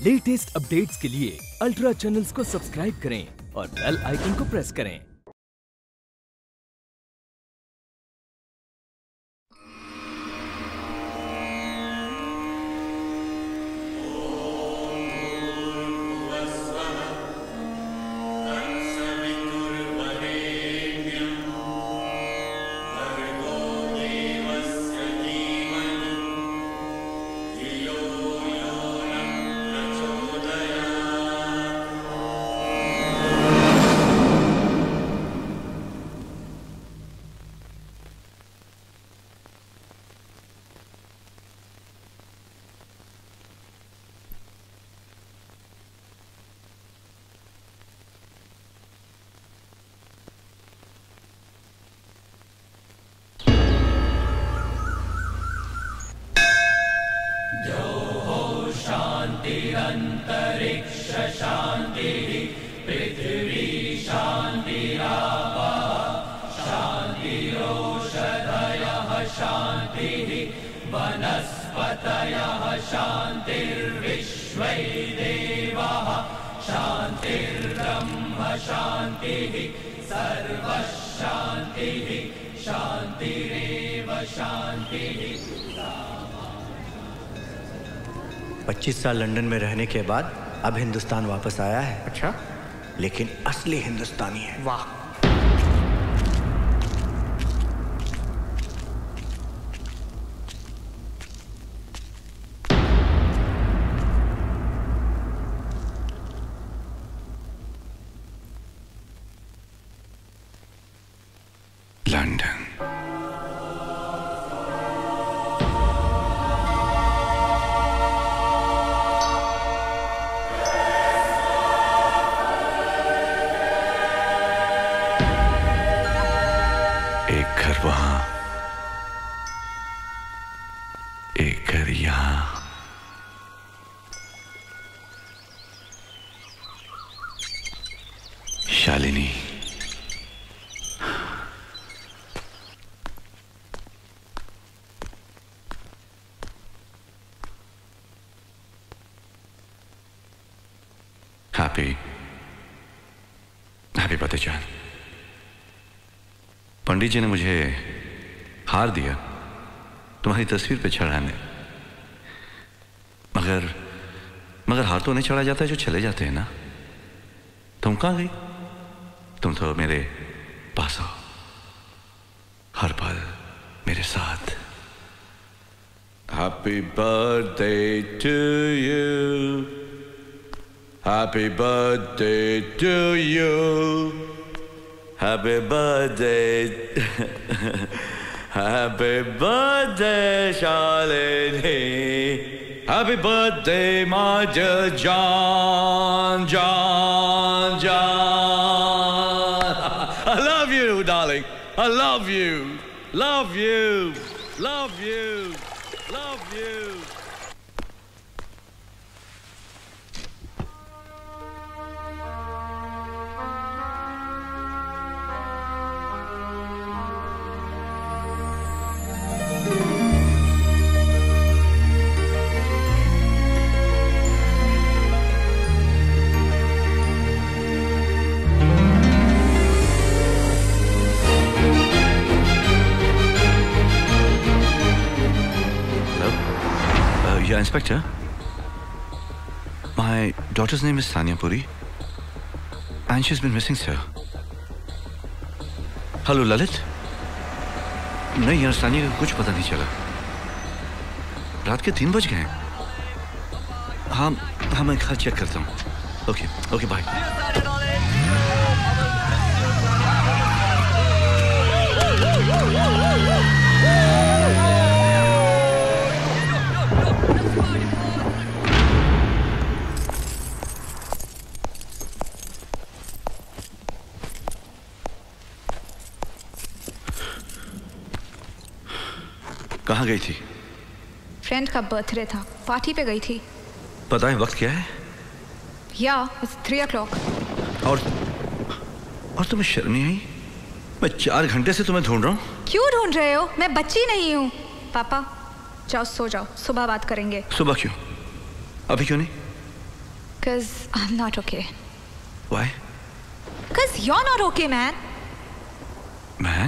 Latest updates के लिए ultra channels को सब्सक्राइब करें और बेल आइकन को प्रेस करें। अंतरिक्ष शांति पृथ्वी शांतिरापः शांतिरोषधयः शांतिः वनस्पतयः शांतिर्विश्वे देवाः शांतिर्ब्रह्म शांतिः सर्वः शांतिः शांतिरेव शांतिः। 25 साल लंदन में रहने के बाद अब हिंदुस्तान वापस आया है। अच्छा, लेकिन असली हिंदुस्तानी है। वाह। लंदन वहां, एक घर यहां। शालिनी, हैप्पी बर्थडे जान। पंडित जी ने मुझे हार दिया तुम्हारी तस्वीर पे चढ़ाने, मगर हार तो नहीं चढ़ा जाता जो चले जाते हैं ना। तुम कहाँ गई? तुम तो मेरे पास हो, हर पल मेरे साथ। Happy birthday to you, happy birthday to you, happy birthday, happy birthday Shalini, happy birthday my dear John. I love you darling, I love you, love you, love you, love you. Yeah, Inspector. My daughter's name is Puri, and she's been missing, sir. Hello, Lalit. नहीं यार, सानिया का कुछ पता नहीं चला। रात के 3 बज गए। हाँ, मैं घर चेक करता हूँ। Okay, bye. कहाँ गई थी? फ्रेंड का बर्थडे था, पार्टी पे गई थी। पता है वक्त क्या है? it's 3 o'clock। और तुम्हें शर्म नहीं आई? मैं 4 घंटे से तुम्हें ढूंढ रहा हूँ। क्यों ढूंढ रहे हो? मैं बच्ची नहीं हूँ। पापा जाओ, सो जाओ, सुबह बात करेंगे। सुबह क्यों? अभी क्यों नहीं? Because I'm not okay. Why? Because you're not okay, man. Man?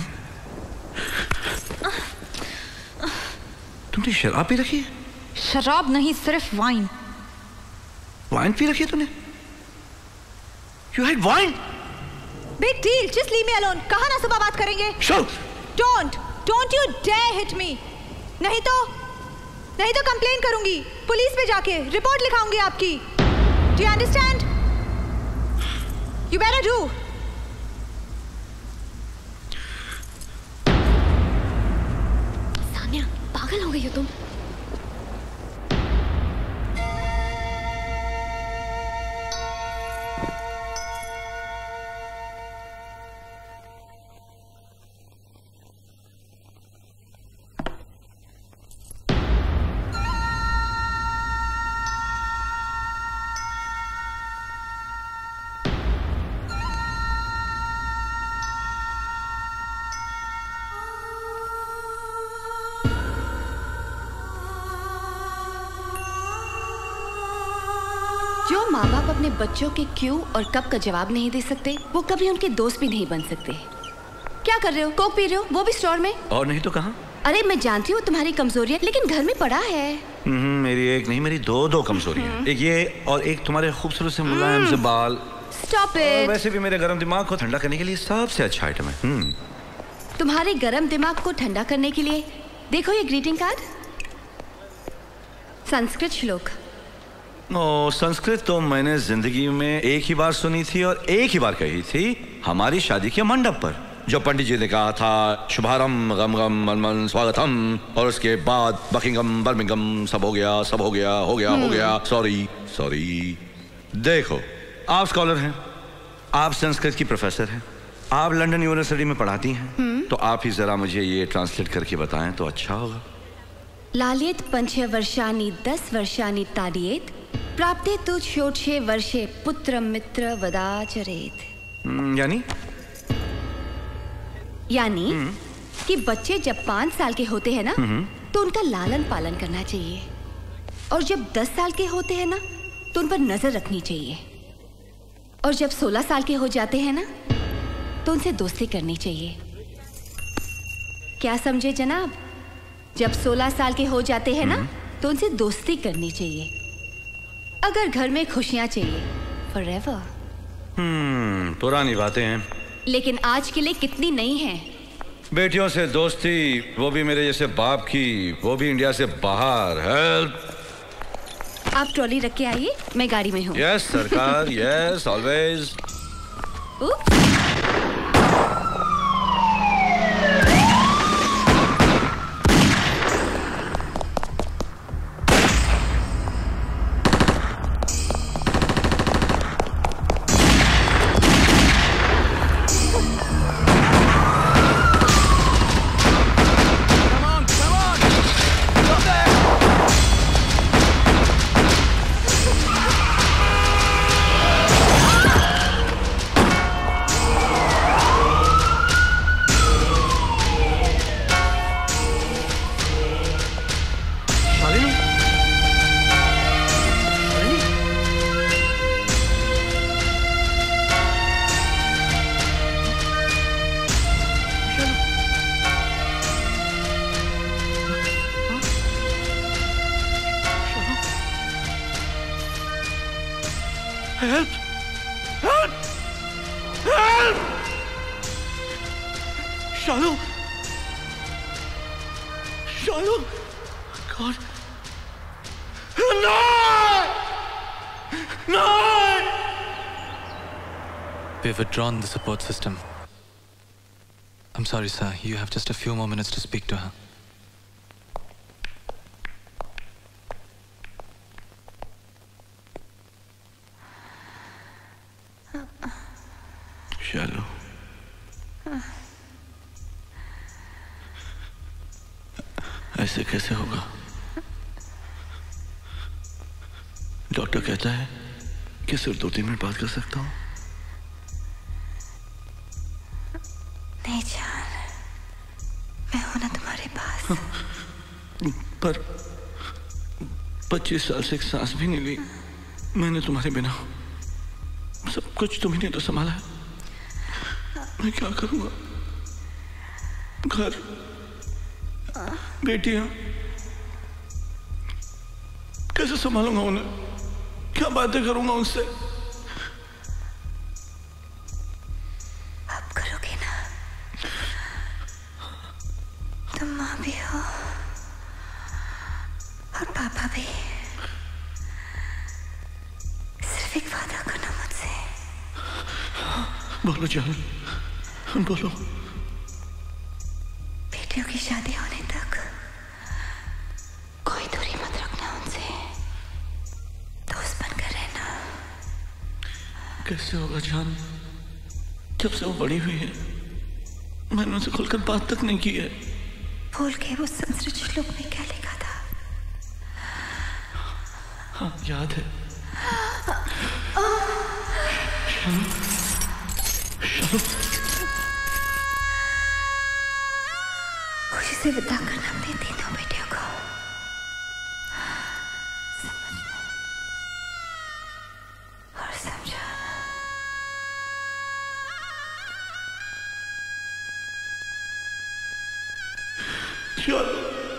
तुमने शराब पी रखी है? शराब नहीं, सिर्फ वाइन. वाइन पी रखी है तूने? You had wine? Big deal. Just leave me alone. कहाँ ना सुबह बात करेंगे? Shut! Don't you dare hit me. नहीं तो कंप्लेन करूंगी. पुलिस पे जाके रिपोर्ट लिखाऊंगी आपकी. Do you understand? You better do. Sanya, पागल हो गई हो तुम? माँ बाप अपने बच्चों के क्यों और कब का जवाब नहीं दे सकते, वो कभी उनके दोस्त भी नहीं बन सकते. क्या कर रहे हो? कोक पी रहे हो? वो भी स्टोर में? और नहीं तो कहाँ? अरे मैं जानती हूँ तुम्हारी कमजोरियाँ, लेकिन घर में पड़ा है. मेरी एक नहीं, मेरी दो कमजोरियाँ. एक ये और एक तुम्हारे खूबसूरत से मुलायम से बाल. Stop it. वैसे भी मेरे गर्म दिमाग को ठंडा करने के लिए सबसे अच्छा आइटम है. तुम्हारे गर्म दिमाग को ठंडा करने के लिए देखो ये ग्रीटिंग कार्ड. संस्कृत श्लोक. संस्कृत तो मैंने जिंदगी में एक ही बार सुनी थी और एक ही बार कही थी हमारी शादी के मंडप पर, जो पंडित जी ने कहा था शुभारंभ गम गम मन मन स्वागतम, और उसके बाद बकिंगम बर्मिंगम सब हो गया. सॉरी. देखो, आप स्कॉलर हैं, आप संस्कृत की प्रोफेसर हैं, आप लंदन यूनिवर्सिटी में पढ़ाती हैं, तो आप ही जरा मुझे ये ट्रांसलेट करके बताएं तो अच्छा होगा. लालित 5 वर्षाणि 10 वर्षाणि ताडियेत प्राप्ते तु षोडशे वर्षे पुत्र मित्र वदाचरेत. यानी कि बच्चे जब 5 साल के होते हैं ना, तो उनका लालन पालन करना चाहिए, और जब 10 साल के होते हैं ना, तो उन पर नजर रखनी चाहिए, और जब 16 साल के हो जाते हैं ना, तो उनसे दोस्ती करनी चाहिए. क्या समझे जनाब? जब 16 साल के हो जाते हैं ना, तो उनसे दोस्ती करनी चाहिए, अगर घर में खुशियां चाहिए. forever. पुरानी बातें हैं, लेकिन आज के लिए कितनी नई हैं. बेटियों से दोस्ती, वो भी मेरे जैसे बाप की, वो भी इंडिया से बाहर. हेल्प. आप ट्रॉली रख के आइए, मैं गाड़ी में हूँ. यस सरकार, yes always. Withdrawn the support system. I'm sorry, sir. You have just a few more minutes to speak to her. चलो. ऐसे कैसे होगा? डॉक्टर कहता है कि सिर्फ 2-3 मिनट बात कर सकता हूँ. नहीं जान, मैं हूं ना तुम्हारे पास. पर 25 साल से एक सांस भी नहीं ली. मैंने तुम्हारे बिना सब कुछ तुम्ही ने तो संभाला है। मैं क्या करूंगा? घर, बेटियां, कैसे संभालूंगा उन्हें? क्या बातें करूंगा उनसे? आप करोगे ना? तुम माँ भी हो और पापा भी। सिर्फ एक वादा करना मुझसे। बोलो जान, बोलो। बेटियों की शादी होने तक कोई दूरी मत रखना उनसे, दोस्त बनकर रहना। कैसे होगा जान? जब से वो बड़ी हुई है मैंने उनसे खुलकर बात तक नहीं की है। भूल के वो संस्कृत श्लोक में क्या लिखा था? हाँ याद है। चलो खुशी से विदा करना अपनी तीनों बेटियों को। और समझाना। चलो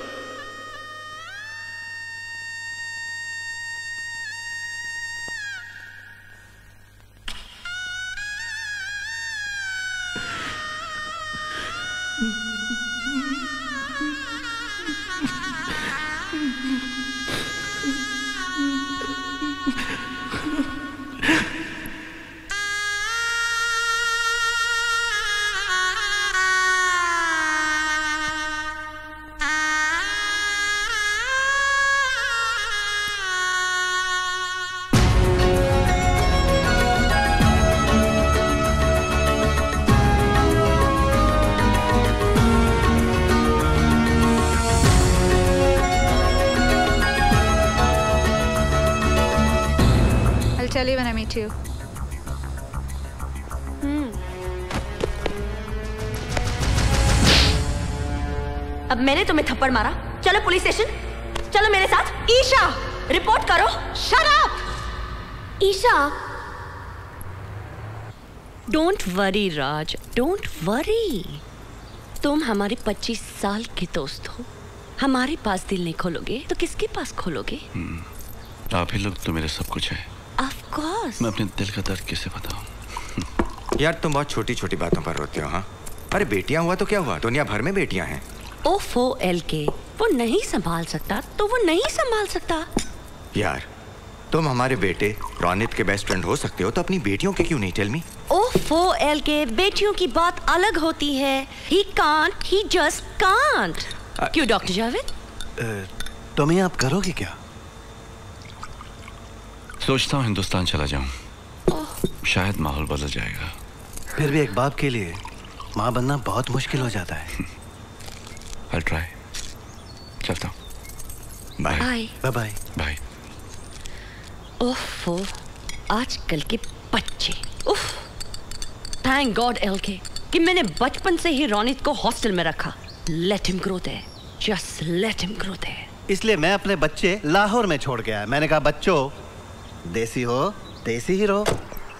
Tell you when I meet you. अब मैंने तुम्हें थप्पड़ मारा, चलो पुलिस स्टेशन, चलो मेरे साथ। ईशा, रिपोर्ट करो। Shut up! Isha, don't worry Raj, don't worry. तुम हमारे 25 साल के दोस्त हो। हमारे पास दिल नहीं खोलोगे तो किसके पास खोलोगे? आप ही लोग तो मेरे सब कुछ है। Of course. मैं अपने दिल का दर्द कैसे बताऊं? यार तुम बहुत छोटी छोटी बातों पर रोते हो। हाँ, अरे बेटियां हुआ तो क्या हुआ, दुनिया भर में बेटियां हैं। ओफो एलके, वो नहीं संभाल सकता तो वो नहीं संभाल सकता। यार तुम हमारे बेटे रोनित के बेस्ट फ्रेंड हो सकते हो तो अपनी बेटियों के क्यों नहीं? Tell me. ओफो एलके, बेटियों की बात अलग होती है। He can't, he just can't. क्यों डॉक्टर जावेद? तुम्हें आप करोगे क्या? सोचता हूँ हिंदुस्तान चला जाऊं, शायद माहौल बदल जाएगा। फिर भी एक बाप के लिए माँ बनना बहुत मुश्किल हो जाता है। I'll try. चलता हूँ। Bye bye bye bye. ओफो, आजकल के बच्चे। उफ, थैंक गॉड एलके कि मैंने बचपन से ही रोनित को हॉस्टल में रखा। Let him grow there, just let him grow there. इसलिए मैं अपने बच्चे लाहौर में छोड़ गया। मैंने कहा बच्चों, देसी हो देसी ही रहो।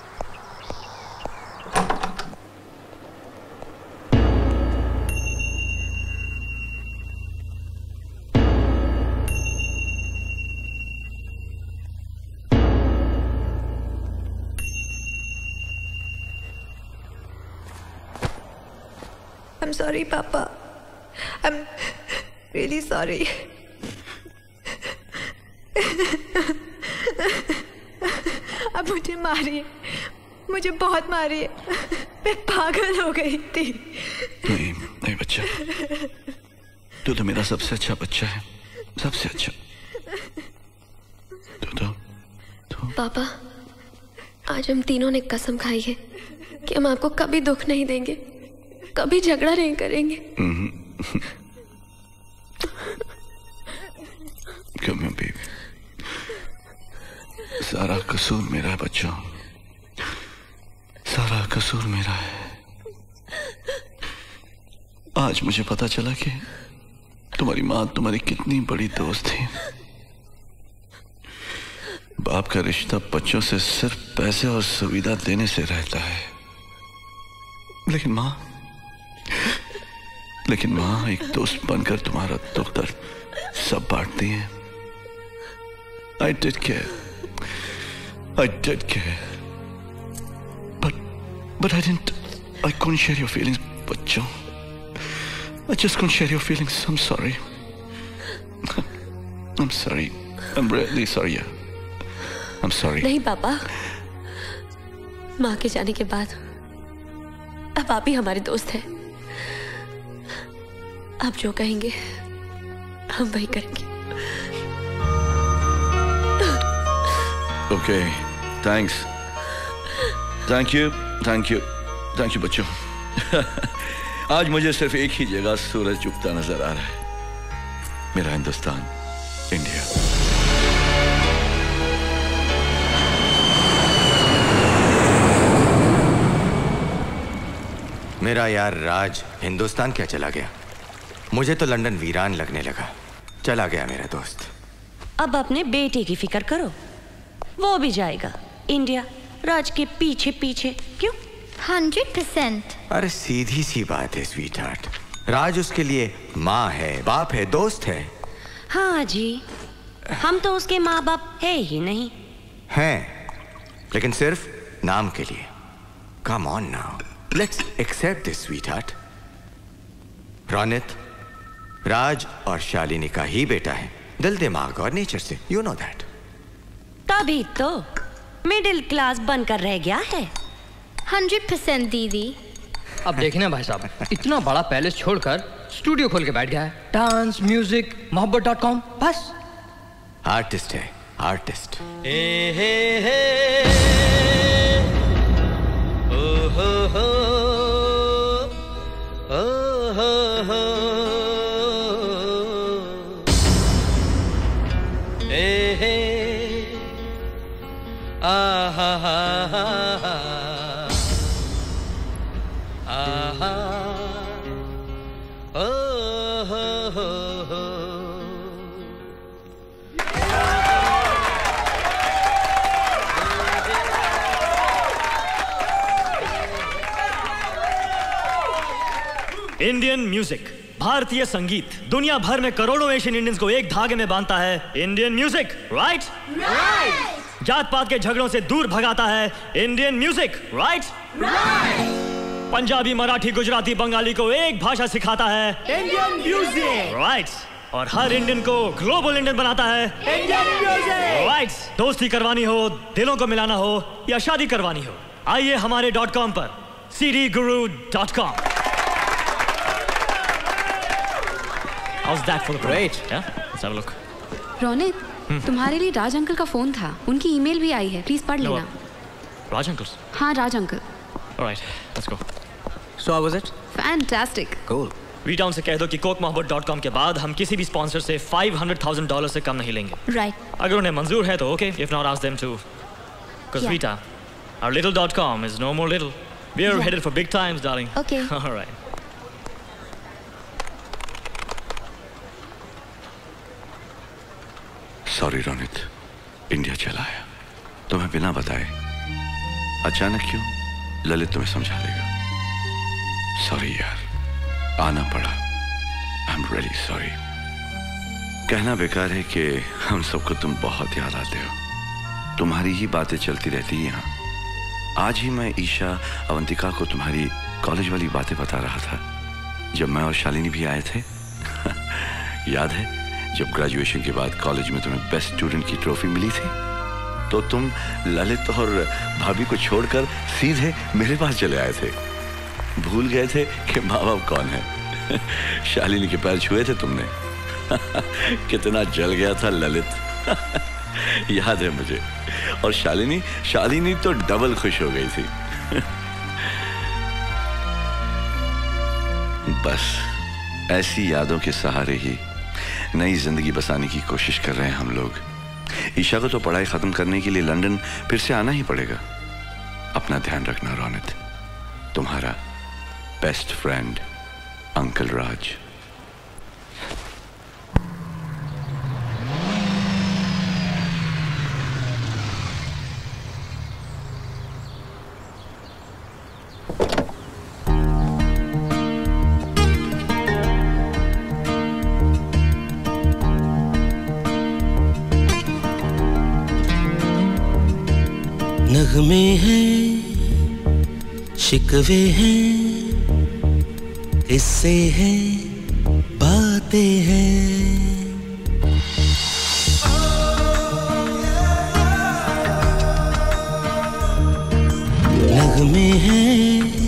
I'm sorry, Papa. I'm really sorry. अब मुझे मारिए, मुझे बहुत मारिए। मैं पागल हो गई थी। नहीं नहीं बच्चा, तू तो मेरा सबसे अच्छा बच्चा है, सबसे अच्छा। तू पापा, आज हम तीनों ने कसम खाई है कि हम आपको कभी दुख नहीं देंगे, कभी झगड़ा नहीं करेंगे। कम्या बेबी, सारा कसूर मेरा है बच्चों, सारा कसूर मेरा है। आज मुझे पता चला कि तुम्हारी माँ तुम्हारी कितनी बड़ी दोस्त थी। बाप का रिश्ता बच्चों से सिर्फ पैसे और सुविधा देने से रहता है, लेकिन माँ एक दोस्त बनकर तुम्हारा दुख दर्द सब बांटती है। I did care, but I couldn't share your feelings, बच्चों। I just couldn't share your feelings. I'm sorry. I'm sorry. I'm really sorry. I'm sorry. नहीं पापा, माँ के जाने के बाद अब आप ही हमारे दोस्त हैं। आप जो कहेंगे हम वही करेंगे। Okay, thanks. Thank you बच्चों। आज मुझे सिर्फ एक ही जगह सूरज उगता नजर आ रहा है, मेरा हिंदुस्तान, इंडिया। मेरा यार राज हिंदुस्तान क्या चला गया? मुझे तो लंदन वीरान लगने लगा। चला गया मेरा दोस्त। अब अपने बेटे की फिक्र करो, वो भी जाएगा इंडिया राज के पीछे पीछे। क्यों? 100%। अरे सीधी सी बात है स्वीट हार्ट। राज उसके लिए माँ है, बाप है, दोस्त है। हाँ जी, हम तो उसके माँ बाप है ही नहीं। हैं, लेकिन सिर्फ नाम के लिए। Come on now, let's accept this sweetheart. Ronit Raj और शालिनी का ही बेटा है, दिल दिमाग और नेचर से, यू नो दैट। तभी तो मिडिल क्लास बनकर रह गया है। 100% दीदी। अब देखना भाई साहब, इतना बड़ा पैलेस छोड़कर स्टूडियो खोल के बैठ गया है। डांस, म्यूजिक, mohabbat.com, बस। आर्टिस्ट है, आर्टिस्ट। इंडियन म्यूजिक, भारतीय संगीत दुनिया भर में करोड़ों एशियन इंडियंस को एक धागे में बांधता है। Indian music, right? राइट। जात पात के झगड़ों से दूर भगाता है। Indian music, right? Right. Punjabi, Marathi, Gujarati, Bengali को एक भाषा सिखाता है। Indian music, right. और हर इंडियन को ग्लोबल इंडियन बनाता है। Indian music, right. दोस्ती करवानी हो, दिलों को मिलाना हो या शादी करवानी हो, आइए हमारे .com पर cdguru.com। How's that for the great? Yeah, let's have a look. Ronit, तुम्हारे लिए राज अंकल का फोन था, उनकी ईमेल भी आई है, प्लीज पढ़ लेना। राज अंकल? हाँ, Raj uncle. Alright, let's go. So how was it? Fantastic. Cool. वीटाउन से कह दो कि cokemohabbat.com के बाद हम किसी भी स्पॉन्सर से $500,000 से कम नहीं लेंगे। Right. अगर उन्हें मंजूर है तो okay, if not ask them to. Because Vita, our little .com is no more little. We are headed for big times, darling. Okay. All right. Sorry Ronit, India चला आया तुम्हें बिना बताए। अचानक क्यों? ललित तुम्हें समझा देगा। सॉरी यार, आना पड़ा। I am really sorry. कहना बेकार है कि हम सबको तुम बहुत याद आते हो। तुम्हारी ही बातें चलती रहती हैं यहाँ। आज ही मैं ईशा अवंतिका को तुम्हारी कॉलेज वाली बातें बता रहा था, जब मैं और शालिनी भी आए थे। याद है जब ग्रेजुएशन के बाद कॉलेज में तुम्हें बेस्ट स्टूडेंट की ट्रॉफी मिली थी, तो तुम ललित और भाभी को छोड़कर सीधे मेरे पास चले आए थे। भूल गए थे कि माँ बाप कौन है। शालिनी के पैर छुए थे तुमने। कितना जल गया था ललित। याद है मुझे। और शालिनी तो डबल खुश हो गई थी। बस ऐसी यादों के सहारे ही नई जिंदगी बसाने की कोशिश कर रहे हैं हम लोग। ईशा को तो पढ़ाई खत्म करने के लिए लंदन फिर से आना ही पड़ेगा। अपना ध्यान रखना रोनित। तुम्हारा बेस्ट फ्रेंड अंकल राज। नगमे हैं, शिकवे हैं, किस्से हैं, बातें हैं। नगमे हैं,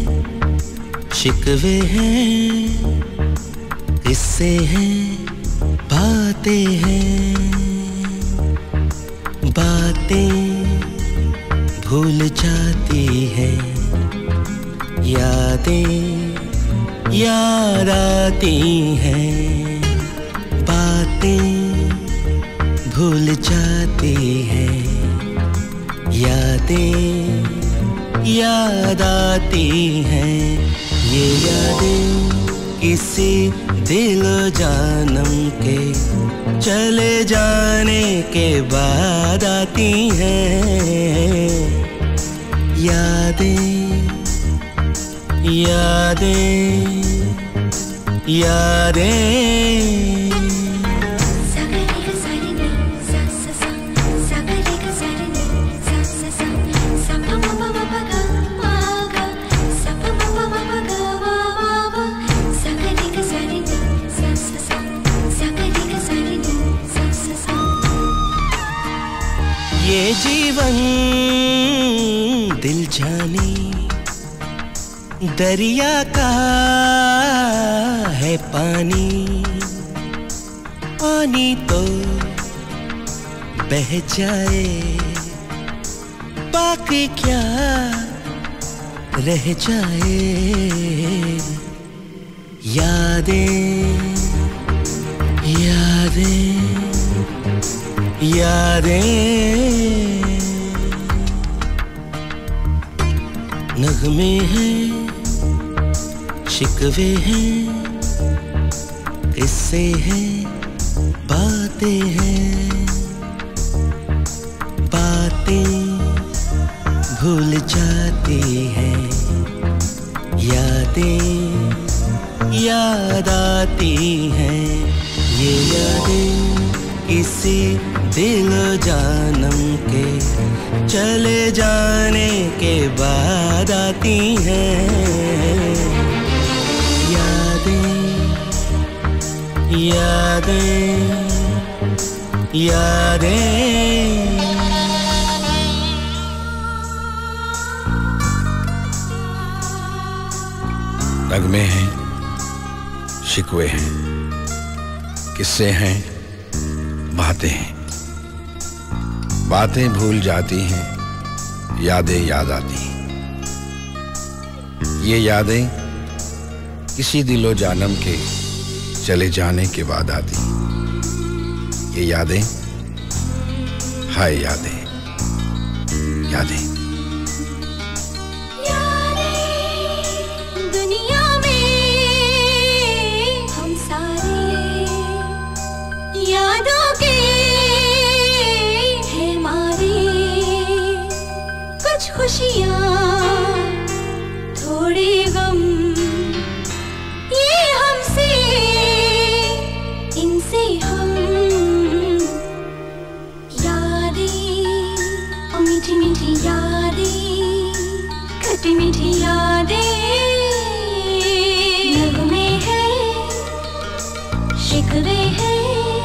शिकवे हैं, किस्से हैं, बातें हैं। बातें भूल जाती हैं, यादें याद आती हैं। बातें भूल जाती हैं, यादें याद आती हैं। ये यादें किसी दिलो जानम के चले जाने के बाद आती हैं। यादें यादें यादें। ये जीवन दिल जानी दरिया का है पानी। पानी तो बह जाए, बाकी क्या रह जाए। यादें यादें यादें। नगमे हैं, शिकवे हैं, किस्से हैं, बातें हैं। बातें भूल जाती हैं, यादें याद आती हैं। ये यादें किसी दिलो जानम के चले जाने के बाद आती हैं। यादें यादें यादें। नगमे हैं, शिकवे हैं, किस्से हैं, बातें हैं। बातें भूल जाती हैं, यादें याद आती हैं। ये यादें किसी दिलो जानम के चले जाने के बाद आती हैं। ये यादें हाय यादें यादें। दुनिया में हम सारे यादों के हैं मारे। कुछ खुशियाँ थोड़े गम, ये हमसे इनसे हम। यादें और मीठी मीठी यादें, खट्टी मीठी यादें। नगमे हैं, शिकवे हैं,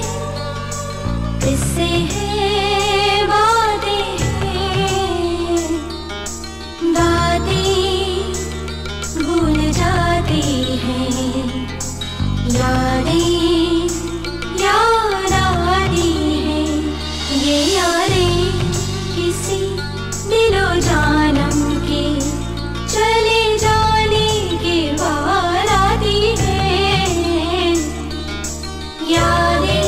किस्से हैं, बातें हैं। बातें भूल जाती हैं, यादें याद आती हैं। ये यादें किसी दिलो जानम के चले जाने के बाद आती हैं। यादें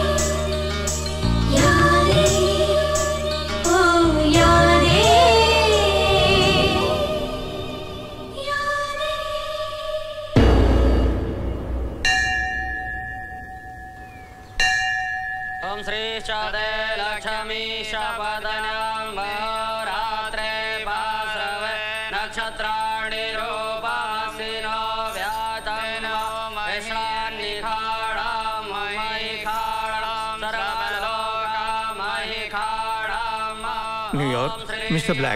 यादें ओ यादें यादें। ओम श्री शादे लक्ष्मी शपदन्यां रात्रे भास्रवे नक्षत्राणि रूपमसिनो व्यातं वैश्वानिखाणां महिखाणां सर्वलोकां महिखाणां New York, Mister Black.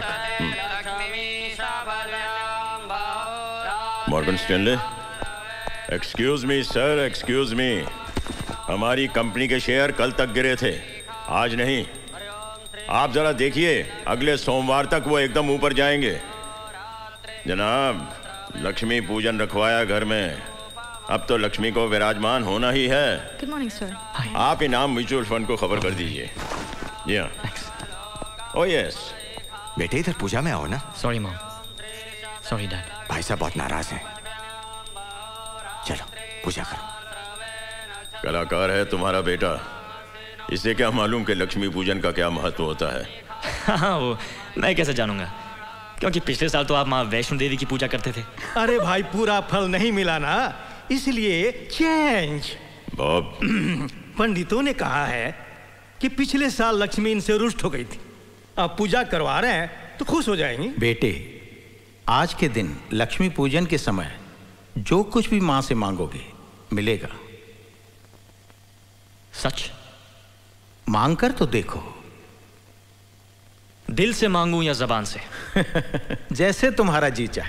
Morgan Stanley, excuse me sir, excuse me. हमारी कंपनी के शेयर कल तक गिरे थे, आज नहीं। आप जरा देखिए, अगले सोमवार तक वो एकदम ऊपर जाएंगे। जनाब, लक्ष्मी पूजन रखवाया घर में, अब तो लक्ष्मी को विराजमान होना ही है। Good morning sir. आप इनाम म्यूचुअल फंड को खबर कर दीजिए। जी हाँ। Oh yes. बेटे इधर पूजा में आओ ना। Sorry mom. Sorry dad. भाई साहब बहुत नाराज हैं। चलो पूजा करो। कलाकार है तुम्हारा बेटा, इसे क्या मालूम कि लक्ष्मी पूजन का क्या महत्व होता है। हाँ, वो मैं कैसे जानूंगा, क्योंकि पिछले साल तो आप माँ वैष्णो देवी की पूजा करते थे। अरे भाई, पूरा फल नहीं मिला ना, इसलिए चेंज। बॉब, पंडितों ने कहा है कि पिछले साल लक्ष्मी इनसे रुष्ट हो गई थी, अब पूजा करवा रहे हैं तो खुश हो जाएंगी। बेटे, आज के दिन लक्ष्मी पूजन के समय जो कुछ भी मां से मांगोगे मिलेगा। सच? मांग कर तो देखो। दिल से मांगूं या जबान से? जैसे तुम्हारा जी चाहे।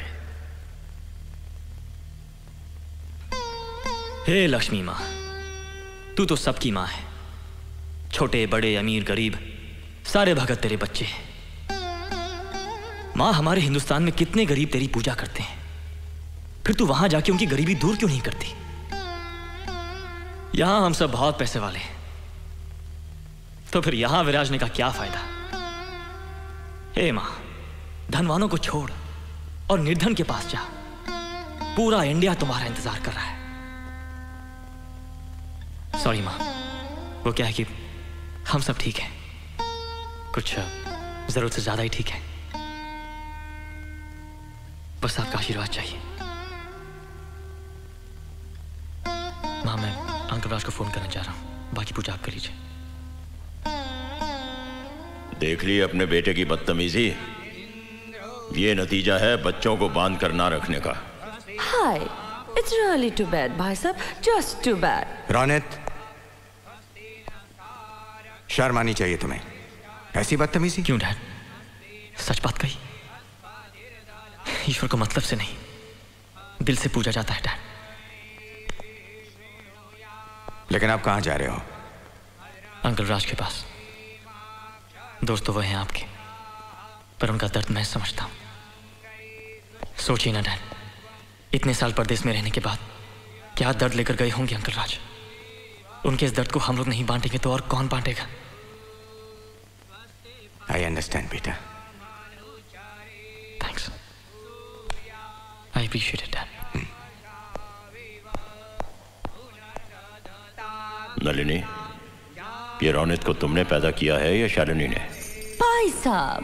हे लक्ष्मी मां, तू तो सबकी मां है। छोटे बड़े अमीर गरीब सारे भगत तेरे बच्चे हैं। मां, हमारे हिंदुस्तान में कितने गरीब तेरी पूजा करते हैं, फिर तू वहां जाके उनकी गरीबी दूर क्यों नहीं करती? यहां हम सब बहुत पैसे वाले हैं, तो फिर यहां विराजने का क्या फायदा? हे मां, धनवानों को छोड़ और निर्धन के पास जा। पूरा इंडिया तुम्हारा इंतजार कर रहा है। सॉरी मां, वो क्या है कि हम सब ठीक हैं, कुछ जरूरत से ज्यादा ही ठीक है। बस आपका आशीर्वाद चाहिए। मां, मैं अंकल राज को फोन करना चाह रहा हूं, बाकी पूजा आप कर लीजिए। देख ली अपने बेटे की बदतमीजी। ये नतीजा है बच्चों को बांध कर ना रखने का। हाय, इट्स रियली टू बैड भाई साहब, जस्ट टू बैड। रौनक, शर्म आनी चाहिए तुम्हें, ऐसी बदतमीजी। क्यों डैड? सच बात कही। ईश्वर को मतलब से नहीं, दिल से पूजा जाता है डैड। लेकिन आप कहां जा रहे हो? अंकल राज के पास। दोस्त तो वो हैं आपके, पर उनका दर्द मैं समझता हूं। सोचिए ना डैड, इतने साल परदेश में रहने के बाद क्या दर्द लेकर गए होंगे अंकल राज। उनके इस दर्द को हम लोग नहीं बांटेंगे तो और कौन बांटेगा? आई अंडरस्टैंड बेटा। Thanks, I appreciate it dad. Nalini, ये रौनक को तुमने पैदा किया है या शालिनी ने? भाई साहब।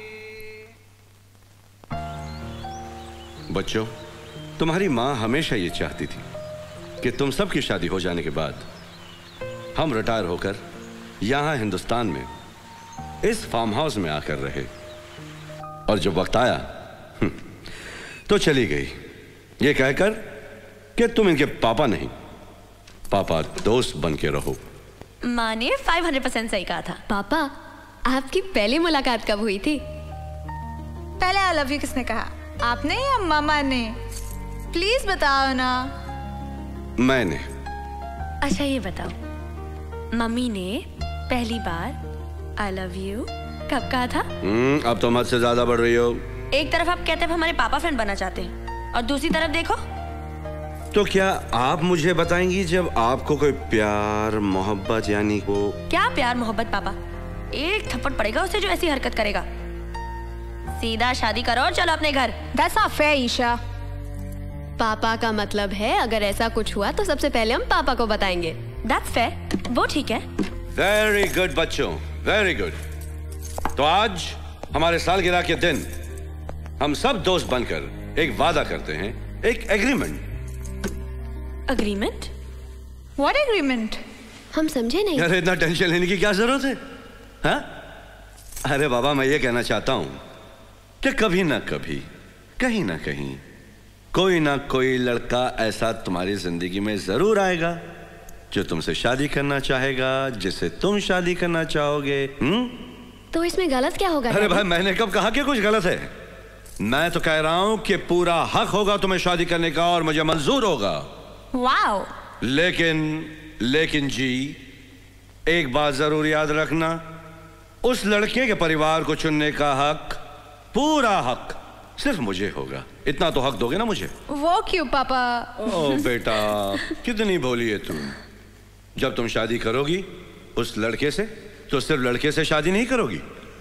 बच्चों, तुम्हारी माँ हमेशा ये चाहती थी कि तुम सबकी शादी हो जाने के बाद हम रिटायर होकर यहाँ हिंदुस्तान में इस फार्म हाउस में आकर रहे। और जब वक्त आया तो चली गई, ये कहकर कि तुम इनके पापा नहीं, पापा दोस्त बन के रहो। माँ ने 500% सही कहा था। पापा, आपकी पहली मुलाकात कब हुई थी? पहले आई लव यू किसने कहा, आपने या मामा ने? प्लीज बताओ ना। मैंने। अच्छा ये बताओ, मम्मी ने पहली बार आई लव यू कब कहा था? अब तो मत से ज्यादा बढ़ रही हो। एक तरफ आप कहते हैं हमारे पापा फ्रेंड बनना चाहते हैं, और दूसरी तरफ देखो। तो क्या आप मुझे बताएंगी जब आपको कोई प्यार मोहब्बत यानी को? क्या प्यार मोहब्बत पापा, एक थप्पड़ पड़ेगा उसे जो ऐसी हरकत करेगा। सीधा शादी करो और चलो अपने घर। That's not fair, Isha. पापा का मतलब है अगर ऐसा कुछ हुआ तो सबसे पहले हम पापा को बताएंगे। That's fair, वो ठीक है। वेरी गुड बच्चों, वेरी गुड। तो आज हमारे सालगिरह के दिन हम सब दोस्त बनकर एक वादा करते हैं, एक एग्रीमेंट। एग्रीमेंट? What agreement? हम समझे नहीं। अरे इतना टेंशन लेने की क्या जरूरत है? हाँ? अरे बाबा, मैं ये कहना चाहता हूं कि कभी ना कभी, कहीं ना कहीं कोई ना कोई लड़का ऐसा तुम्हारी जिंदगी में जरूर आएगा जो तुमसे शादी करना चाहेगा, जिससे तुम शादी करना चाहोगे। तो इसमें गलत क्या होगा? अरे भाई, मैंने कब कहा कि कुछ गलत है? मैं तो कह रहा हूं कि पूरा हक होगा तुम्हें शादी करने का और मुझे मंजूर होगा। वाओ। लेकिन जी, एक बात जरूर याद रखना, उस लड़के के परिवार को चुनने का हक, पूरा हक सिर्फ मुझे होगा। इतना तो हक दोगे ना मुझे? वो क्यों पापा? ओ बेटा, कितनी भोली है तुम। जब तुम शादी करोगी उस लड़के से, तो सिर्फ लड़के से शादी नहीं करोगी,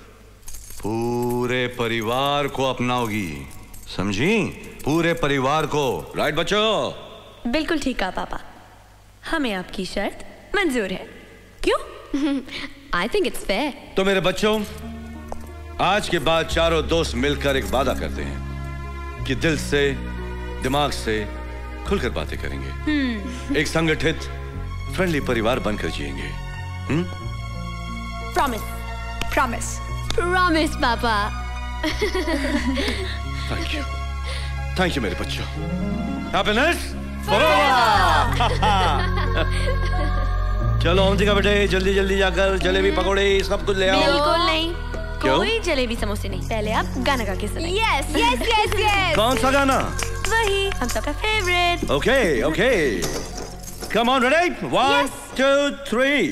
पूरे परिवार को अपनाओगी, समझी? पूरे परिवार को। राइट बच्चों? बिल्कुल ठीक कहा पापा, हमें आपकी शर्त मंजूर है। क्यों? I think it's fair. तो मेरे बच्चों, आज के बाद चारों दोस्त मिलकर एक वादा करते हैं कि दिल से, दिमाग से खुलकर बातें करेंगे। एक संगठित, फ्रेंडली परिवार बनकर जिएंगे। प्रॉमिस। प्रॉमिस। प्रॉमिस पापा। थैंक यू मेरे बच्चों। Happiness forever. चलो अवंतिका बेटे, जल्दी जल्दी जाकर जलेबी पकौड़े सब कुछ ले आओ। बिल्कुल नहीं। क्यों? कोई जलेबी समोसे नहीं। पहले आप गाना गा के सुनाइए। Yes yes yes yes. कौन सा गाना? वही हम सबका favourite. Okay come on, ready? 1 2 3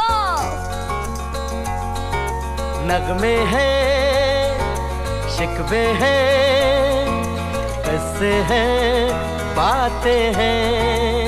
नगमे हैं, शिकवे हैं, किस्से हैं, बातें हैं।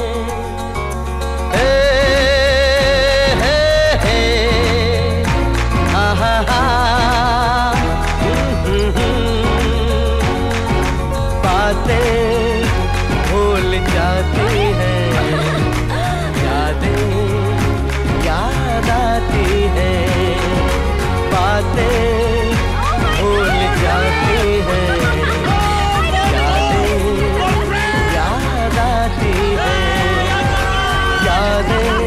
बातें भूल जाती हैं, यादें याद आती हैं। बातें भूल जाती हैं, यादें याद आती हैं। यादें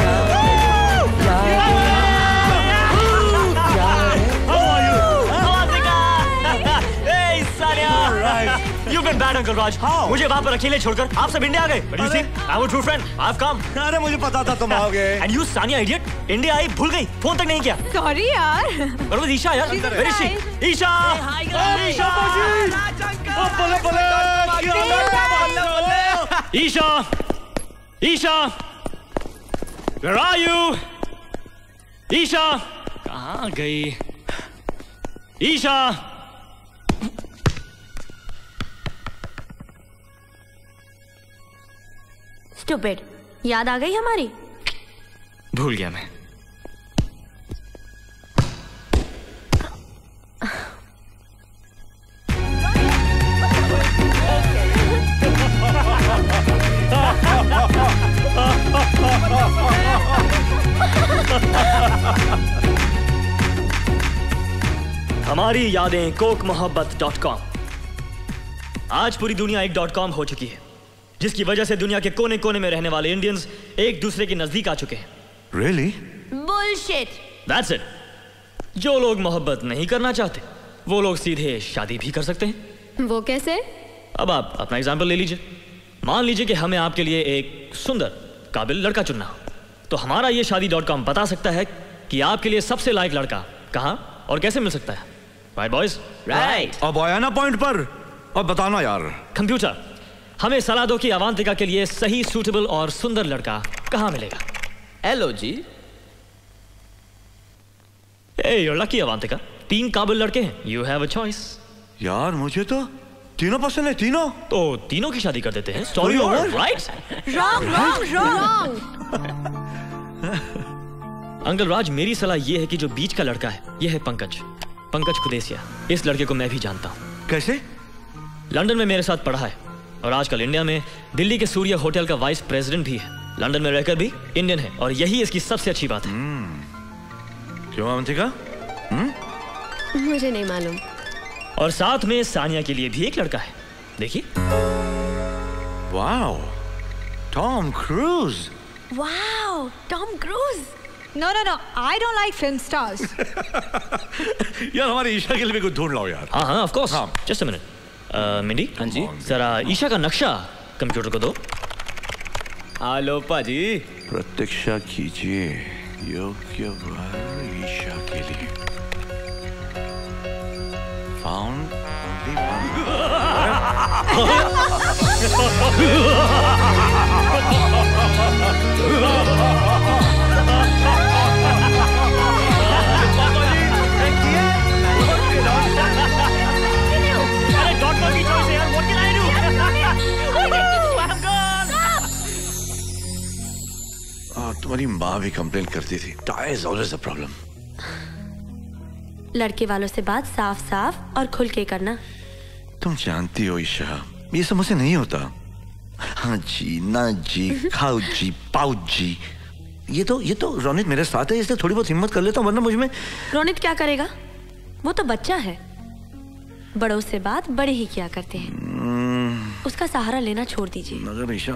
Bad Uncle Raj. मुझे वहाँ पर अकेले छोड़कर आप सब इंडिया आ गए। But you see, I'm a true friend. I've come. अरे मुझे पता था तुम आओगे। And you Sania idiot, India आई भूल गई, फोन तक नहीं किया। Sorry यार। Where was Isha यार? Where is she? Isha! Isha! Isha! Isha! Where are you? Isha! कहाँ गई? Isha! Stupid. याद आ गई हमारी? भूल गया मैं। हमारी यादें कोकमोहब्बत.com। आज पूरी दुनिया एक .com हो चुकी है, जिसकी वजह से दुनिया के कोने कोने में रहने वाले इंडियंस एक दूसरे के नजदीक आ चुके हैं। Really? Bullshit. That's it. जो लोग मोहब्बत नहीं करना चाहते, वो लोग सीधे शादी भी कर सकते हैं। वो कैसे? अब आप अपना एग्जाम्पल ले लीजिए। मान लीजिए कि हमें आपके लिए एक सुंदर, काबिल लड़का चुनना हो, तो हमारा ये शादी.com बता सकता है कि आपके लिए सबसे लायक लड़का कहाँ और कैसे मिल सकता है। Right boys? राइट। अब आया ना पॉइंट पर, अब बताना यार। कंप्यूटर, हमें सलाह दो कि अवांतिका के लिए सही, सूटेबल और सुंदर लड़का कहाँ मिलेगा। Hello ji. You're lucky अवांतिका, 3 काबिल लड़के हैं। You have a choice। यार मुझे तो तीनों पसंद है, तीनों। तो तीनों की शादी कर देते हैं। Story over, right? Wrong. Uncle Raj, मेरी सलाह ये है कि जो बीच का लड़का है, ये है पंकज खुदेसिया। इस लड़के को मैं भी जानता हूँ। कैसे? लंदन में मेरे साथ पढ़ा है और आजकल इंडिया में दिल्ली के सूर्य होटल का वाइस प्रेसिडेंट भी है। लंदन में रहकर भी इंडियन है और यही इसकी सबसे अच्छी बात है। क्यों अवंतिका? मुझे नहीं मालूम। और साथ में सानिया के लिए भी एक लड़का है, देखिए। Wow, Tom Cruise. Wow, Tom Cruise. No, I don't like film stars. यार हमारी ईशा के लिए भी कुछ ढूंढ लाओ यार। हाँ, of course. Just a minute. Mindy? हाँ जी। जरा ईशा का नक्शा कंप्यूटर को दो। हेलो पाजी। प्रतीक्षा कीजिए योग्य वर ईशा के लिए। found only one. डॉक्टर की चॉइस है यार, what can I do? तुम्हारी माँ भी कंप्लेन करती थी, tie is always a problem. लड़के वालों से बात साफ साफ और खुल के करना। तुम जानती हो ईशा, ये सब मुझसे नहीं होता। हाँ जी, ना जी, खाओ जी, पाओ जी। ये तो रोनित मेरे साथ है, इसलिए थोड़ी बहुत हिम्मत कर लेता हूँ, वरना मुझ में। रोनित क्या करेगा? वो तो बच्चा है। बड़ों से बात बड़े ही क्या करते हैं। उसका सहारा लेना छोड़ दीजिए। मगर ईशा,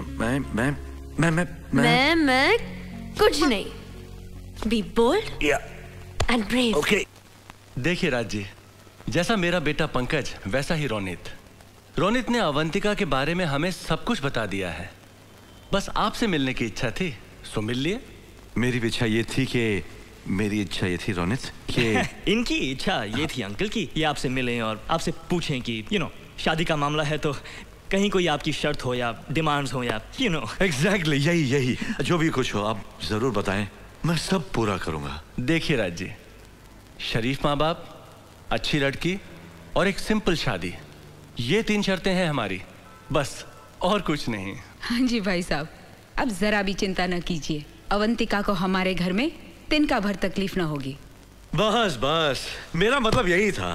मैं कुछ नहीं। Be bold and brave. Okay. देखिए राज जी, जैसा मेरा बेटा पंकज वैसा ही रोनित। रोनित ने अवंतिका के बारे में हमें सब कुछ बता दिया है। बस आपसे मिलने की इच्छा थी, सो मिल लिए। मेरी इच्छा ये थी कि रोनित कि इनकी इच्छा ये थी अंकल की ये आपसे मिलें और आपसे पूछें कि शादी का मामला है तो कहीं कोई आपकी शर्त हो या डिमांड्स हो या एग्जैक्टली यही जो भी कुछ हो आप जरूर बताएं, मैं सब पूरा करूंगा। देखिए राज जी, शरीफ माँ बाप, अच्छी लड़की और एक सिंपल शादी, ये 3 शर्तें हैं हमारी, बस और कुछ नहीं। हाँ जी भाई साहब, अब जरा भी चिंता न कीजिए। अवंतिका को हमारे घर में तिनका भर तकलीफ ना होगी। बस मेरा मतलब यही था।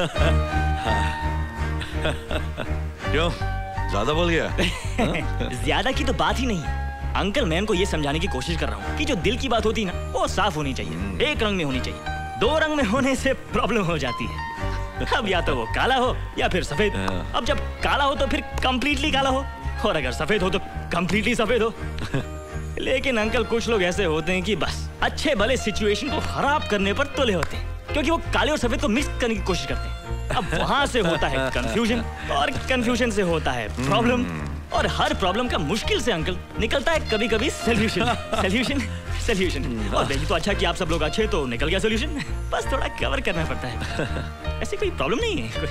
क्यों ज्यादा बोल गया? ज्यादा की तो बात ही नहीं। अंकल, मैं उनको ये समझाने की कोशिश कर रहा हूँ कि जो दिल की बात होती है ना, वो साफ होनी चाहिए, एक रंग में होनी चाहिए। 2 रंग में होने से प्रॉब्लम हो जाती है। अब या तो वो काला हो या फिर सफेद। अब जब काला हो तो फिर कंप्लीटली काला हो, और अगर सफेद हो तो कंप्लीटली सफेद हो। लेकिन अंकल, कुछ लोग ऐसे होते हैं कि बस अच्छे भले सिचुएशन को खराब करने पर तुले होते हैं, क्योंकि वो काले और सफेद को मिक्स करने की कोशिश करते हैं। अब वहां से होता है कंफ्यूजन, और कंफ्यूजन से होता है प्रॉब्लम, और हर प्रॉब्लम का मुश्किल से अंकल निकलता है कभी कभी सोल्यूशन। और यही तो अच्छा कि आप सब लोग अच्छे, तो निकल गया सोल्यूशन। बस थोड़ा कवर करना पड़ता है, ऐसी कोई प्रॉब्लम नहीं है।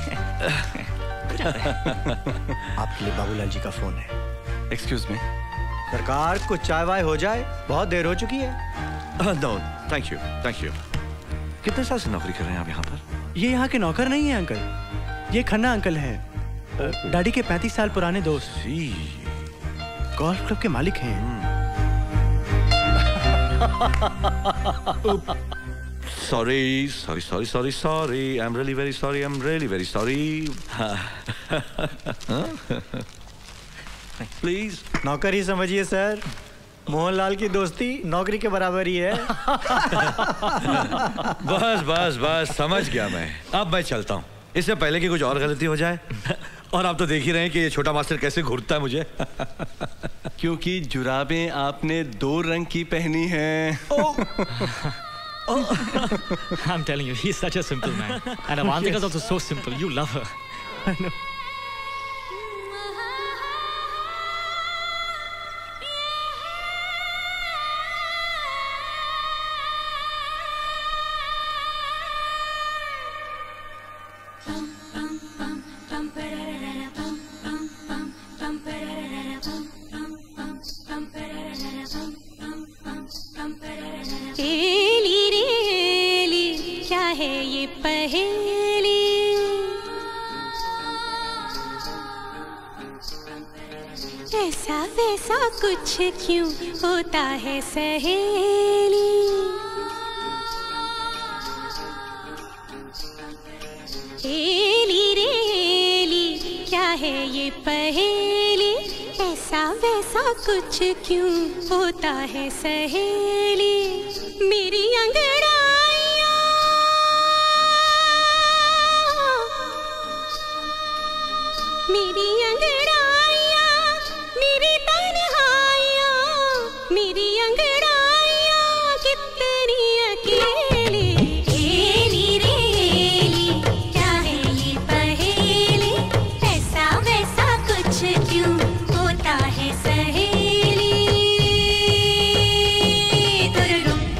आपके लिए बाबूलाल जी का फोन है। एक्सक्यूज मी सरकार, कुछ चाय वाय हो जाए, बहुत देर हो चुकी है। No thank you. कितने साल से नौकरी कर रहे हैं आप यहाँ पर? ये यहाँ के नौकर नहीं है अंकल, ये खन्ना अंकल हैं, डैडी के 35 साल पुराने दोस्त, गोल्फ क्लब के मालिक हैं। Sorry. I'm really very sorry. Please. नौकर ही समझिए सर, मोहनलाल की दोस्ती नौकरी के बराबर ही है। बस समझ गया मैं। अब मैं चलता हूँ, इससे पहले कि कुछ और गलती हो जाए। और आप तो देख ही रहे हैं कि ये छोटा मास्टर कैसे घूरता है मुझे। क्योंकि जुराबें आपने 2 रंग की पहनी हैं। I'm telling you, he's such a simple man. And Avantika is also so simple. You love her. I know. ऐसा वैसा कुछ क्यों होता है सहेली, हेली रेली क्या है ये पहेली, ऐसा वैसा कुछ क्यों होता है सहेली, मेरी अंगड़ाइयाँ मेरी अंगड़ाइयाँ मेरी तन्हाइयाँ मेरी अंगड़ाइयाँ कितनी अकेली, हेली रेली क्या है ये पहेली, ऐसा वैसा कुछ क्यों होता है सहेली, तुरुरुम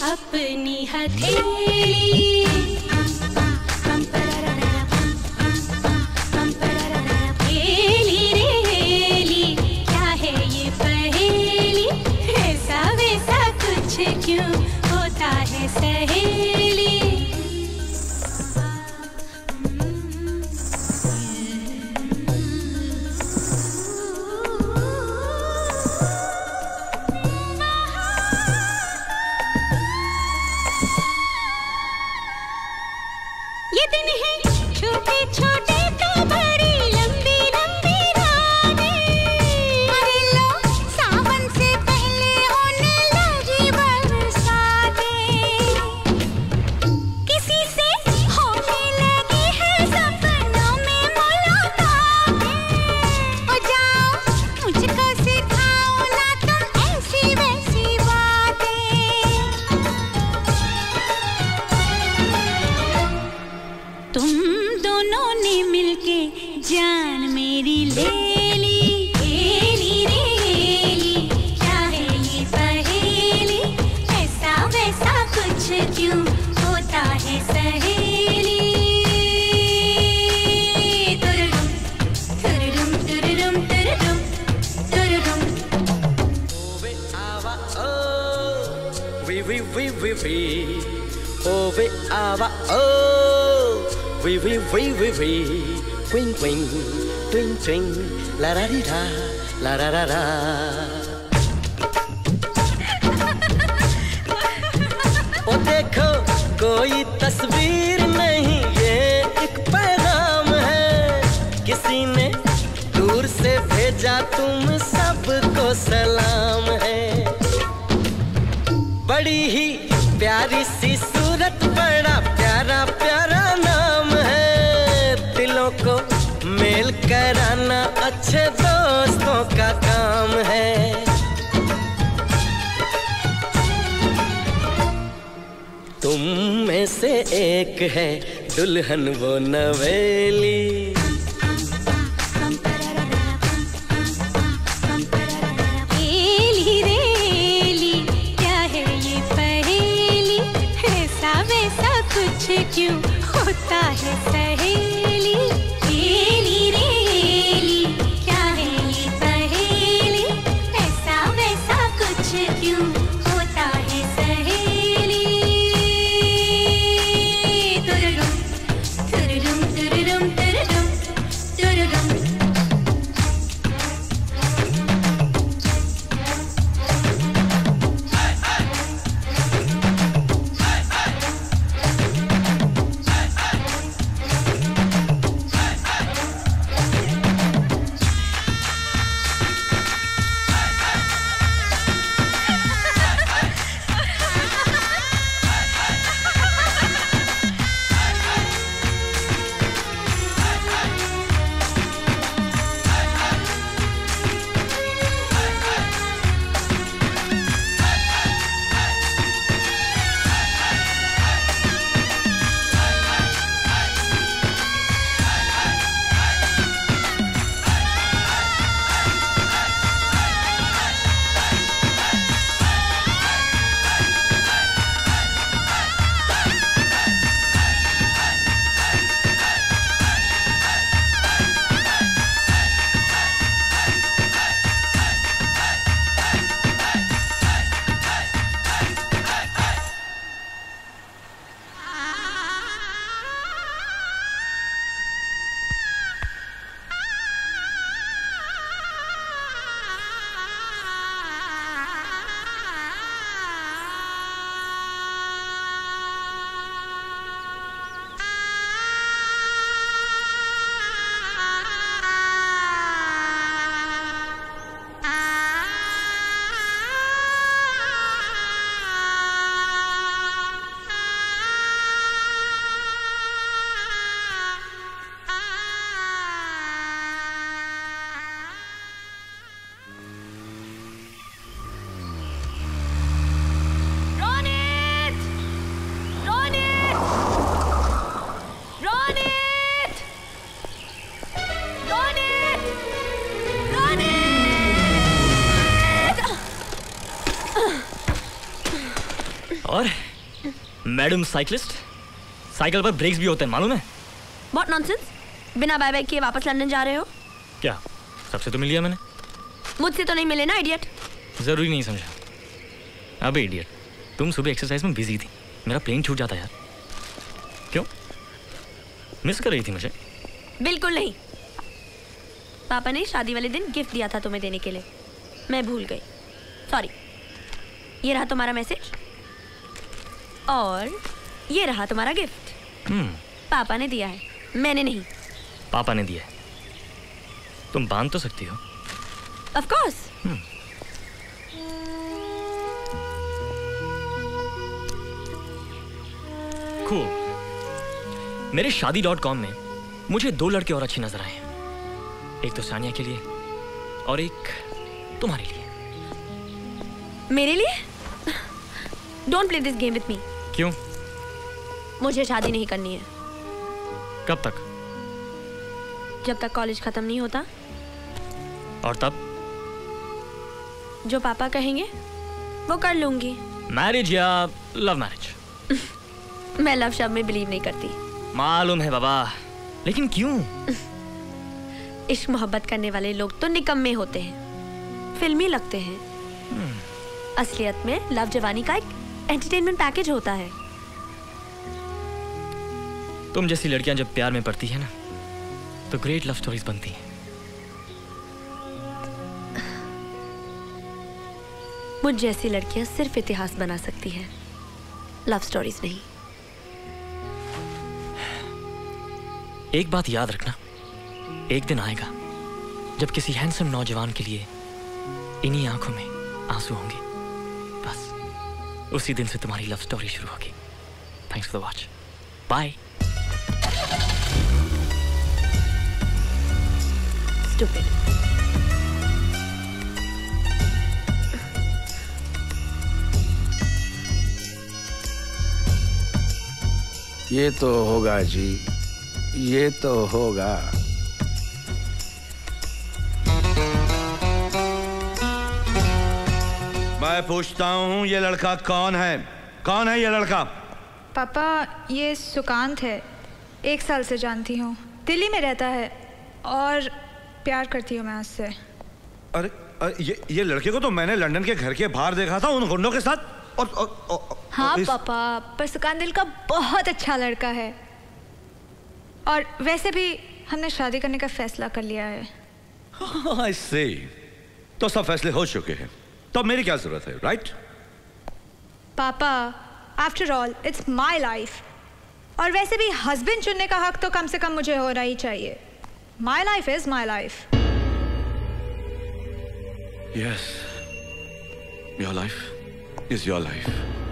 अपनी हथेली हेली रे हेली क्या है ये पहेली ऐसा वैसा कुछ क्यों होता है सहेली ये दिन है छोटे छोटे तो बड़ी लंबी लंबी रातें अरे लो सावन से पहले होने लगी बरसातें किसी से होने लगी है सपनों में मुलाकातें ओ जाओ मुझको सिखाओ ना तुम ऐसी वैसी बातें तुम दोनों ने मिलके जान मेरी ले ली हेली रे हेली क्या है ये पहेली ऐसा वैसा कुछ क्यों होता है सहेली तुरुरुम तुरुरुम तुरुरुम तुरुरुम तुरुरुम ओवे आवा ओ वी वी वी वी वी ओवे आवा ओ वी वी वी वी वी क्विंग क्विंग ट्विंग ट्विंग ला रा री रा ला रा रा रा ओ देखो कोई तस्वीर नहीं ये एक पैगाम है किसी ने दूर से भेजा तुम सबको सलाम है बड़ी ही प्यारी सी सूरत बड़ा प्यारा प्यारा नाम है दिलों को मेल कराना अच्छे दोस्तों का काम है तुम में से एक है दुल्हन वो नवेली हेली रे हेली क्या है ये पहेली ऐसा वैसा कुछ क्यों होता है सहेली हेली रे हेली क्या है ये पहेली ऐसा वैसा कुछ क्यों होता है सहेली तुरुरुम तुरुरुम तुरुरुम तुरुरुम तुरुरुम मैडम साइकिलिस्ट, साइकिल पर ब्रेक्स भी होते हैं, मालूम है? What nonsense? बिना बाय बाय किए वापस लंदन जा रहे हो? क्या सबसे तो मिल लिया मैंने? मुझसे तो नहीं मिले ना इडियट। जरूरी नहीं समझा। अबे इडियट, तुम सुबह एक्सरसाइज में बिजी थी, मेरा प्लेन छूट जाता यार। क्यों मिस कर रही थी मुझे? बिल्कुल नहीं। पापा ने शादी वाले दिन गिफ्ट दिया था तुम्हें देने के लिए, मैं भूल गई, सॉरी। ये रहा तुम्हारा मैसेज और ये रहा तुम्हारा गिफ्ट। पापा ने दिया है, मैंने नहीं। पापा ने दिया है। तुम बांध तो सकती हो। Of course. कूल। मेरे शादी.com में मुझे 2 लड़के और अच्छे नजर आए हैं, एक तो सानिया के लिए और एक तुम्हारे लिए। मेरे लिए? Don't play this game with me. क्यों? मुझे शादी नहीं करनी है। कब तक? जब तक कॉलेज खत्म नहीं होता। और तब? जो पापा कहेंगे वो कर लूंगी। मैरिज या लव मैरिज? मैं लव शब्द में बिलीव नहीं करती। मालूम है बाबा, लेकिन क्यों? इश्क मोहब्बत करने वाले लोग तो निकम्मे होते हैं, फिल्मी लगते हैं। असलियत में लव जवानी का एक एंटरटेनमेंट पैकेज होता है। तुम जैसी लड़कियां जब प्यार में पड़ती है ना, तो ग्रेट लव स्टोरीज बनती हैं। मुझ जैसी लड़कियां सिर्फ इतिहास बना सकती हैं, लव स्टोरीज नहीं। एक बात याद रखना, एक दिन आएगा जब किसी हैंडसम नौजवान के लिए इन्हीं आंखों में आंसू होंगे। बस उसी दिन से तुम्हारी लव स्टोरी शुरू होगी। Thanks for the watch. Bye. Stupid. ये तो होगा जी, ये तो होगा। मैं पूछता हूँ, ये लड़का कौन है? कौन है ये लड़का? पापा, ये सुकांत है, 1 साल से जानती हूँ, दिल्ली में रहता है और प्यार करती हूँ मैं उससे। अरे ये लड़के को तो मैंने लंदन के घर के बाहर देखा था उन गुंडों के साथ। और हाँ पापा, पर सुकांत दिल का बहुत अच्छा लड़का है और वैसे भी हमने शादी करने का फैसला कर लिया है। I see. तो सब फैसले हो चुके हैं, तो मेरी क्या जरूरत है, राइट? पापा, after all it's my life, और वैसे भी हस्बैंड चुनने का हक तो कम से कम मुझे होना ही चाहिए। My life is my life. Yes, your life is your life.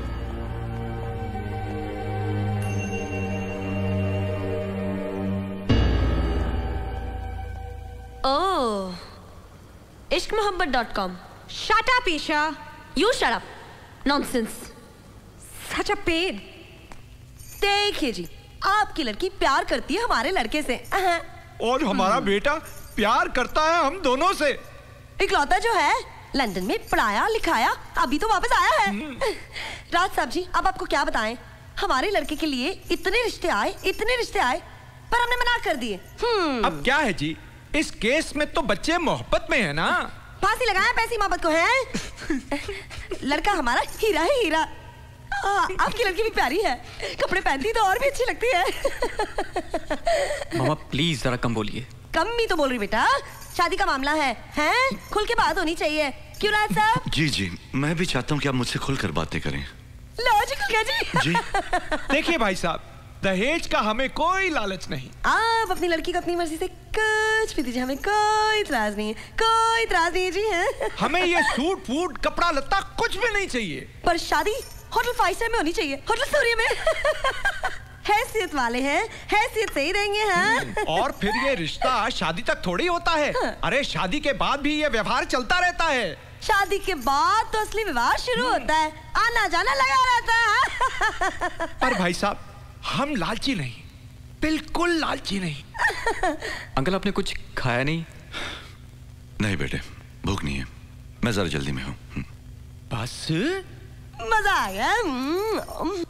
Oh, ishqmohabbat.com. Shut up, Isha. You shut up. Nonsense. Such a pain. देखिए जी, आपकी लड़की प्यार करती है हमारे लड़के से और हमारा बेटा प्यार करता है हम दोनों से। इकलौता जो है, लंदन में पढ़ाया लिखाया, अभी तो वापस आया है। राज साहब जी, अब आपको क्या बताएं, हमारे लड़के के लिए इतने रिश्ते आए, पर हमने मना कर दिए। अब क्या है जी, इस केस में तो बच्चे मोहब्बत में है ना। फांसी लगाया पैसी मोहब्बत को है। लड़का हमारा हीरा है, हीरा। आपकी लड़की भी प्यारी है, कपड़े पहनती तो और भी अच्छी लगती है। मामा प्लीज जरा कम बोलिए। कम भी तो बोल रही बेटा, शादी का मामला है, हैं? खुल के बात होनी चाहिए, क्यों राज साहब? जी, मैं भी चाहता हूँ कि आप मुझसे खुलकर बातें करें। लॉजिकल क्या जी? देखिए भाई साहब, दहेज का हमें कोई लालच नहीं। आप अपनी लड़की को अपनी मर्जी से कुछ भी दीजिए, हमें कोई इतराज नहीं है, कोई इतराज नहीं जी। है हमें ये सूट फूट कपड़ा लत्ता कुछ भी नहीं चाहिए, पर शादी होटल 5 स्टार में होनी चाहिए, होटल सूर्य में। हैसियत वाले हैं, हैसियत से ही रहेंगे। हैं? और फिर ये रिश्ता शादी तक थोड़ी होता है। अरे शादी के बाद भी ये व्यवहार चलता रहता है। शादी के बाद तो असली विवाह शुरू होता है, आना जाना लगा रहता है। पर भाई साहब, हम लालची नहीं, बिल्कुल लालची नहीं। अंकल आपने कुछ खाया नहीं? नहीं बेटे, भूख नहीं है, मैं जरा जल्दी में हूँ। बस मजा आ गया।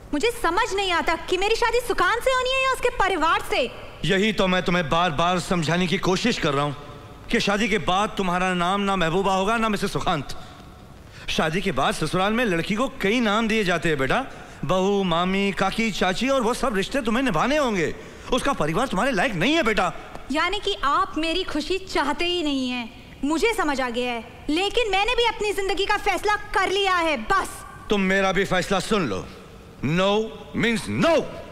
मुझे समझ नहीं आता कि मेरी शादी सुकांत से होनी है या उसके परिवार से। यही तो मैं तुम्हें बार बार समझाने की कोशिश कर रहा हूं कि शादी के बाद तुम्हारा नाम ना महबूबा होगा ना मिसेस सुकांत। शादी के बाद ससुराल में लड़की को कई नाम दिए जाते हैं बेटा, बहू, मामी, काकी, चाची, और वो सब रिश्ते तुम्हें निभाने होंगे। उसका परिवार तुम्हारे लायक नहीं है बेटा। यानी कि आप मेरी खुशी चाहते ही नहीं हैं। मुझे समझ आ गया है, लेकिन मैंने भी अपनी जिंदगी का फैसला कर लिया है। बस तुम मेरा भी फैसला सुन लो। No means no.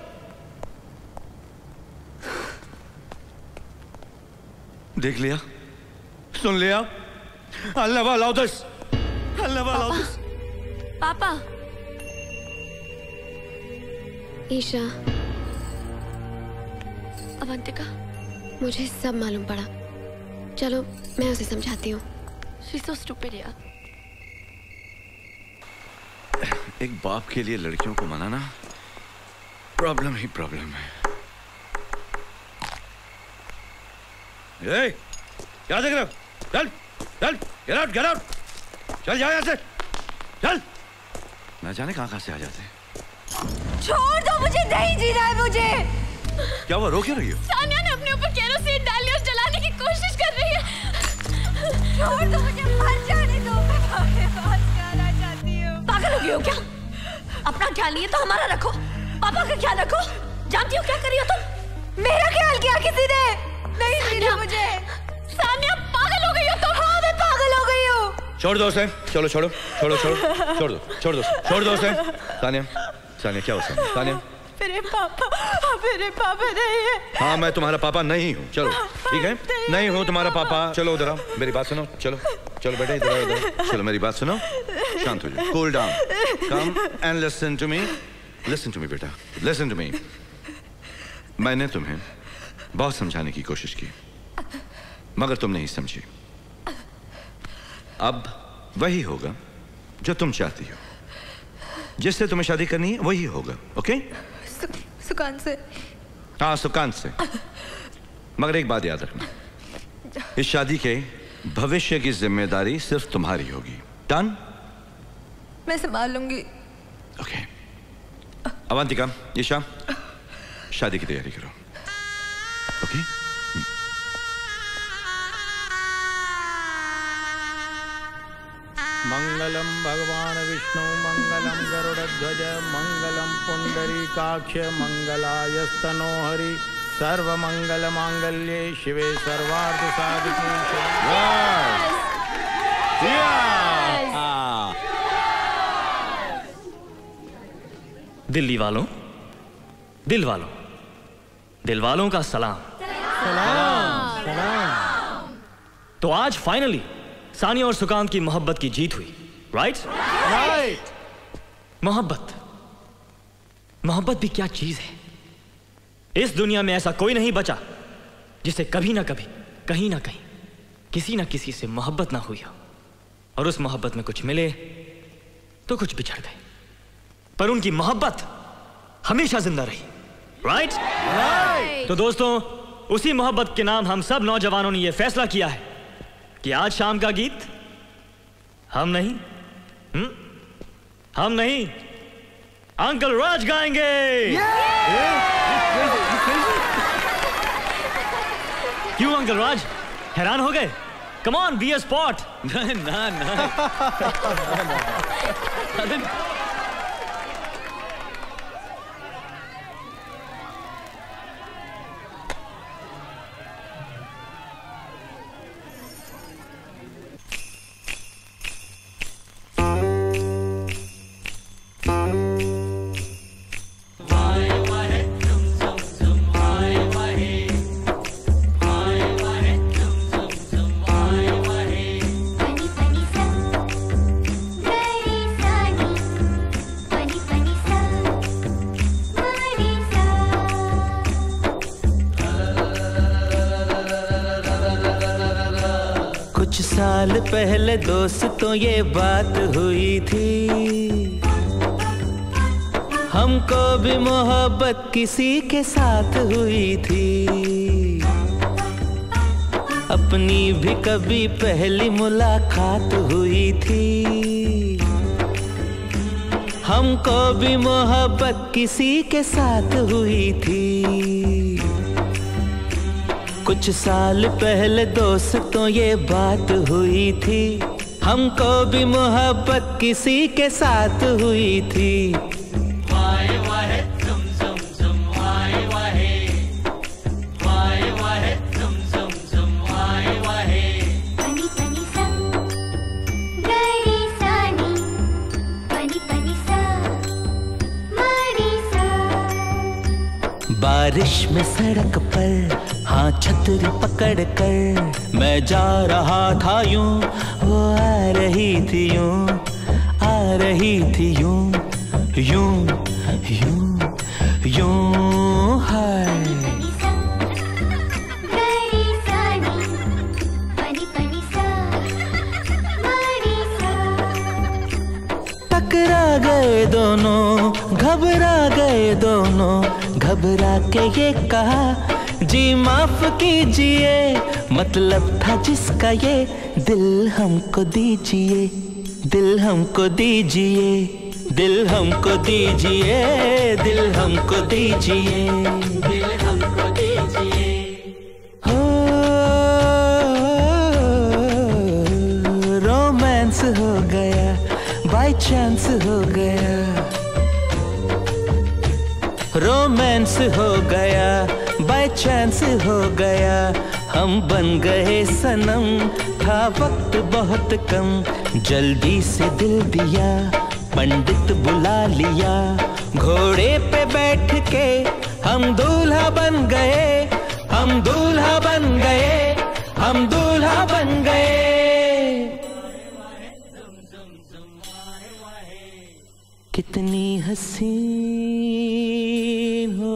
देख लिया, सुन लिया। I'll never allow this. I'll never allow this. पापा। ईशा, अवंतिका, मुझे सब मालूम पड़ा। चलो मैं उसे समझाती हूँ। She's so stupid यार। एक बाप के लिए लड़कियों को मनाना प्रॉब्लम ही प्रॉब्लम है। क्या देख रहे हो? चल चल, गेट आउट, गेट आउट। चल जाओ यहाँ से, चल। न जाने कहाँ से आ जाते हैं। छोड़ दो मुझे, नहीं जीना है मुझे। क्या वो रो क्यों रही हो? सानिया ने अपने ऊपर केरोसिन डाली और जलाने की कोशिश कर रही है। छोड़ दो मुझे, मर जाने दो। मैं पापा के पास जाना चाहती हूँ। पागल हो गई हो क्या? अपना ख्याल नहीं है तो हमारा रखो। पापा का ख्याल रखो। जानती हो क्या कर रही हो तुम? मेरा ख्याल किया किसी ने? नहीं जीना मुझे। सानिया पागल हो गई हो तुम। हाँ मैं पागल हो गई हूँ। छोड़ दो उसे। चलो छोड़ो छोड़ो छोड़ो, छोड़ दो, छोड़ दो, छोड़ दो उसे। सानिया, सानिया क्या हुआ? सानिया, मेरे पापा नहीं है। हाँ मैं तुम्हारा पापा नहीं हूँ। चलो ठीक है, नहीं हूँ तुम्हारा पापा। चलो उधर आओ, मेरी बात सुनो। चलो चलो बेटे, इधर आओ, इधर। चलो मेरी बात सुनो, शांत हो जाओ, cool down, come and listen to me. Listen to me बेटा, लिसन टू मी। मैंने तुम्हें बहुत समझाने की कोशिश की मगर तुम नहीं समझी। अब वही होगा जो तुम चाहती हो, जिससे तुम्हें शादी करनी है वही होगा। ओके? सुकांत से। हाँ सुकांत से। मगर एक बात याद रखना, इस शादी के भविष्य की जिम्मेदारी सिर्फ तुम्हारी होगी। डन? मैं संभाल लूंगी। ओके। अवंतिका, ईशा, शादी की तैयारी करो। ओके? मंगलम भगवान विष्णु मंगलम गरुड़ध्वज मंगलम पुंडरीकाक्ष मंगलायस्तनो हरि सर्वमंगल मांगल्ये शिवे सर्वार्थ साधिके। दिल्ली वालों, दिल वालों, दिल वालों का सलाम। सलाम, सलाम। तो आज फाइनली सानिया और सुकांत की मोहब्बत की जीत हुई। राइट? राइट। मोहब्बत, मोहब्बत भी क्या चीज है। इस दुनिया में ऐसा कोई नहीं बचा जिसे कभी ना कभी, कहीं ना कहीं, किसी ना किसी से मोहब्बत ना हुई हो, और उस मोहब्बत में कुछ मिले तो कुछ बिछड़ गए, पर उनकी मोहब्बत हमेशा जिंदा रही। राइट? राइट। तो दोस्तों, उसी मोहब्बत के नाम हम सब नौजवानों ने यह फैसला किया है कि आज शाम का गीत हम नहीं, हम नहीं, अंकल राज गाएंगे। क्यों अंकल राज, हैरान हो गए? Come on, be a sport. ना ना साल पहले दोस्तों ये बात हुई थी, हमको भी मोहब्बत किसी के साथ हुई थी। अपनी भी कभी पहली मुलाकात हुई थी, हमको भी मोहब्बत किसी के साथ हुई थी। कुछ साल पहले दोस्तों ये बात हुई थी। हमको भी मोहब्बत किसी के साथ हुई थी। बारिश में सड़क पर हाँ छतरी पकड़ कर मैं जा रहा था यूं, वो आ रही थी यूं, आ रही थी यूं, यूं यूं यूं हाय। टकरा गए दोनों, घबरा गए दोनों, घबरा के ये कहा जी माफ कीजिए, मतलब था जिसका ये दिल हमको दीजिए, दिल हमको दीजिए, दिल हमको दीजिए, दिल हमको दीजिए, दिल हमको दीजिए। हो रोमांस हो गया, बाय चांस हो गया, रोमांस हो गया, बाय चांस हो गया, हम बन गए सनम, था वक्त बहुत कम, जल्दी से दिल दिया, पंडित बुला लिया, घोड़े पे बैठ के हम दूल्हा बन गए, हम दूल्हा बन गए, हम दूल्हा बन गए। कितनी हसीन हो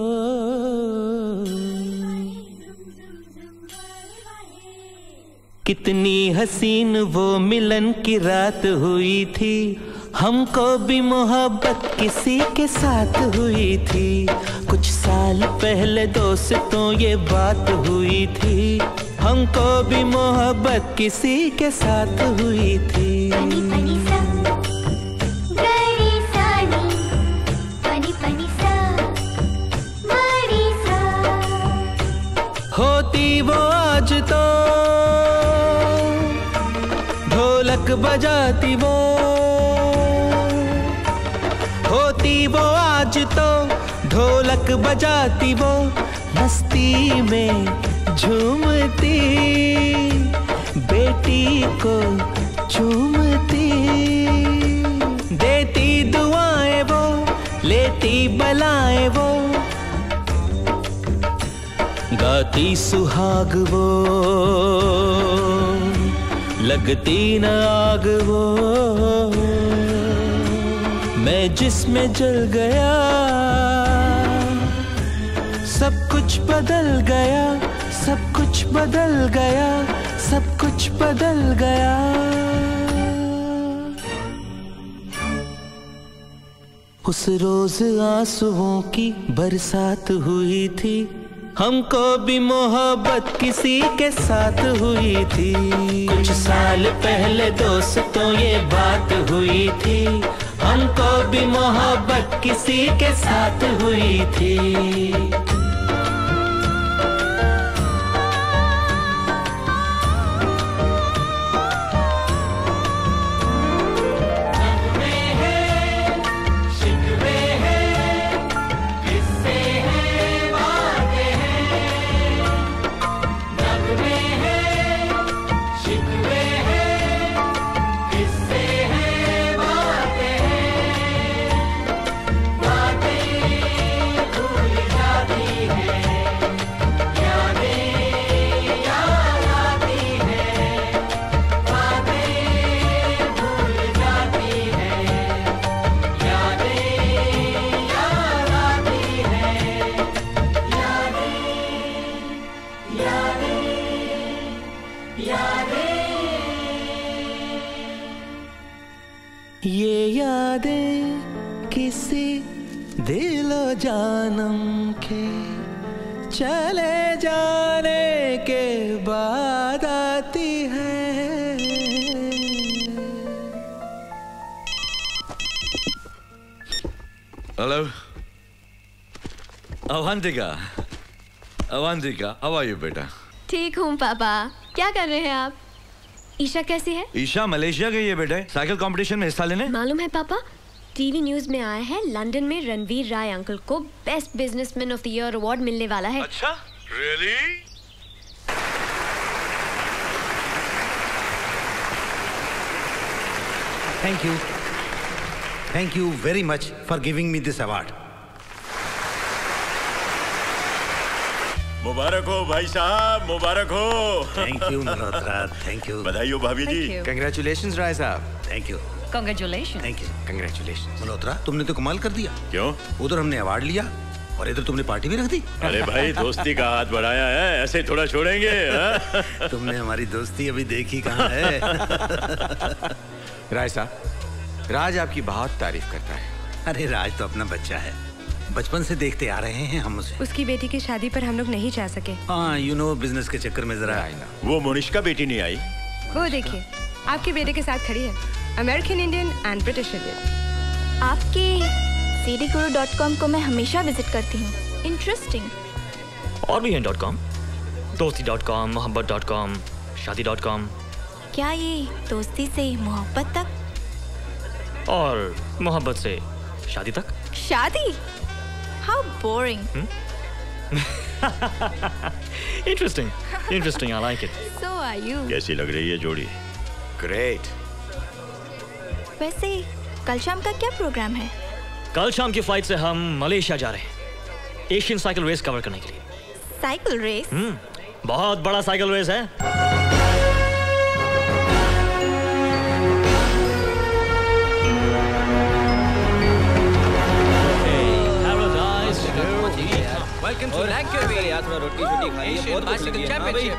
कितनी हसीन वो मिलन की रात हुई थी, हमको भी मोहब्बत किसी के साथ हुई थी। कुछ साल पहले दोस्तों ये बात हुई थी, हमको भी मोहब्बत किसी के साथ हुई थी। होती वो आज तो ढोलक बजाती वो, होती वो आज तो ढोलक बजाती वो, मस्ती में झूमती, बेटी को चूमती, देती दुआएं वो, लेती बलाएं वो, गाती सुहाग वो, लगती न आग वो, मैं जिसमें जल गया, सब कुछ बदल गया, सब कुछ बदल गया, सब कुछ बदल गया। उस रोज आंसुओं की बरसात हुई थी, हमको भी मोहब्बत किसी के साथ हुई थी। कुछ साल पहले दोस्तों ये बात हुई थी, हमको भी मोहब्बत किसी के साथ हुई थी। ये यादें किसी दिलो जानम के चले जाने के बाद आती है। Hello Avantika, Avantika, how are you बेटा? ठीक हूँ पापा। क्या कर रहे हैं आप? ईशा कैसी है? ईशा मलेशिया गई है बेटे, साइकिल कंपटीशन में हिस्सा लेने। मालूम है पापा, टीवी न्यूज में आया है लंदन में रणवीर राय अंकल को best businessman of the year award मिलने वाला है। अच्छा, really? Thank you very much for giving me this award. मुबारक हो भाई साहब, मुबारक हो। Thank you Malhotra, thank you. बधाई हो भाभी जी। Congratulations राय साहब। Thank you. Congratulations. Thank you. Congratulations. Malhotra, तुमने तो कमाल कर दिया। क्यों? उधर हमने अवार्ड लिया और इधर तुमने पार्टी भी रख दी। अरे भाई, दोस्ती का हाथ बढ़ाया है, ऐसे थोड़ा छोड़ेंगे? हाँ? तुमने हमारी दोस्ती अभी देखी कहाँ है? राय साहब, राज आपकी बहुत तारीफ करता है। अरे राज तो अपना बच्चा है, बचपन से देखते आ रहे हैं हम उसे। उसकी बेटी की शादी पर हम लोग नहीं जा सके। हाँ, यू नो, बिजनेस के चक्कर में जरा आएगा। वो मोनिश का बेटी नहीं आई? वो देखिए, आपके बेटे के साथ खड़ी है, American Indian and British Indian. आपके cdguru.com को मैं हमेशा विजिट करती हूँ। इंटरेस्टिंग। और भी हैं .com, दोस्ती.com, मोहब्बत.com, शादी.com। क्या ये दोस्ती से मोहब्बत तक? और मोहब्बत से शादी तक। शादी? How boring. Interesting, interesting, I like it. So are you. कैसी लग रही है जोड़ी? ग्रेट। वैसे कल शाम का क्या प्रोग्राम है? कल शाम की फ्लाइट से हम मलेशिया जा रहे हैं, एशियन साइकिल रेस कवर करने के लिए। Cycle race? बहुत बड़ा साइकिल रेस है। वेलकम टू लैंकर यार, थोड़ा रोटी छोटी खाइए। बहुत बाइसिकल चैंपियनशिप।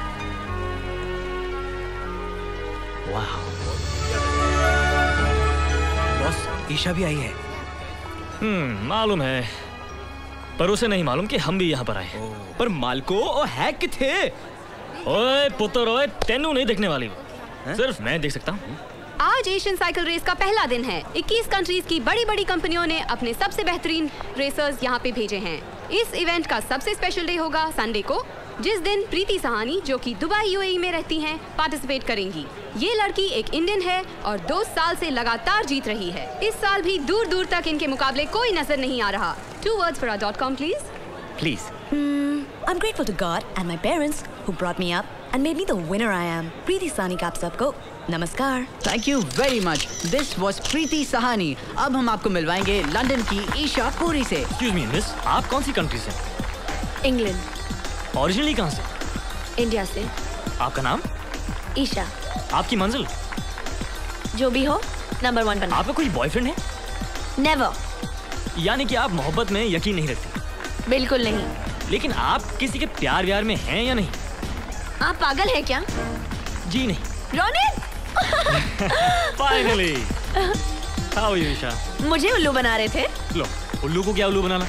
वाह, बॉस ईशा भी आई है। मालूम है, पर उसे नहीं मालूम कि हम भी यहाँ पर आए। पर मालको और है किथे? ओए पुत्र, ओए तेनू नहीं देखने वाली वो, सिर्फ मैं देख सकता हूँ। आज एशियन साइकिल रेस का पहला दिन है। 21 कंट्रीज की बड़ी बड़ी कंपनियों ने अपने सबसे बेहतरीन रेसर्स यहाँ पे भेजे हैं। इस इवेंट का सबसे स्पेशल डे होगा संडे को, जिस दिन प्रीति सहानी, जो कि दुबई यूएई में रहती हैं, पार्टिसिपेट करेंगी। ये लड़की एक इंडियन है और 2 साल से लगातार जीत रही है। इस साल भी दूर दूर तक इनके मुकाबले कोई नजर नहीं आ रहा। 2 words for our .com please. Please. I'm grateful to God and my parents who brought me up and made me the winner I am. प्रीति सहानी का आप सबको नमस्कार। Thank you very much. This was प्रीति सहानी। अब हम आपको मिलवाएंगे लंदन की ईशा पुरी से। Excuse me, miss, आप कौन सी कंट्री से? इंग्लैंड। ओरिजिनली कहाँ से? इंडिया से। आपका नाम? ईशा। आपकी मंजिल? जो भी हो, नंबर 1 बना। आपका कोई बॉयफ्रेंड है? नेवर। यानी कि आप मोहब्बत में यकीन नहीं रखती? बिल्कुल नहीं। लेकिन आप किसी के प्यार व्यार में हैं या नहीं? आप पागल हैं क्या? जी नहीं। Ronit! Finally! How are you, Isha? मुझे उल्लू बना रहे थे। लो, उल्लू को क्या उल्लू बनाना?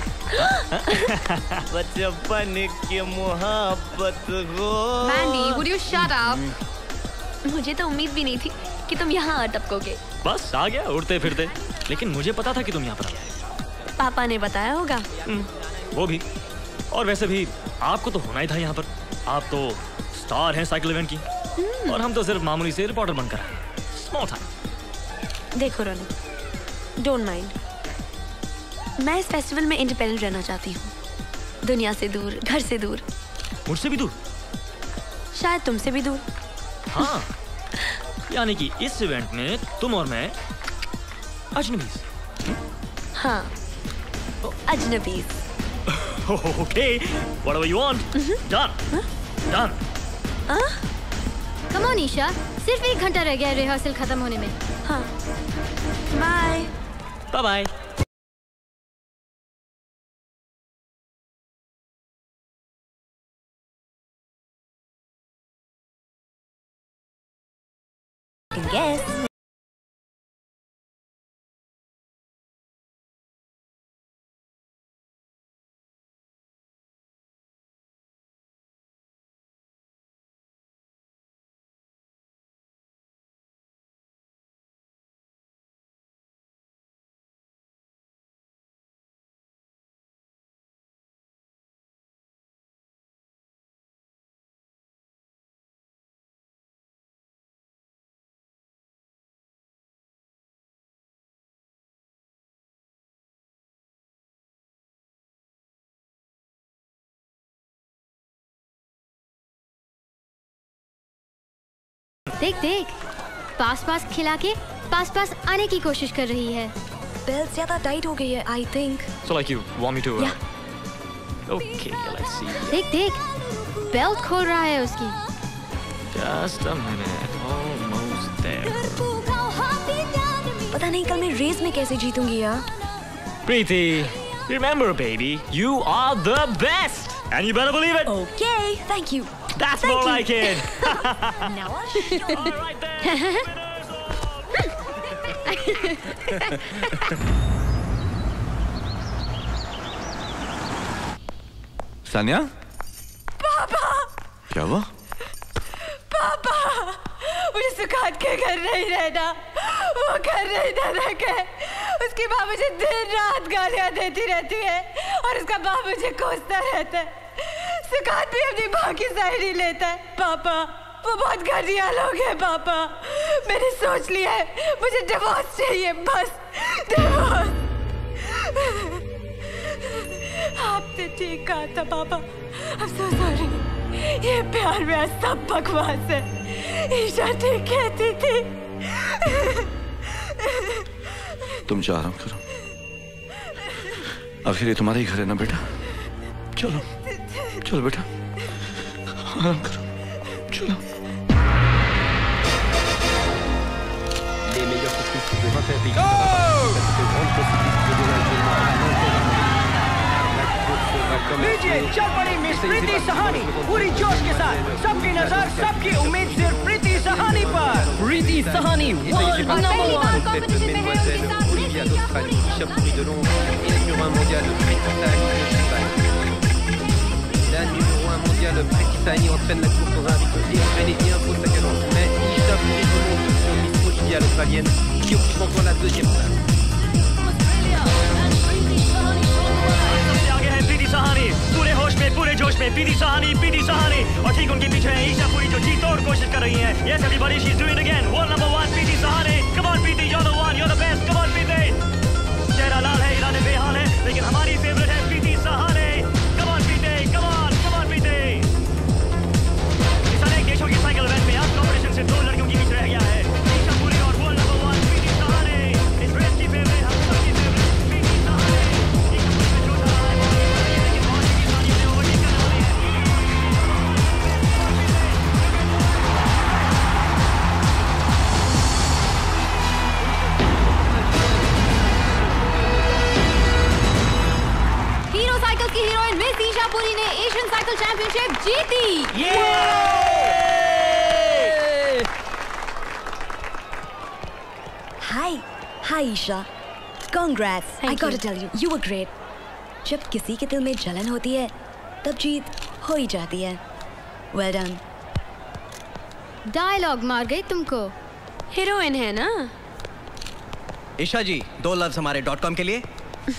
बचपन की मोहब्बत हो। Mandy, would you shut up? मुझे तो उम्मीद भी नहीं थी कि तुम यहाँ अटकोगे। बस आ गया उड़ते फिरते, लेकिन मुझे पता था कि तुम यहाँ पर आओगे। पापा ने बताया होगा। वो भी, और वैसे भी आपको तो होना ही था यहाँ पर। आप तो स्टार हैं साइकिल इवेंट की, और हम तो सिर्फ मामूली से रिपोर्टर बनकर आए। Small time. देखो रोनी, डोंट माइंड, मैं इस फेस्टिवल में इंडिपेंडेंट रहना चाहती हूँ, दुनिया से दूर, घर से दूर। मुझसे भी दूर? शायद तुमसे भी दूर। हाँ, यानी कि इस इवेंट में तुम और मैं अजनबीज। हाँ, अजनबीज। Okay, whatever you want. Done. Done. Come on Isha, सिर्फ 1 घंटा रह गया है रिहर्सल खत्म होने में। हाँ, बाय। Bye bye. Guess. देख देख, पास पास खिला के पास पास आने की कोशिश कर रही है। बेल्ट ज्यादा टाइट हो गई है, I think. So like you want me to? Yeah. Okay, let's see. देख देख, बेल्ट खोल रहा है उसकी। Just a minute, almost there. पता नहीं कल मैं रेस में कैसे जीतूंगी यार। Preeti, remember baby, you are the best, and you better believe it. Okay, thank you. That's more like it. Now I'll show you. All right there. Sania, पापा, क्या हुआ? पापा, मुझे सुखात के घर नहीं रहना, वो घर नहीं रहना के, उसकी माँ मुझे दिन रात गालियाँ देती रहती है और उसका बाप मुझे कोसता रहता है। सुखात भी अपनी माँ की साइड ही लेता है। पापा, वो बहुत घटिया लोग हैं पापा। मैंने सोच लिया है, मुझे डिवोर्स चाहिए, बस डिवोर्स। आपने ठीक कहा था पापा, I'm so sorry। ये प्यार में सब बकवास है। ईशा ठीक कहती थी। तुम जा आराम करो, आखिर ये तुम्हारा ही घर है ना बेटा। चलो चलो बेटा, आराम करो, चलो। Les meilleurs cyclistes de 21 pays de grande possibilité de लीजिए चल पड़ी मिस प्रीति सहानी पूरी जोश के साथ, सबकी नजर सबकी उम्मीद सिर्फ प्रीति सहानी पर। Preeti Sahani world number 1। Mademoiselle Olivia d'Australie, Puri de Londres et numéro 1 mondial Hrithik Roshan. La numéro 1 mondial Hrithik Roshan entraîne la course dans un rythme effréné et impose sa cadence. Mais Isha Puri remonte sur Miss Olivia l'Australienne qui occupe encore la deuxième place. Preeti Sahani पूरे होश में पूरे जोश में, प्रीति सहानी और ठीक उनके पीछे है ईशा पुरी जो जी तोड़ कोशिश कर रही है। Yes everybody, she's doing it again. World number 1 Preeti Sahani. Come on Preeti, you're the one, you're the best. Come on प्रीति। चेहरा लाल है, इरादे बेहाल है, लेकिन हमारी फेवरेट है प्रीति Sahani. Come on Preeti, come on प्रीति। इस अनेक देशों की साइकिल इवेंट में अब कॉम्पिटिशन से 2 लड़कियों के बीच रह गया है। ईशा पुरी और वर्ल्ड नंबर 1 प्रीति सहानी। इस रेस की फेवरेट, हम सबकी फेवरेट प्रीति सहानी। की हीरोइन मिस ईशा पुरी ने एशियन साइकिल चैंपियनशिप जीती। Hi Isha, congrats. I gotta tell you, you were great. जब किसी के दिल में जलन होती है, तब जीत हो ही जाती है। Well done. डायलॉग मार गई तुमको। हीरोइन है ना? ईशा जी, 2 लफ्ज हमारे .com के लिए।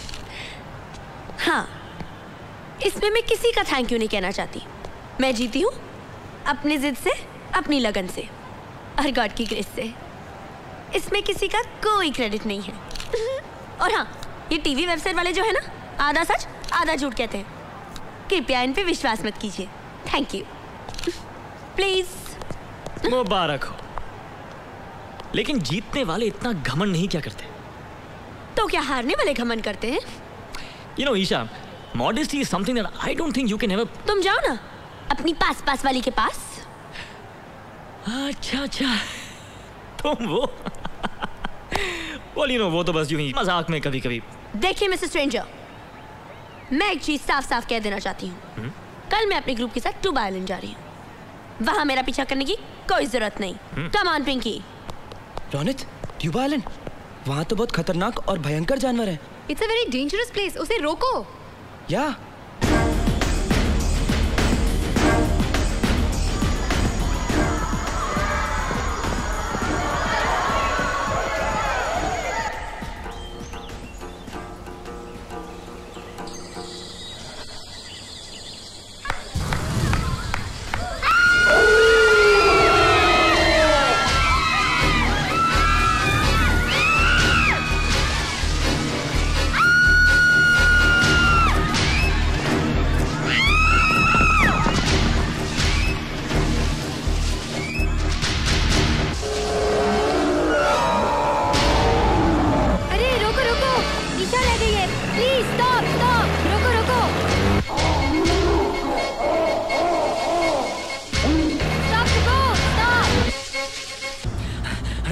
हाँ, इसमें मैं किसी का थैंक यू नहीं कहना चाहती। मैं जीती हूँ अपनी जिद से, अपनी लगन से और गॉड की ग्रेस से। इसमें किसी का कोई क्रेडिट नहीं है। और हाँ, ये टीवी वेबसाइट वाले जो है ना, आधा सच आधा झूठ कहते हैं। कृपया इन पे विश्वास मत कीजिए। Thank you please. मुबारक हो। लेकिन जीतने वाले इतना घमंड नहीं क्या करते? तो क्या हारने वाले घमंड करते हैं? You know Isha, modesty is something that I don't think you can ever. तुम जाओ ना अपनी पास वाली के पास। अच्छा तुम वो Well, you know, वो तो बस यूं ही मजाक में कभी कभी। देखिए मिस्टर स्ट्रेंजर, मैं एक चीज साफ साफ कह देना चाहती हूँ। कल मैं अपने ग्रुप के साथ टूबा आइलैंड जा रही हूँ। वहां मेरा पीछा करने की कोई जरूरत नहीं। Come on Pinky. Ronit, Tuba island, वहां तो बहुत खतरनाक और भयंकर जानवर है। It's a very dangerous place. उसे रोको। या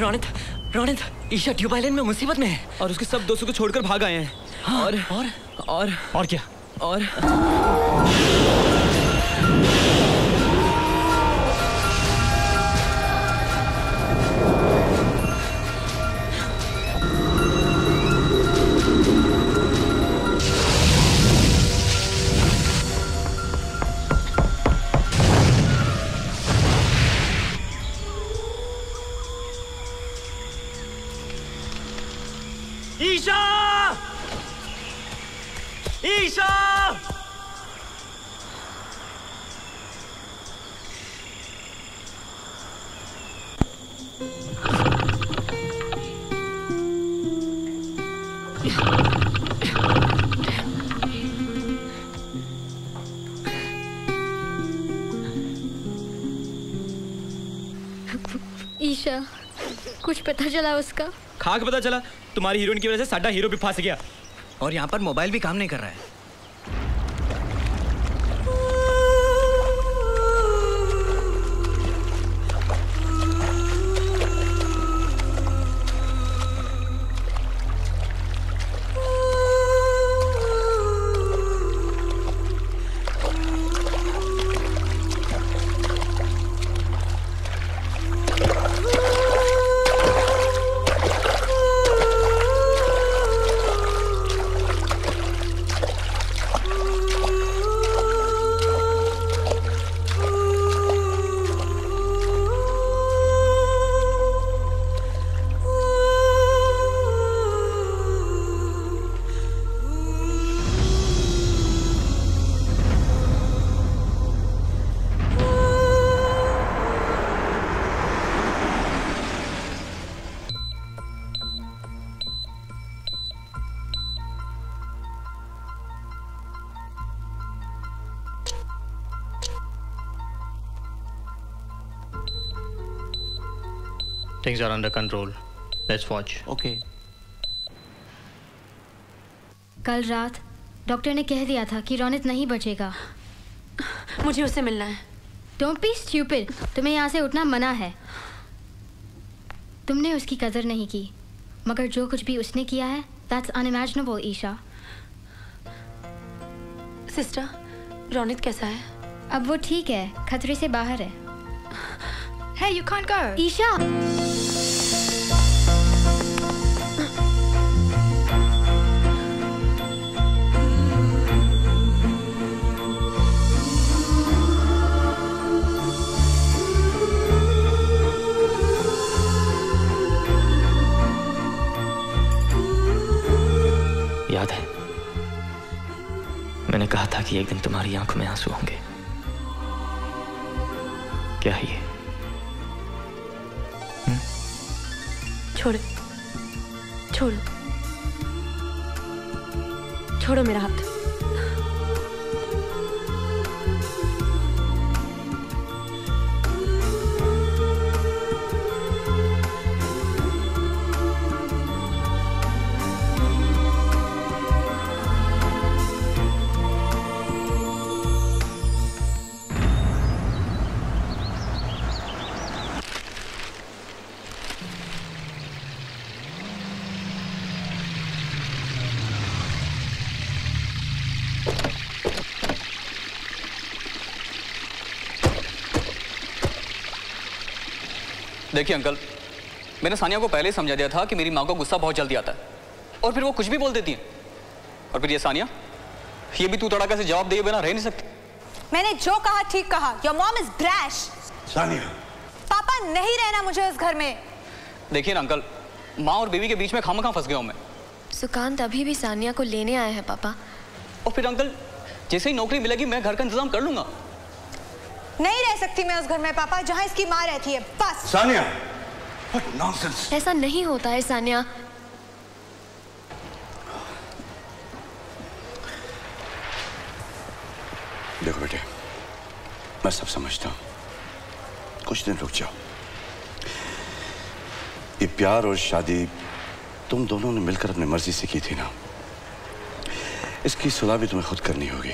रोनित, ईशा ट्यूब आइलैंड में मुसीबत में है और उसके सब दोस्तों को छोड़कर भाग आए हैं। हाँ, और क्या? और ईशा! ईशा, कुछ पता चला उसका? खाक पता चला, तुम्हारी हीरोइन की वजह से साडा हीरो भी फंस गया और यहाँ पर मोबाइल भी काम नहीं कर रहा है। Things are under control. Let's watch. Okay. कल रात डॉक्टर ने कह दिया था कि रोनित नहीं बचेगा। मुझे उससे मिलना है। Don't be stupid. तुम्हें यहाँ से उठना मना है। तुमने उसकी कदर नहीं की, मगर जो कुछ भी उसने किया है, that's unimaginable, Isha. Sister, Ronit कैसा है? अब वो ठीक है, खतरे से बाहर है। Hey, you can't go. Isha! याद है, मैंने कहा था कि एक दिन तुम्हारी आंखों में आंसू होंगे। क्या है ये? छोड़ो, छोड़ो, छोड़ो मेरा हाथ। देखिए अंकल, मैंने सानिया को पहले ही समझा दिया था कि मेरी माँ को गुस्सा बहुत जल्दी आता है और फिर वो कुछ भी बोल देती है। और फिर ये सानिया, ये भी तू तड़ाका से जवाब दिए बिना रह नहीं सकती। मैंने जो कहा ठीक कहा। Your mom is brash. Sania, पापा नहीं रहना मुझे उस घर में। देखिए ना अंकल, माँ और बीवी के बीच में खामखा फंस गया हूँ मैं। सुकांत अभी भी सानिया को लेने आए हैं पापा। और फिर अंकल, जैसे ही नौकरी मिलेगी मैं घर का इंतजाम कर लूंगा। नहीं रह सकती मैं उस घर में पापा जहाँ इसकी माँ रहती है, बस। Sania, what nonsense! ऐसा नहीं होता है सानिया। देखो बेटे, मैं सब समझता हूँ, कुछ दिन रुक जाओ। ये प्यार और शादी तुम दोनों ने मिलकर अपनी मर्जी से की थी ना, इसकी सुलह भी तुम्हें खुद करनी होगी।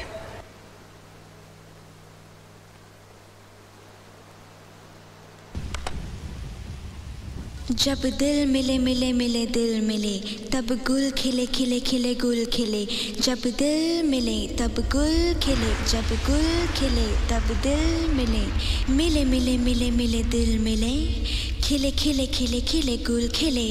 जब दिल मिले मिले मिले दिल मिले तब गुल खिले खिले खिले गुल खिले जब दिल मिले तब गुल खिले जब गुल खिले तब दिल मिले मिले मिले मिले मिले दिल मिले खिले खिले खिले खिले गुल खिले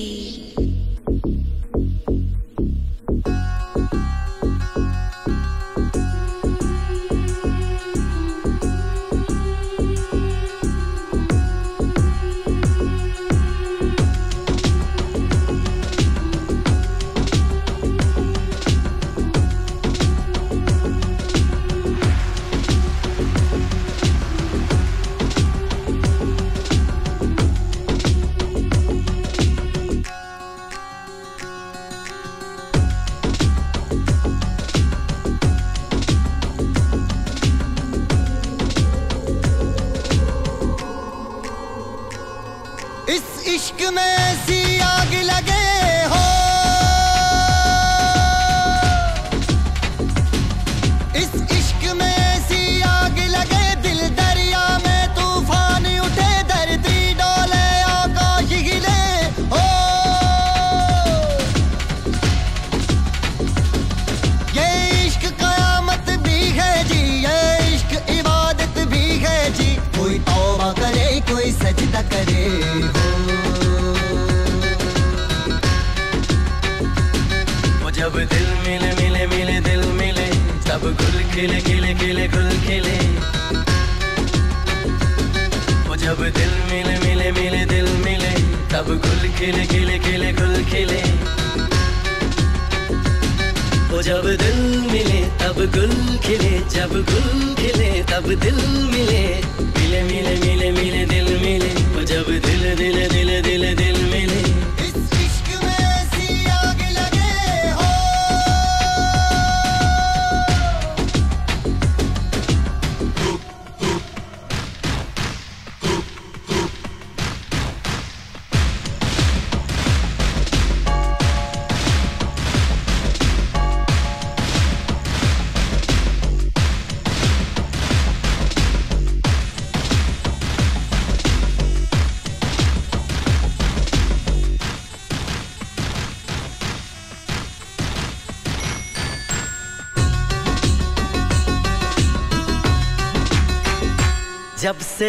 जब से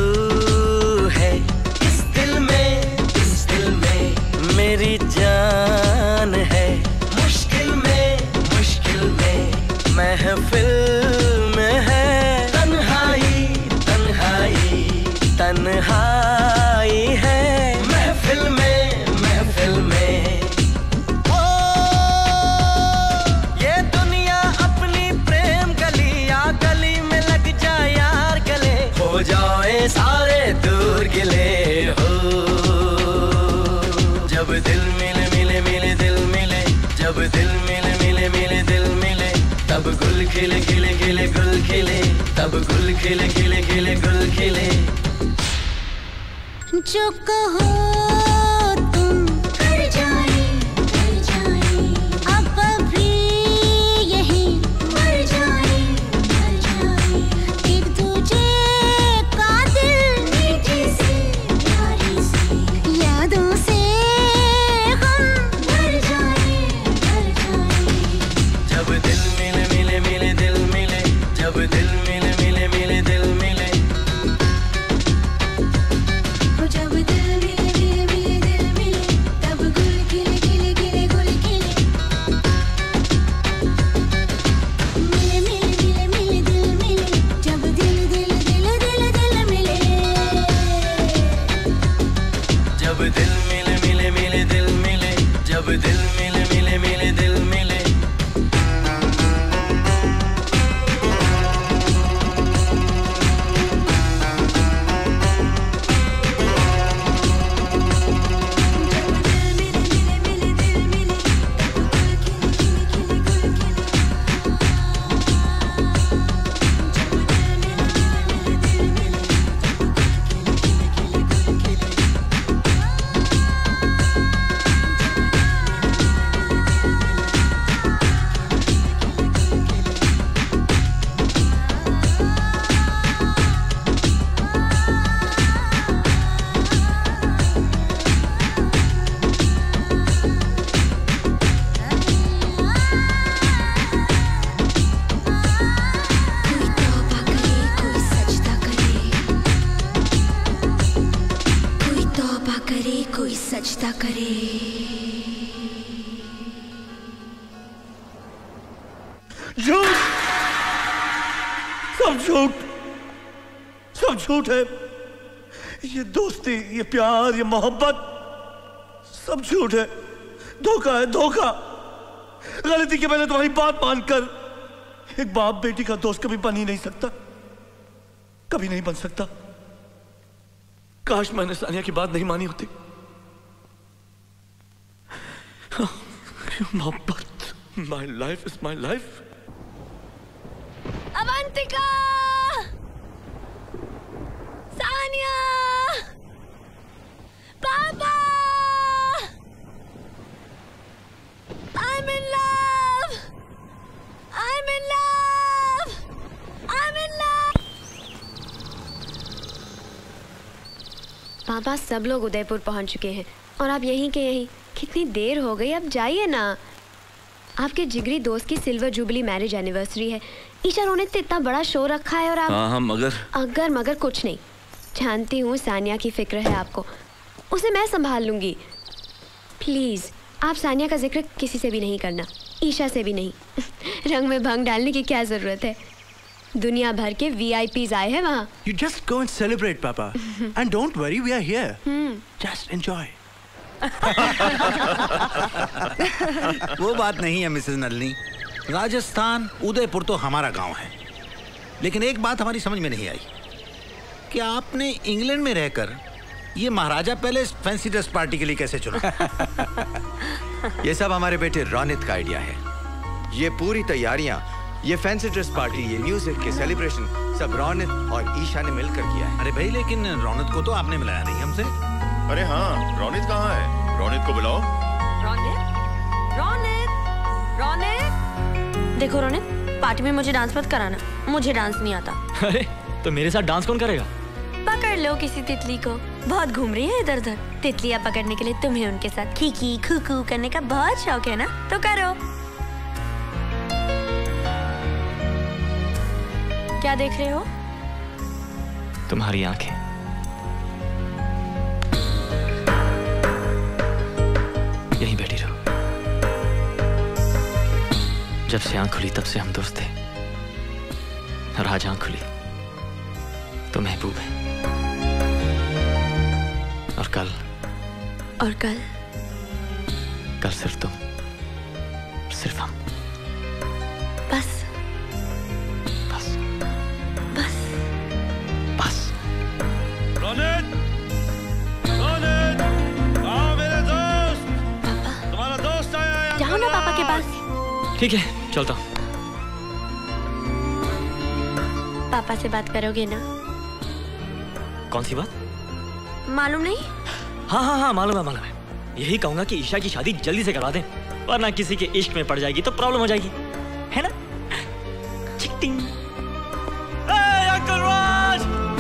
तू है इस दिल में मेरी जान है मुश्किल में महफिल में है तन्हाई है महफिल में ओ ये दुनिया अपनी प्रेम गली या गली में लग जाए यार गले हो जाए सारे दूर गिले हो जब दिल मिले मिले मिले दिल मिले जब दिल मिले मिले मिले दिल मिले तब गुल खिले खिले खिले गुल खिले तब गुल खिले खिले खिले गुल खिले जो कहो तुम कर जाए अब भी यही मर जाए एक दूजे का दिल मीठी सी प्यारी सी यादों से हम भर जाए जब दिल मिले मिले मिले दिल मिले जब दिल मिले मिले मिले दिल मिले जब दिल मिले करे, कोई सजदा करे। झूठ, सब झूठ, सब झूठ है। ये दोस्ती, ये प्यार, ये मोहब्बत सब झूठ है। धोखा है, धोखा। गलती की मैंने तुम्हारी बात मानकर एक बाप बेटी का दोस्त कभी बन ही नहीं सकता, कभी नहीं बन सकता। काश मैंने सानिया की बात नहीं मानी होती। मोहब्बत, my life is my life. Avantika, Sania, पापा, I'm in love, I'm in love, I'm in love। पापा, सब लोग उदयपुर पहुंच चुके हैं और आप यहीं के यहीं। कितनी देर हो गई, अब जाइए ना। आपके जिगरी दोस्त की सिल्वर जुबली मैरिज एनिवर्सरी है। ईशा रोने तो इतना बड़ा शो रखा है और आप अगर मगर कुछ नहीं। जानती हूँ सानिया की फिक्र है आपको, उसे मैं संभाल लूंगी। प्लीज आप सानिया का जिक्र किसी से भी नहीं करना, ईशा से भी नहीं। रंग में भंग डालने की क्या जरूरत है, दुनिया भर के VIPs आए हैं वहाँ। You just go and celebrate, Papa, and don't worry, we are here. Just enjoy. वो बात नहीं है मिसेस नलिनी। राजस्थान उदयपुर तो हमारा गांव है, लेकिन एक बात हमारी समझ में नहीं आई कि आपने इंग्लैंड में रहकर ये Maharaja palace fancy dress party के लिए कैसे चुना? ये सब हमारे बेटे रौनित का आइडिया है। ये पूरी तैयारियां, ये फैंसी ड्रेस पार्टी, ये म्यूजिक के सेलिब्रेशन सब रौनित और ईशा ने मिलकर किया है। अरे भाई, लेकिन रौनित को तो आपने मिलाया नहीं हमसे। अरे हाँ, रौनित कहाँ है? रौनित को बुलाओ। रौनित, रौनित, रौनित। देखो रौनित, पार्टी में मुझे डांस मत कराना, मुझे डांस नहीं आता। अरे तो मेरे साथ डांस कौन करेगा? पकड़ लो किसी तितली को, बहुत घूम रही है इधर उधर। तितलियाँ पकड़ने के लिए तुम्हें उनके साथ खीखी खू करने का बहुत शौक है ना, तो करो। क्या देख रहे हो? तुम्हारी आंखें। यहीं बैठी रहो। जब से आंख खुली तब से हम दोस्त थे, और आज आंख खुली तो महबूब है। और कल कल सिर्फ तुम, सिर्फ हम। बस बस बस बस। रौनित, रौनित, आओ मेरे दोस्त। तुम्हारा दोस्त आया है। जाओ ना पापा के पास। ठीक है, चलता हूँ। पापा से बात करोगे ना? कौन सी बात? मालूम नहीं? हाँ, मालूम है। यही कहूंगा कि ईशा की शादी जल्दी से करवा दें, वरना किसी के इश्क में पड़ जाएगी तो प्रॉब्लम हो जाएगी, है ना? चिकटिंग। अंकल राज!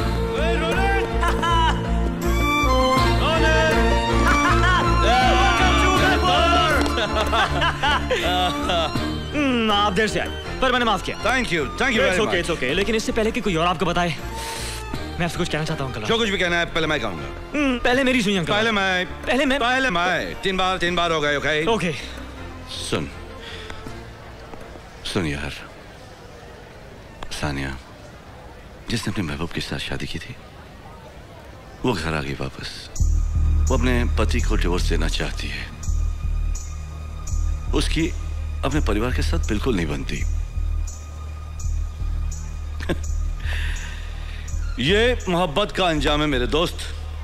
आप देर से आए, पर मैंने माफ किया। Thank you very much. It's okay. लेकिन इससे पहले कि कोई और आपको बताए, मैं आपसे कुछ कहना चाहता हूँ अंकल। जो कुछ भी कहना है पहले मैं कहूँगा। पहले मेरी सुनिए अंकल। पहले मैं। तीन बार हो गए। ओके। सुन यार, सानिया जिसने अपने महबूब के साथ शादी की थी, वो घर आ गई वापस। वो अपने पति को डिवोर्स देना चाहती है। उसकी अपने परिवार के साथ बिल्कुल नहीं बनती। ये मोहब्बत का अंजाम है मेरे दोस्त।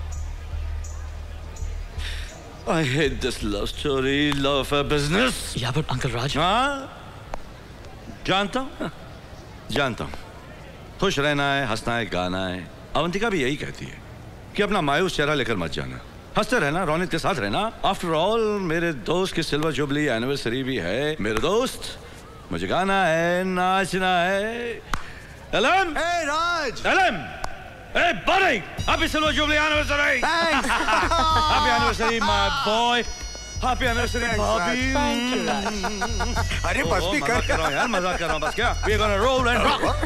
I hate this love story, love affair business. Yeah, but Uncle Raj. हाँ, जानता हूँ। खुश रहना है, हंसना है, गाना है। अवंतिका भी यही कहती है कि अपना मायूस चेहरा लेकर मत जाना, हंसते रहना, रौनक के साथ रहना। आफ्टर ऑल मेरे दोस्त की सिल्वर जुबली एनिवर्सरी भी है। मेरे दोस्त, मुझे गाना है, नाचना है। एलम, Hey Raj! एलम, hey buddy, happy silver jubilee anniversary! Thanks! Happy anniversary my boy! Happy anniversary Bobby! Thank you Raj! अरे बस भी कर यार, मजाक कर रहा हूँ बस। क्या? We're gonna roll and rock!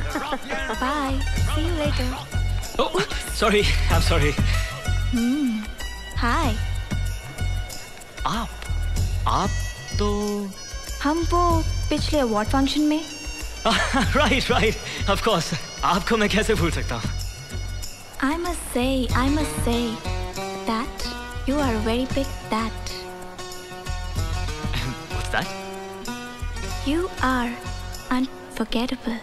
Bye. See you later. Oh, sorry. I'm sorry. हाय। आप तो हम वो पिछले अवार्ड फंक्शन में। राइट ऑफ कोर्स, आपको मैं कैसे भूल सकता हूँ। I must say that you are very big that. What's that? You are unforgettable.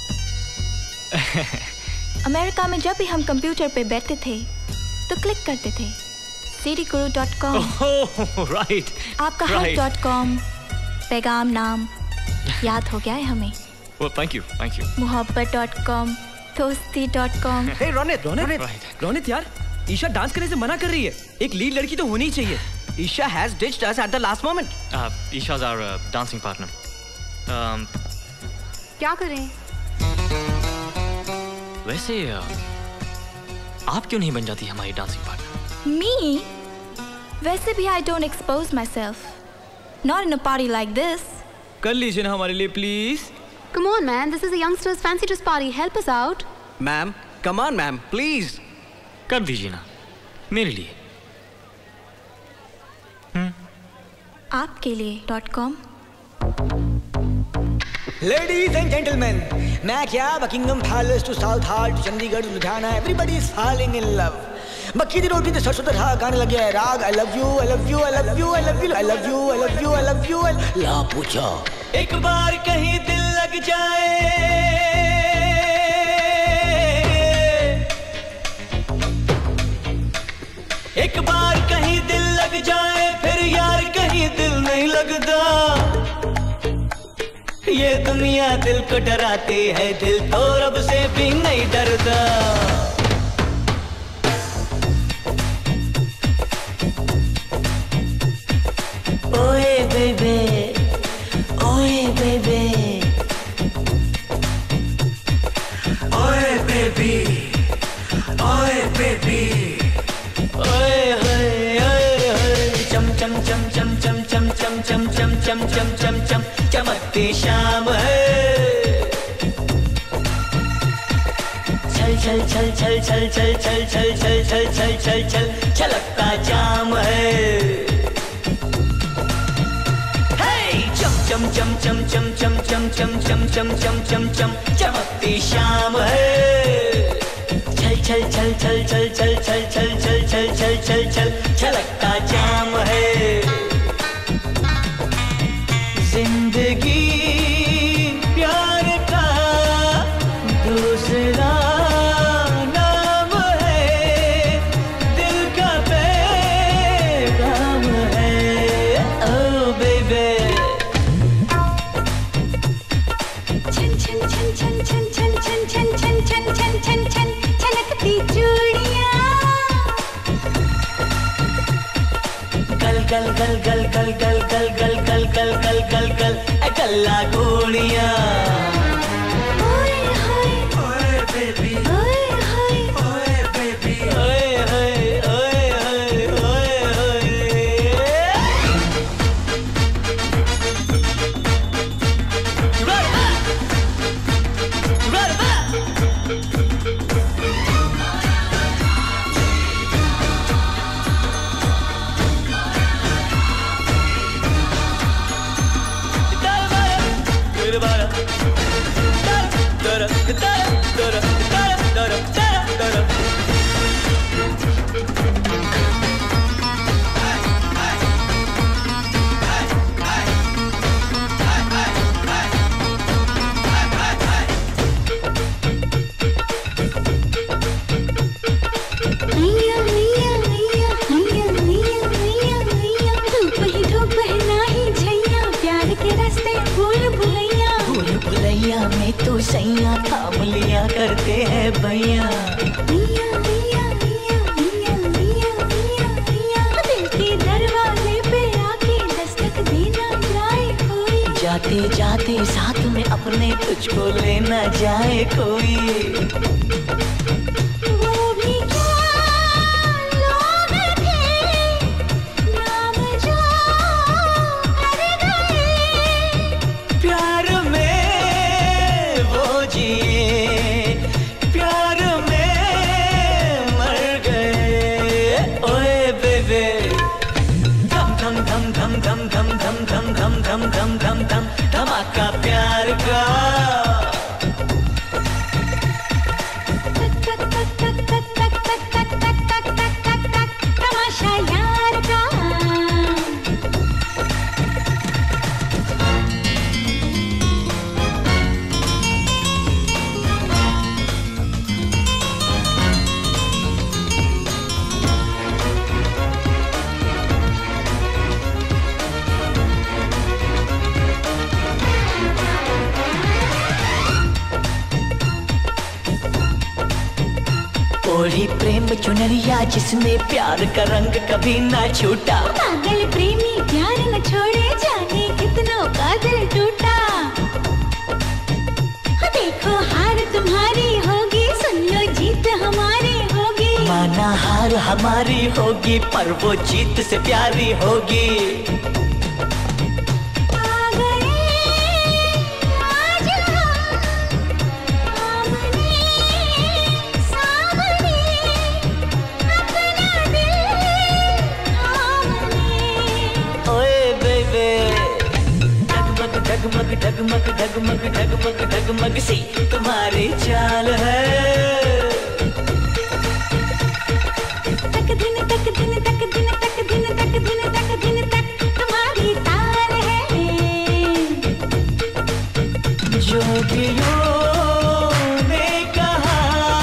America में जब भी हम कंप्यूटर पे बैठते थे तो क्लिक करते थे cdguru.com। राइट। आपका हर .com पैगाम नाम याद हो गया है हमें। Thank you. मोहब्बत.com, दोस्ती.com। हे रोनित यार, ईशा डांस करने से मना कर रही है। एक लीड लड़की तो होनी ही चाहिए। Isha has ditched us at the last moment. Isha is our dancing partner. क्या करें? वैसे आप क्यों नहीं बन जाती हमारी डांसिंग पार्टनर? Me? वैसे भी I don't expose myself. Not in a party like this. कर लीजिए ना हमारे लिए please. Come on man, this is a youngsters fancy dress party. Help us out. Ma'am, come on ma'am, please. कर दीजिए ना मेरे लिए। आपके लिए .com। Ladies and gentlemen, मैं क्या Buckingham palace to south heart Chandigarh Ludhiana, everybody is falling in love। मक्की दी रोटी ते सरसों तरह गाने लगे है राग I love you, I love you, I love you, I love you, I love you, I love you, I love you, ला पूछा। एक बार कहीं दिल लग जाए, एक बार कहीं दिल लग जाए, फिर यार कहीं दिल नहीं लगता। ये दुनिया दिल को डराती है, दिल तो रब से भी नहीं डरता। ओए बेबे, ओए बेबे, ओए बेबी, ओए बेबी, ओए होए ओए होए, चम चम चम चम चम चम चम चम चम चम चम चम चम चमकती शाम है। चल चल चल चल चल चल चल चल चल चल चल चल छलकता जाम है। चम चम चम चम चम चम चम चम चम चम चम चम चमकती शाम है। चल चल चल चल चल चल चल चल चल चल चल चल चल छलकता जाम है। जिंदगी प्यार का दूसरा नाम है, दिल का पैगाम है। ओ बेबी छलकती चूड़ियां, गल गल गल गल गल गल गल गल गल गल गल गल गल गल्ला गोड़ियां। ओए हाय ओए बेबी, ओए हाय ओए बेबी, ओए हाय ओए हाय ओए हाय। में तो सैया थाम लिया करते हैं भैया। दिल के दरवाजे पे आके दस्तक देना जाए कोई, जाते जाते साथ में अपने तुझको लेना जाए कोई। ओढ़ी प्रेम चुनरिया जिसमें प्यार का रंग कभी ना छूटा। पागल प्रेमी प्यार न छोड़े, जाने कितनों का दिल टूटा। देखो हार तुम्हारी होगी, सुन लो जीत हमारी होगी। माना हार हमारी होगी पर वो जीत से प्यारी होगी। डगमग डगमग डगमग डगमग डगमग सी तुम्हारी चाल है। तक दिन तक दिन तक दिन तक दिन तक दिन तक दिन तक तुम्हारी ताल है। जोगियों ने कहा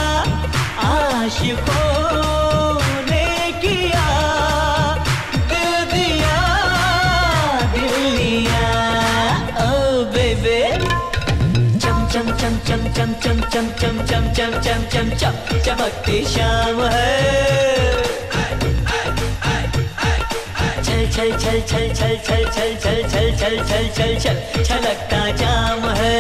आशिकों ने किया, दिल दिया दिल लिया। चम चम चम चम चम चम चम चम चम चम चम चम चमकती शाम है। चल चल चल चल चल चल चल चल चल चल चल चल चल छलकता जाम है।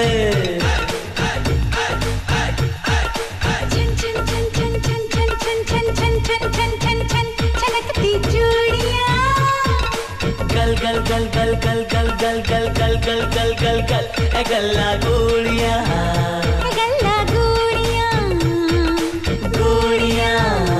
छन छन छन छन छन छन छन छन छन छन छन छन छलकती चूड़ियां। गल गल गल गल गल गल गल गल गल गल गल गल गल गल्ला गोड़ियां। गल्ला गोड़ियां गोड़ियां।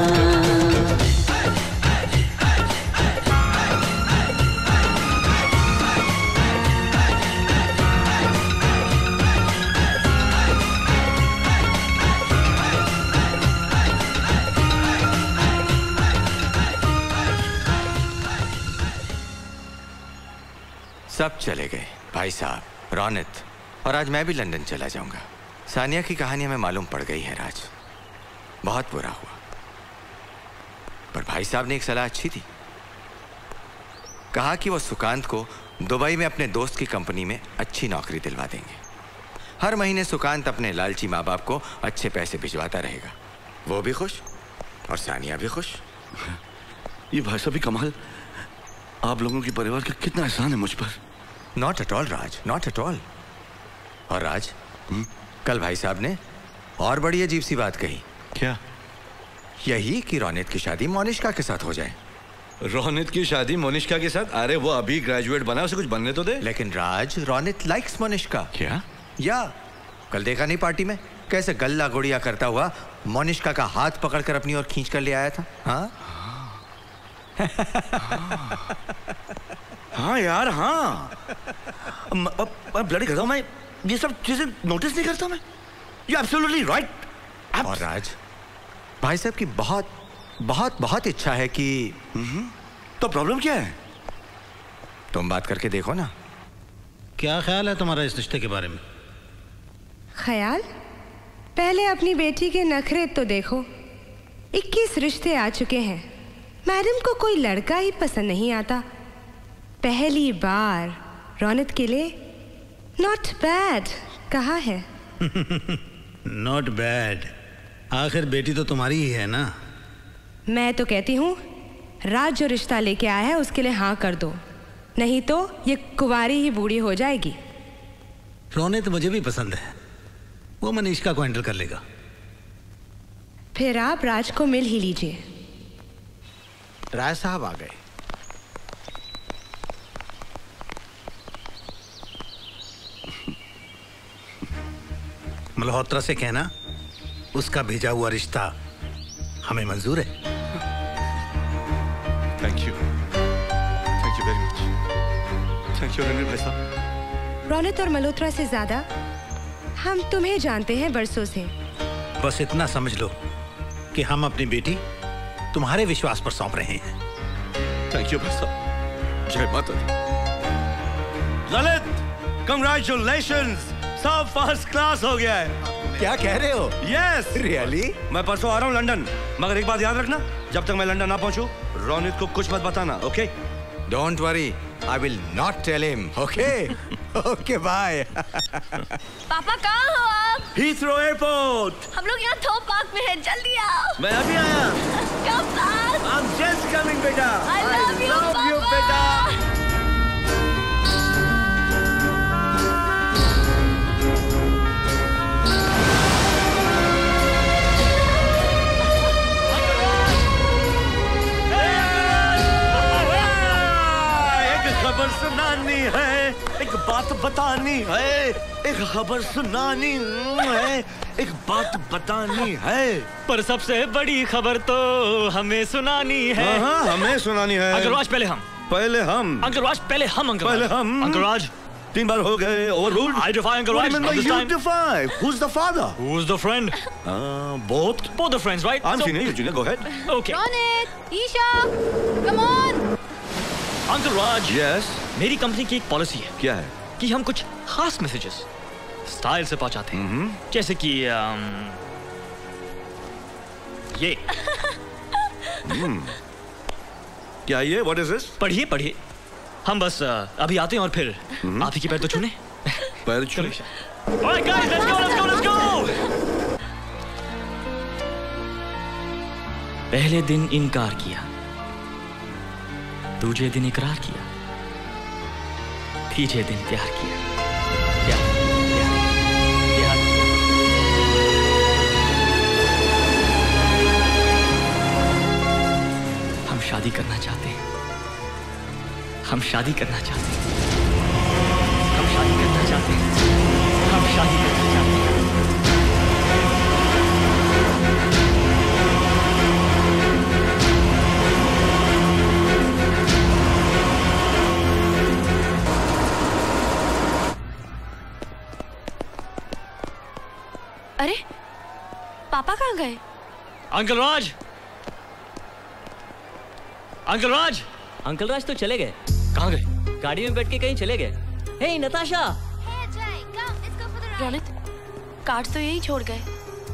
सब चले गए भाई साहब, रौनक, और आज मैं भी लंदन चला जाऊंगा। सानिया की कहानी हमें मालूम पड़ गई है राज, बहुत बुरा हुआ। पर भाई साहब ने एक सलाह अच्छी दी, कहा कि वो सुकांत को दुबई में अपने दोस्त की कंपनी में अच्छी नौकरी दिलवा देंगे। हर महीने सुकांत अपने लालची माँ बाप को अच्छे पैसे भिजवाता रहेगा, वो भी खुश और सानिया भी खुश। ये भाई साहब भी कमाल, आप लोगों के परिवार का कितना एहसान है मुझ पर। Not at all Raj, not at all. और राज, कल भाई साहब ने और बड़ी अजीब सी बात कही। क्या? यही कि रौनक की शादी मोनिष्का के साथ हो जाए। रौनक की शादी मोनिष्का के साथ? अरे वो अभी ग्रेजुएट बना, उसे कुछ बनने तो दे। लेकिन राज, रौनक लाइक्स मोनिष्का। क्या? या कल देखा नहीं पार्टी में कैसे गल्ला गुड़िया करता हुआ मोनिष्का का हाथ पकड़कर अपनी ओर खींच कर ले आया था। हाँ हाँ यार, हाँ। ब्लडी करता हूँ मैं, ये सब चीजें नोटिस नहीं करता मैं। You absolutely right. और राज, भाई साहब की बहुत बहुत बहुत इच्छा है कि तो प्रॉब्लम क्या है? तुम बात करके देखो ना। क्या ख्याल है तुम्हारा इस रिश्ते के बारे में? ख्याल? पहले अपनी बेटी के नखरे तो देखो। 21 रिश्ते आ चुके हैं, मैडम को कोई लड़का ही पसंद नहीं आता। पहली बार रौनक के लिए नॉट बैड कहा है। नॉट बैड, आखिर बेटी तो तुम्हारी ही है ना। मैं तो कहती हूँ राज जो रिश्ता लेके आया है उसके लिए हाँ कर दो, नहीं तो ये कुंवारी ही बूढ़ी हो जाएगी। रौनक तो मुझे भी पसंद है, वो मनीषका को हैंडल कर लेगा। फिर आप राज को मिल ही लीजिए। राय साहब आ गए। मल्होत्रा से कहना उसका भेजा हुआ रिश्ता हमें मंजूर है। Thank you very much. Thank you Ranveer भाई साहब। रौनक और मल्होत्रा से ज्यादा हम तुम्हें जानते हैं बरसों से। बस इतना समझ लो कि हम अपनी बेटी तुम्हारे विश्वास पर सौंप रहे हैं। थैंक यू भाई साहब। जय माता दी। ललित, कंग्रेचुलेशंस, सब फर्स्ट क्लास हो गया है। क्या कह रहे हो? Yes really? मैं परसों आ रहा हूँ लंदन, मगर एक बात याद रखना, जब तक मैं लंदन ना पहुंचूं रौनक को कुछ मत बताना, okay? Don't worry, I will not tell him. Okay? Okay, bye. पापा कहाँ हो आप? Heathrow Airport. हम लोग यहाँ थोप पार्क में हैं, जल्दी आओ। मैं अभी आया। Come fast. I'm just coming, बेटा। I love you, बेटा। खबर सुनानी है, एक बात बतानी है, एक खबर सुनानी है, एक बात बतानी है। पर सबसे बड़ी खबर तो हमें सुनानी है। हाँ, हमें सुनानी है। अंकल राज पहले हम। अंकल राज पहले हम। अंकल राज 3 बार हो गए। Overruled. I defy Uncle Raj. You defy. Who's the father? Who's the friend? Both. Both the friends, right? I'm senior. You junior. Go ahead. Okay. Ronit, Isha, come on. Uncle Raj. Yes. मेरी company की एक policy है। क्या है? कि हम कुछ खास मैसेजेस स्टाइल से पहुंचाते हैं। जैसे कि ये। क्या ये? What is this? पढ़िए। हम बस अभी आते हैं और फिर आप ही के पैर तो छूने। पैर छूने। Alright guys, let's go. पहले दिन इनकार किया, दूसरे दिन इकरार किया, तीसरे दिन प्यार किया। हम शादी करना चाहते हैं। हम शादी करना चाहते हैं। हम शादी करना चाहते हैं। हम शादी करना चाहते हैं। अरे पापा कहाँ गए? Uncle Raj. Uncle Raj. Uncle Raj तो चले गए। कहाँ गए? गाड़ी में बैठ के कहीं चले गए। हे नताशा। रोनित, कार्ड तो यही छोड़ गए।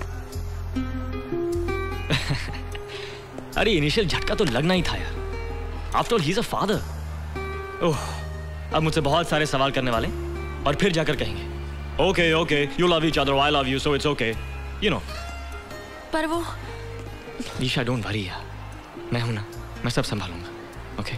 अरे इनिशियल झटका तो लगना ही था यार। After all he is a father. Oh, अब मुझसे बहुत सारे सवाल करने वाले और फिर जाकर कहेंगे okay you love each other, I love you, so it's okay, you know. पर वो ईशा डोंट वरी यार, मैं हूं ना, मैं सब संभालूंगा। ओके।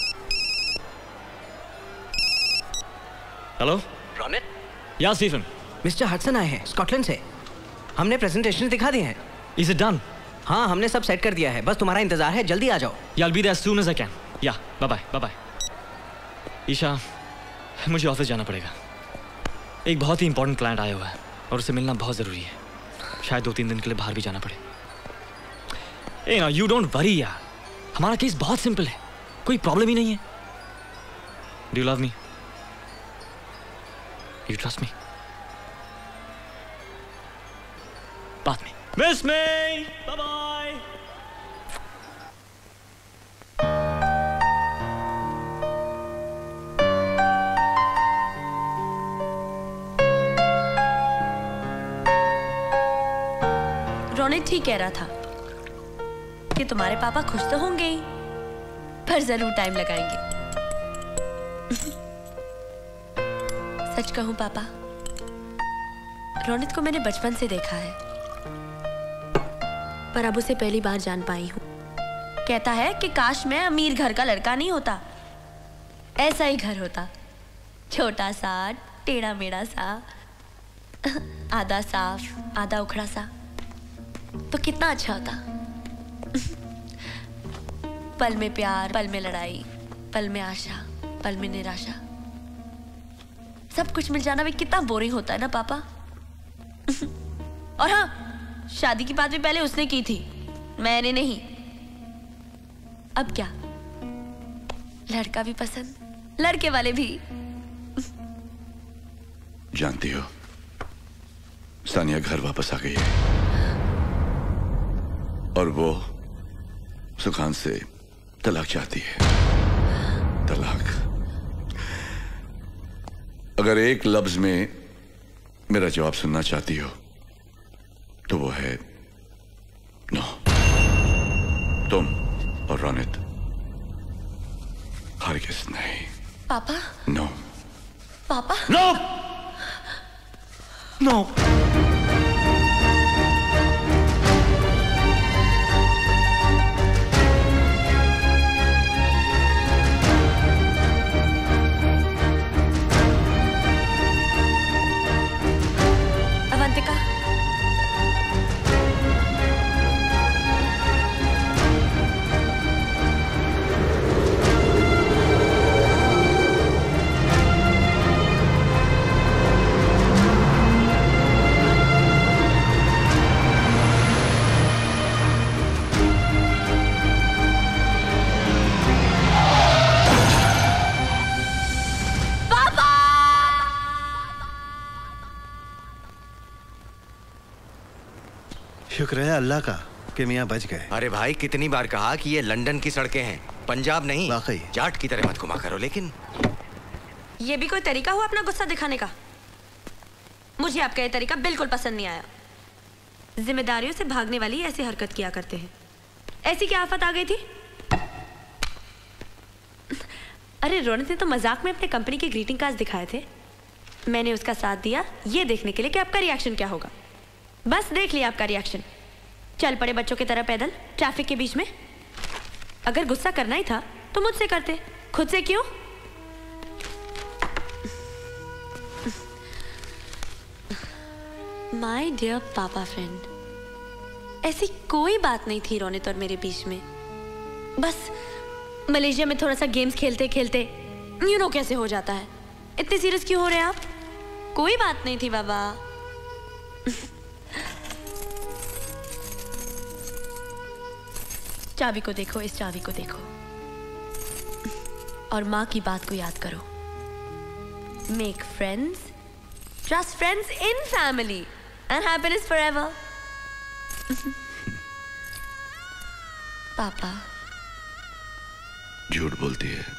हेलो रोनित। या स्टीफन। मिस्टर हडसन आए हैं स्कॉटलैंड से। हमने प्रेजेंटेशन दिखा दिए हैं। Is it done? हाँ, हमने सब सेट कर दिया है, बस तुम्हारा इंतजार है, जल्दी आ जाओ। I'll be there as soon as I can. Yeah, bye-bye. Isha, मुझे ऑफिस जाना पड़ेगा। एक बहुत ही इंपॉर्टेंट क्लाइंट आया हुआ है और उससे मिलना बहुत ज़रूरी है। शायद 2-3 दिन के लिए बाहर भी जाना पड़े। ए ना, यू डोंट वरी यार, हमारा केस बहुत सिंपल है, कोई प्रॉब्लम ही नहीं है। Do you love me? You trust me? बाद में। मिस मी, बाय-बाय। रोनित ठीक कह रहा था कि तुम्हारे पापा खुश तो होंगे ही, पर जरूर टाइम लगाएंगे। सच कहूं पापा, रोनित को मैंने बचपन से देखा है, पर अब उसे पहली बार जान पाई हूं। कहता है कि काश मैं अमीर घर का लड़का नहीं होता, ऐसा ही घर होता, छोटा सा, टेढ़ा मेढ़ा सा, आधा साफ आधा उखड़ा सा, तो कितना अच्छा होता। पल में प्यार, पल में लड़ाई, पल में आशा, पल में निराशा, सब कुछ मिल जाना भी कितना बोरिंग होता है ना पापा। और हाँ, शादी की बात भी पहले उसने की थी, मैंने नहीं। अब क्या, लड़का भी पसंद, लड़के वाले भी। जानती हो, सानिया घर वापस आ गई है और वो सुखान से तलाक चाहती है। तलाक। अगर एक लफ्ज में मेरा जवाब सुनना चाहती हो तो वो है नो। तुम और रोनित हरगिज़ नहीं। पापा? नो। पापा? नो। नो। अवंतिका? शुक्र है अल्लाह का कि मियाँ बच गए। अरे भाई कितनी बार कहा कि ये लंदन की सड़कें हैं, पंजाब नहीं। वाकई जाट की तरह मत घुमा करो। लेकिन ये भी कोई तरीका हुआ अपना गुस्सा दिखाने का? मुझे आपका ये तरीका बिल्कुल पसंद नहीं आया। जिम्मेदारियों से भागने वाली ऐसी हरकत किया करते हैं। ऐसी क्या आफत आ गई थी? अरे रोनित ने तो मजाक में अपने कंपनी के ग्रीटिंग कार्ड्स दिखाए थे। मैंने उसका साथ दिया ये देखने के लिए कि आपका रिएक्शन क्या होगा। बस देख लिया आपका रिएक्शन। चल पड़े बच्चों की तरह पैदल ट्रैफिक के बीच में। अगर गुस्सा करना ही था तो मुझसे करते, खुद से क्यों? माय डियर पापा फ्रेंड, ऐसी कोई बात नहीं थी रोनित और मेरे बीच में। बस मलेशिया में थोड़ा सा गेम्स खेलते खेलते यू नो कैसे हो जाता है। इतने सीरियस क्यों हो रहे हैं आप? कोई बात नहीं थी बाबा। चाबी को देखो, इस चाबी को देखो और माँ की बात को याद करो। Make friends, trust friends in family and happiness forever. पापा झूठ बोलती है।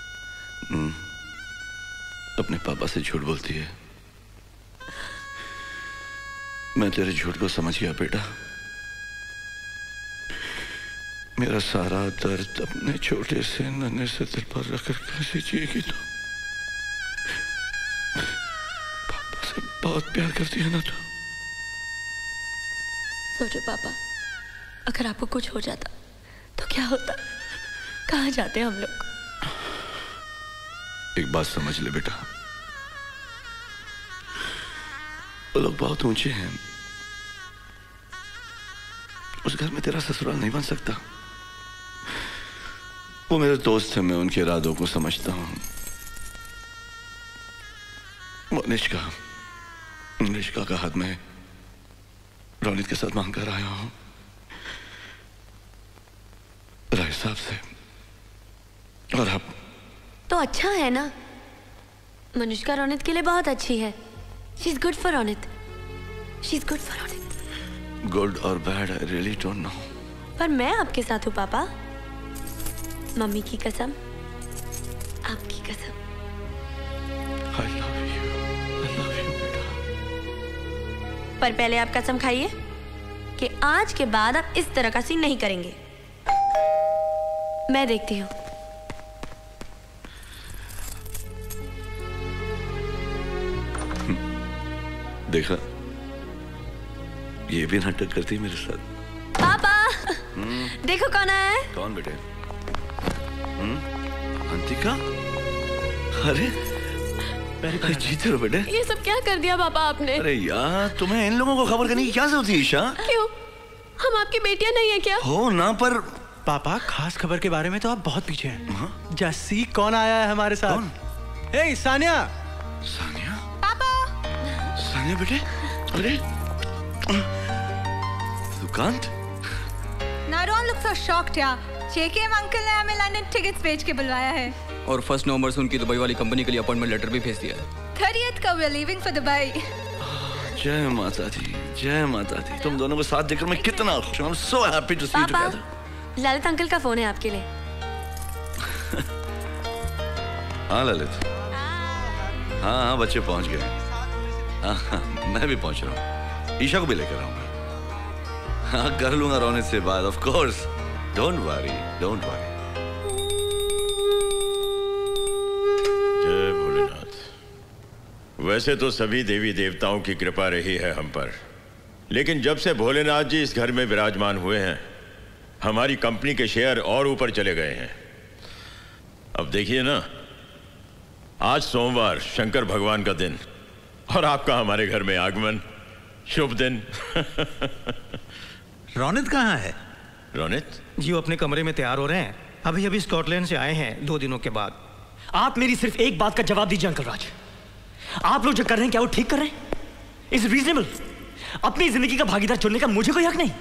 अपने पापा से झूठ बोलती है। मैं तेरे झूठ को समझ गया बेटा। मेरा सारा दर्द अपने छोटे से नन्हे से दिल पर रखकर कैसे जिएगी तो? पापा से बहुत प्यार करती है ना तो? सोचो पापा, अगर आपको कुछ हो जाता तो क्या होता? कहाँ जाते हम लोग? एक बात समझ ले बेटा, वो लोग बहुत ऊंचे हैं। उस घर में तेरा ससुराल नहीं बन सकता। वो मेरे दोस्त हैं, मैं उनके इरादों को समझता हूं। वो निष्का का हाथ में रोनित के साथ मांग कर आया हूं राय साहब से। और अब तो अच्छा है ना। मनुष्का रोनित के लिए बहुत अच्छी है। She is good for Ronit. She is good for Ronit. Good और bad I really don't know. पर मैं आपके साथ हूँ पापा। मम्मी की कसम, आपकी कसम। I love you बेटा। पर पहले आप कसम खाइए कि आज के बाद आप इस तरह का सीन नहीं करेंगे। मैं देखती हूँ। देखा, ये भी नाटक करती है मेरे साथ। पापा देखो कौन आया है। कौन बेटे? अंतिका? अरे जीते रहो बेटे। ये सब क्या कर दिया पापा आपने? अरे यार, तुम्हें इन लोगों को खबर करने की क्या जरूरत थी ईशा? क्यों? हम आपकी बेटियां नहीं है क्या? हो ना, पर पापा खास खबर के बारे में तो आप बहुत पीछे हैं। जस्सी कौन आया है हमारे साथ? कौन? ए सानिया। सानिया? पापा। सानिया बेटे, अरे दुकान? नारोन लुक सो शॉक्ड यार। जेकेएम अंकल ने हमें लंदन टिकट्स बेच के बुलवाया है। और 1 नवंबर से उनकी दुबई वाली कंपनी के लिए अपॉइंटमेंट लेटर भी भेज दिया है। 30th का we are leaving for Dubai. जय माता दी, जय माता दी। तुम दोनों को साथ देखकर मैं कितना खुश हूं। I'm so happy to see you together. Lalit uncle का फोन है आपके लिए। हाँ ललित। हाँ बच्चे पहुंच गए। हाँ मैं भी पहुंच रहा हूँ। ईशा को भी लेकर आऊंगा। हाँ कर लूंगा रोनित से बात, of course. Don't worry, don't worry. वैसे तो सभी देवी देवताओं की कृपा रही है हम पर, लेकिन जब से भोलेनाथ जी इस घर में विराजमान हुए हैं, हमारी कंपनी के शेयर और ऊपर चले गए हैं। अब देखिए ना, आज सोमवार शंकर भगवान का दिन और आपका हमारे घर में आगमन। शुभ दिन। रोनित कहाँ है? रोनित जी वो अपने कमरे में तैयार हो रहे हैं, अभी अभी स्कॉटलैंड से आए हैं 2 दिनों के बाद। आप मेरी सिर्फ एक बात का जवाब दीजिए अंकल राज, आप लोग जो कर रहे हैं क्या वो ठीक कर रहे हैं? Is reasonable? अपनी जिंदगी का भागीदार चुनने का मुझे कोई हक नहीं।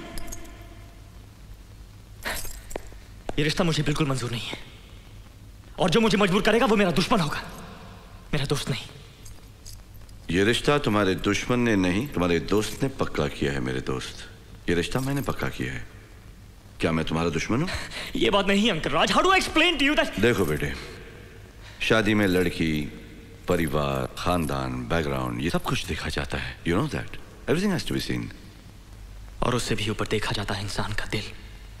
ये रिश्ता मुझे बिल्कुल मंजूर नहीं है, और जो मुझे मजबूर करेगा वो मेरा दुश्मन होगा, मेरा दोस्त नहीं। ये रिश्ता तुम्हारे दुश्मन ने नहीं, तुम्हारे दोस्त ने पक्का किया है मेरे दोस्त। ये रिश्ता मैंने पक्का किया है। क्या मैं तुम्हारा दुश्मन हूं? ये बात नहीं uncle Raj, how do I explain to you that? देखो बेटे, शादी में लड़की, परिवार, खानदान, बैकग्राउंड, ये सब कुछ देखा जाता है। You know that everything has to be seen. और उससे भी ऊपर देखा जाता है इंसान का दिल।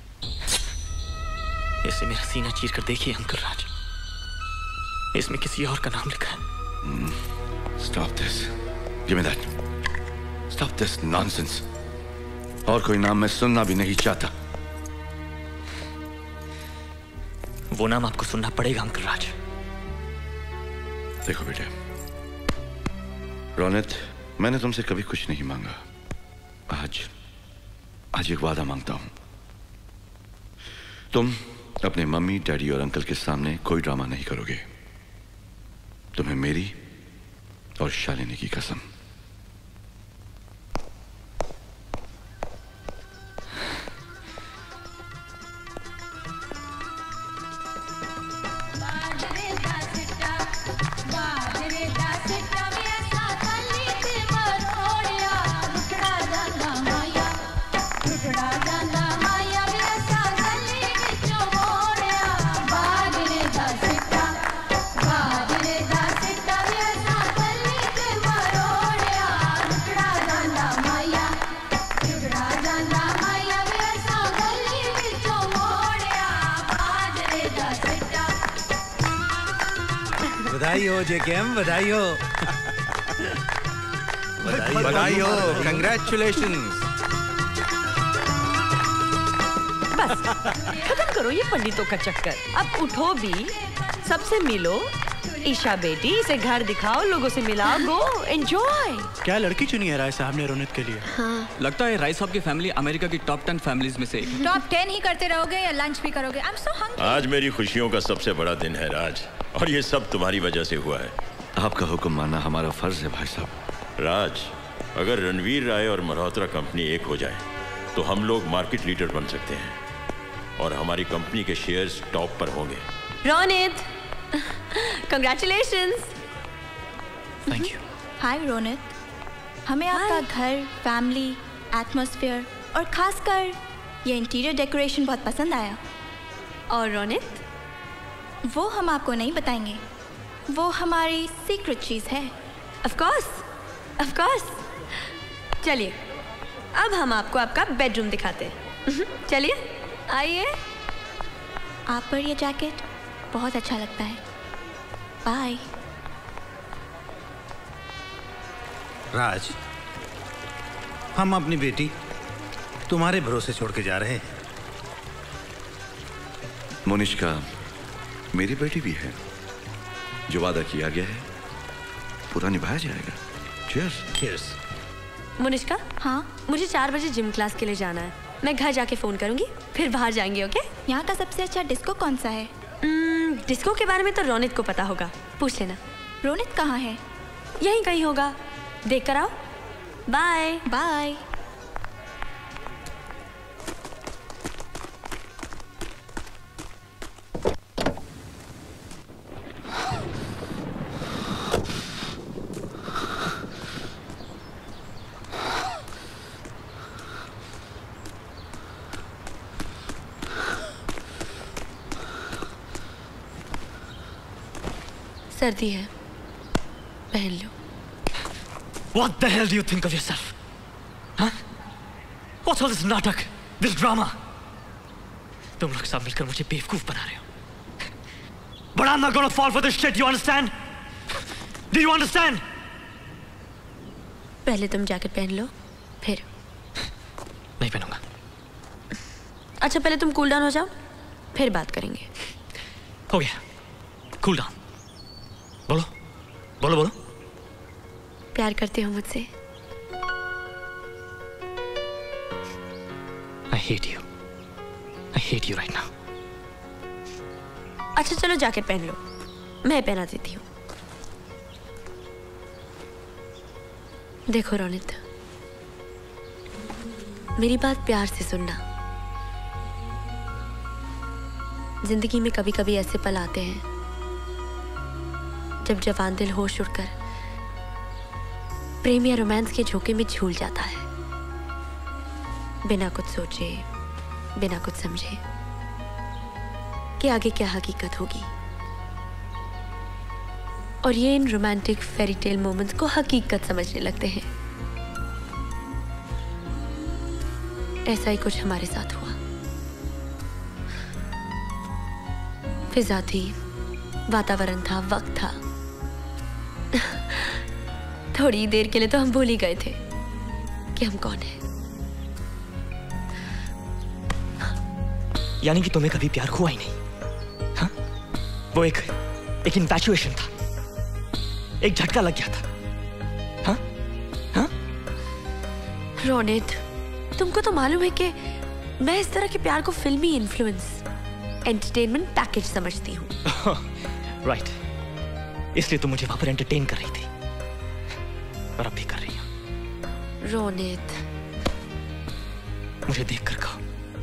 इसे मेरा सीना चीर कर देखिए अंकल राज, इसमें किसी और का नाम लिखा है। Stop this, give me that, stop this nonsense. और कोई नाम मैं सुनना भी नहीं चाहता। वो नाम आपको सुनना पड़ेगा अंकल राज। देखो बेटे, रोनित, मैंने तुमसे कभी कुछ नहीं मांगा। आज एक वादा मांगता हूं। तुम अपने मम्मी, डैडी और अंकल के सामने कोई ड्रामा नहीं करोगे। तुम्हें मेरी और शालिनी की कसम। बधाई हो जेकेएम, बधाई हो। बधाई हो, कंग्रेचुलेशंस। बस खत्म करो ये पंडितों का चक्कर, अब उठो भी, सबसे मिलो। ईशा बेटी, इसे घर दिखाओ, लोगों से मिलाओ, गो एंजॉय। क्या लड़की चुनी है राय साहब ने रोनित के लिए? हाँ। लगता है राय साहब की फैमिली अमेरिका की टॉप 10 फैमिलीज में से एक। टॉप 10 ही करते रहोगे या लंच भी करोगे? I am so hungry. आज मेरी खुशियों का सबसे बड़ा दिन है राज, और ये सब तुम्हारी वजह से हुआ है। आपका हुक्म मानना हमारा फर्ज है भाई साहब। राज, अगर रणवीर राय और मल्होत्रा कंपनी एक हो जाए तो हम लोग मार्केट लीडर बन सकते हैं और हमारी कंपनी के शेयर्स टॉप पर होंगे। Ronit, congratulations. Thank you. Hi Ronit, हमें आपका घर, फैमिली, एटमॉस्फेयर और खासकर ये इंटीरियर डेकोरेशन बहुत पसंद आया। और रोनित? वो हम आपको नहीं बताएंगे, वो हमारी सीक्रेट चीज है। Of course, of course. चलिए अब हम आपको आपका बेडरूम दिखाते हैं। चलिए आइए। आप पर ये जैकेट बहुत अच्छा लगता है। बाय। राज, हम अपनी बेटी तुम्हारे भरोसे छोड़ के जा रहे हैं। मोनिष्का मेरी बेटी भी है। जो वादा किया गया है पूरा निभाया जाएगा। चीयर्स। चीयर्स। मोनिष्का, हाँ मुझे 4 बजे जिम क्लास के लिए जाना है। मैं घर जाके फोन करूंगी, फिर बाहर जाएंगे। ओके? यहाँ का सबसे अच्छा डिस्को कौन सा है? डिस्को के बारे में तो रोनित को पता होगा, पूछ लेना। रोनित कहाँ है? यहीं कहीं होगा, देख कर आओ। Bye bye. सर्दी है, पहन लो। What the hell do you think of yourself? Huh? What's all this नाटक, this drama? तुम लोग सब मिलकर मुझे बेवकूफ बना रहे हो। But I'm not gonna fall for this shit, you understand? Do you understand? पहले तुम जैकेट पहन लो, फिर। नहीं पहनूंगा। अच्छा पहले तुम कूल डाउन हो जाओ, फिर बात करेंगे। हो गया, कूल डाउन। बोलो बोलो बोलो। प्यार करते हो मुझसे? I hate you. I hate you right now. अच्छा चलो जैकेट पहन लो, मैं पहना देती हूँ। देखो रोनित, मेरी बात प्यार से सुनना। जिंदगी में कभी कभी ऐसे पल आते हैं जब जवान दिल होश उड़कर प्रेम या रोमांस के झोंके में झूल जाता है, बिना कुछ सोचे, बिना कुछ समझे कि आगे क्या हकीकत होगी। और ये इन रोमांटिक फेरी टेल मोमेंट्स को हकीकत समझने लगते हैं। ऐसा ही कुछ हमारे साथ हुआ। फिजा थी, वातावरण था, वक्त था। थोड़ी देर के लिए तो हम भूल ही गए थे कि हम कौन हैं। यानी कि तुम्हें कभी प्यार हुआ ही नहीं? हाँ? वो एक इन्फैचुएशन था, एक झटका लग गया था। हाँ? हाँ? रोनित, तुमको तो मालूम है कि मैं इस तरह के प्यार को फिल्मी इन्फ्लुएंस, एंटरटेनमेंट पैकेज समझती हूँ। राइट, इसलिए तुम मुझे वहां पर एंटरटेन कर रही थी, और अब भी कर रही हो। रोनित, मुझे देख कर कहो,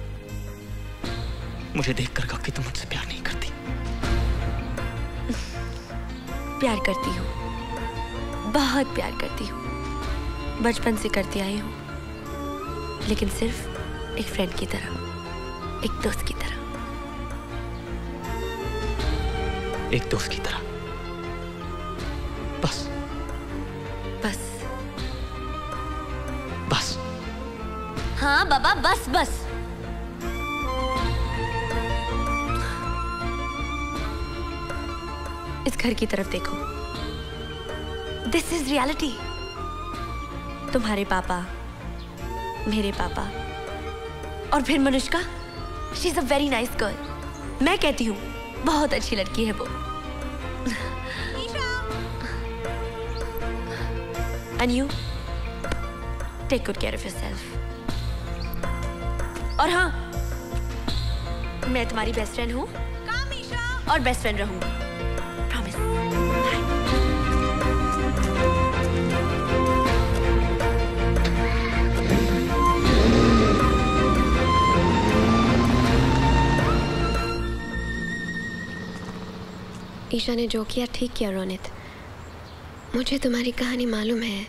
मुझे देख कर कहो कि तुम मुझसे प्यार नहीं करती। प्यार करती हूँ, बहुत प्यार करती हूँ, बचपन से करती आई हूँ, लेकिन सिर्फ एक फ्रेंड की तरह, एक दोस्त की तरह। एक दोस्त की तरह, बस बस बस। हाँ बाबा, बस बस। इस घर की तरफ देखो, दिस इज रियलिटी। तुम्हारे पापा, मेरे पापा, और फिर Manushka, she is a very nice girl. मैं कहती हूँ बहुत अच्छी लड़की है वो। And you take good care of yourself. और हाँ, मैं तुम्हारी बेस्ट फ्रेंड हूँ और बेस्ट फ्रेंड रहूंगी। प्रॉमिस। ईशा ने जो किया ठीक किया रोनित। मुझे तुम्हारी कहानी मालूम है।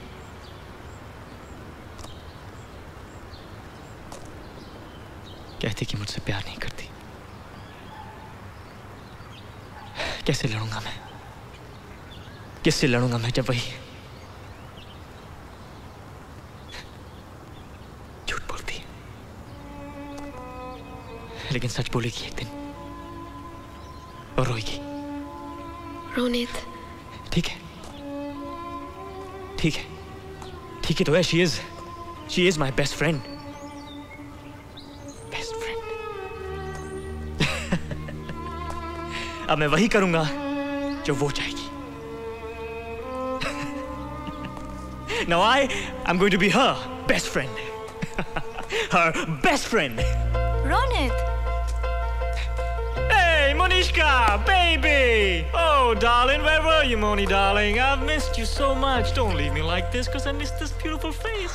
कहती कि मुझसे प्यार नहीं करती। कैसे लड़ूंगा मैं? किससे लड़ूंगा मैं जब वही झूठ बोलती है? लेकिन सच बोलेगी एक दिन और रोएगी। रोनित, ठीक है, ठीक है, ठीक है तो है। She is my best friend. Best friend. अब मैं वही करूंगा जो वो चाहेगी। Now I'm going to be her best friend. Her best friend. Ronit. Hey, Monishka, baby! Oh, darling, where were you, Moni, darling? I've missed you so much. Don't leave me like this, because I missed this beautiful face.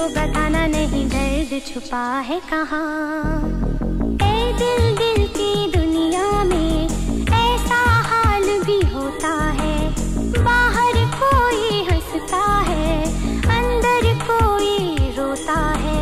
को बताना नहीं दर्द छुपा है कहाँ। ए दिल दिल की दुनिया में ऐसा हाल भी होता है, बाहर कोई हंसता है, अंदर कोई रोता है।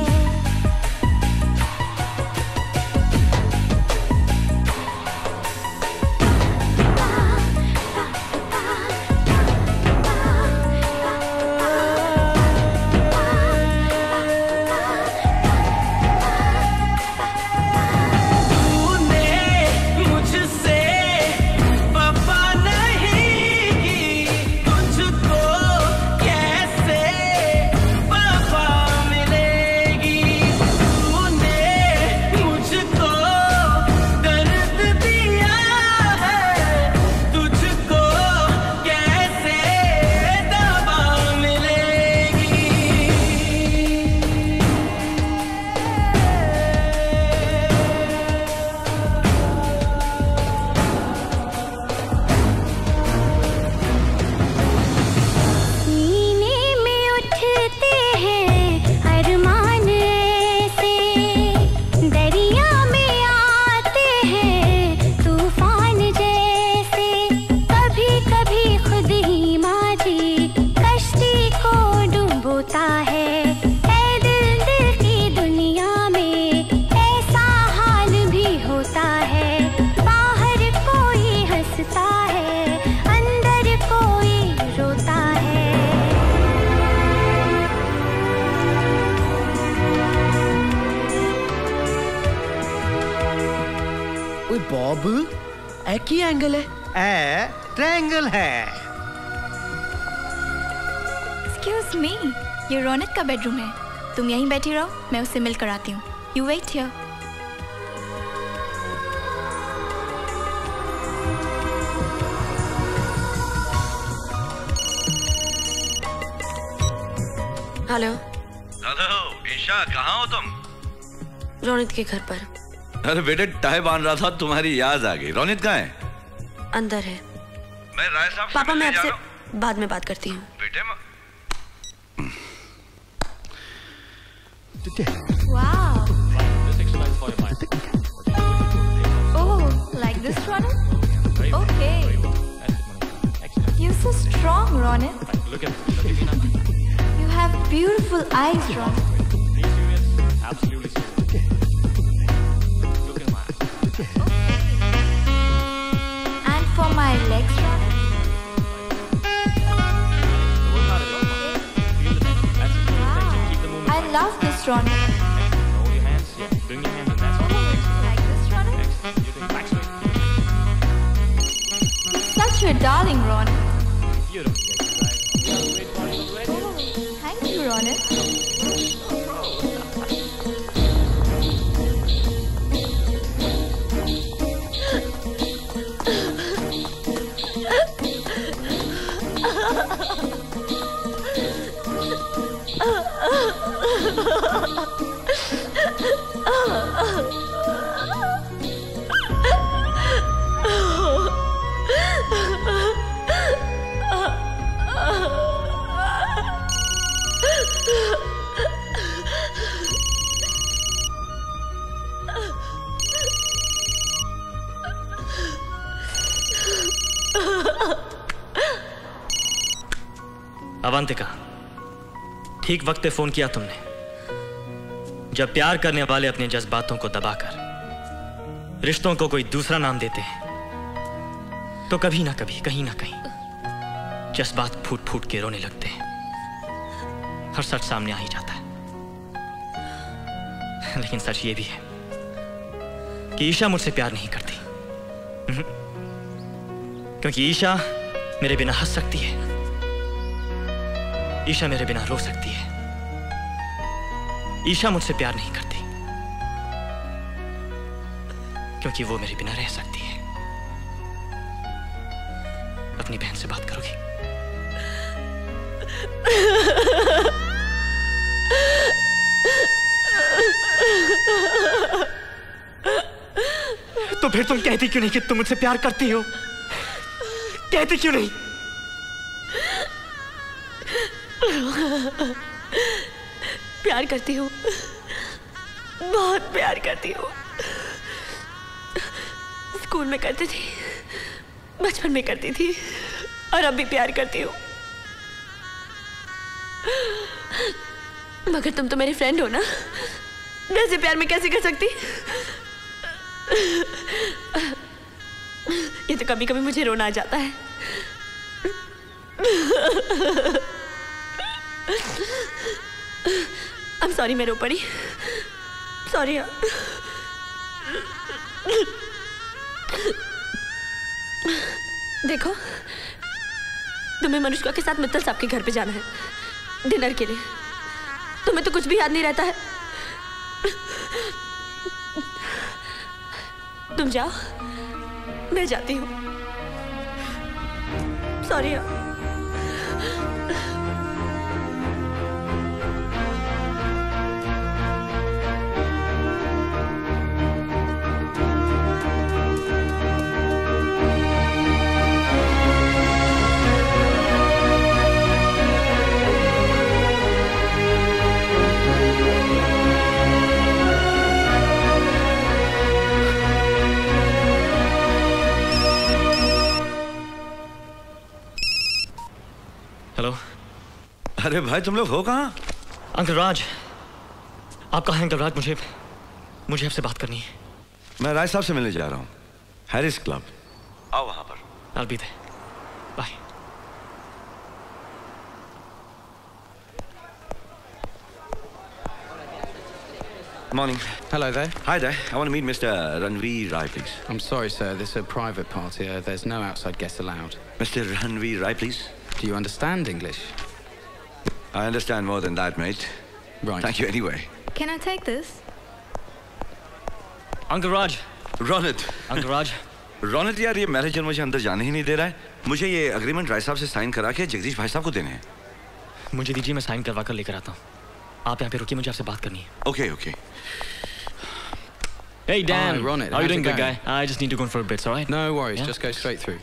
एक ही एंगल है, ट्रायंगल है। Excuse me, ये रौनक का बेडरूम है। तुम यहीं बैठी रहो, मैं उससे मिल कर आती हूँ। You wait here. Hello. Hello Isha, कहाँ हो तुम? रोनित के घर पर। अरे बेटे, टाई बांध रहा था, तुम्हारी याद आ गई। रोनित कहाँ है? अंदर है। मैं राय साहब पापा, मैं आपसे बाद में बात करती हूँ। बेटे Wow. Oh, like this, Ronit? Okay. You're so strong, Ronit. You have beautiful eyes, Ronit. Absolutely. And for my legs, Ronit? I love this, Ronit. Hold your hands. Yeah. Bring your hands in that. Like this, Ronit? You take back straight. Such a darling, Ronit. Beautiful. Oh, thank you, Ronit. Avantika, ठीक वक्त पे phone किया तुमने। जब प्यार करने वाले अपने जज्बातों को दबाकर रिश्तों को कोई दूसरा नाम देते हैं तो कभी ना कभी, कहीं ना कहीं जज्बात फूट फूट के रोने लगते हैं। हर सच सामने आ ही जाता है। लेकिन सच ये भी है कि ईशा मुझसे प्यार नहीं करती, क्योंकि ईशा मेरे बिना हंस सकती है, ईशा मेरे बिना रो सकती है। ईशा मुझसे प्यार नहीं करती क्योंकि वो मेरे बिना रह सकती है। अपनी बहन से बात करोगी? तो फिर तुम कहती क्यों नहीं कि तुम मुझसे प्यार करती हो? कहती क्यों नहीं? प्यार करती हूँ, बहुत प्यार करती हूँ। स्कूल में करती थी, बचपन में करती थी और अब भी प्यार करती हूँ। मगर तुम तो मेरी फ्रेंड हो ना, वैसे प्यार में कैसे कर सकती? ये तो कभी कभी मुझे रोना आ जाता है। I'm sorry मैं रो पड़ी। सॉरी। देखो, तुम्हें मनुष्का के साथ मित्तल साहब के घर पे जाना है डिनर के लिए। तुम्हें तो कुछ भी याद नहीं रहता है। तुम जाओ, मैं जाती हूँ। सॉरी। हेलो। अरे भाई तुम लोग हो कहाँ? अंकल राज। आप कहाँ हैं अंकल राज? मुझे आपसे बात करनी है। मैं राज साहब से मिलने जा रहा हूँ, हैरिस क्लब। आओ वहाँ पर। I'll be there. Bye. Morning. Hello there. Hi there. I want to meet Mr. Ranveer Rai, please. I'm sorry, sir. This is a private party. There's no outside guests allowed. Mr. Ranveer Rai, please. Do you understand English? I understand more than that, mate. Right. Thank you anyway. Can I take this? Uncle Raj. Ronit. Uncle Raj. Ronit यार, ये manager मुझे अंदर जाने ही नहीं दे रहा है। मुझे ये एग्रीमेंट राय साहब से साइन करा के जगदीश भाई साहब को देने हैं। मुझे दीजिए, मैं साइन करवा कर लेकर आता हूँ। आप यहाँ पे रुकिए, मुझे आपसे बात करनी है। Okay, okay. Hey Dan. Hi, Ronit. How are you doing, How's it good guy? I just need to go in for a bit, all right? No worries. Yeah? Just go straight through.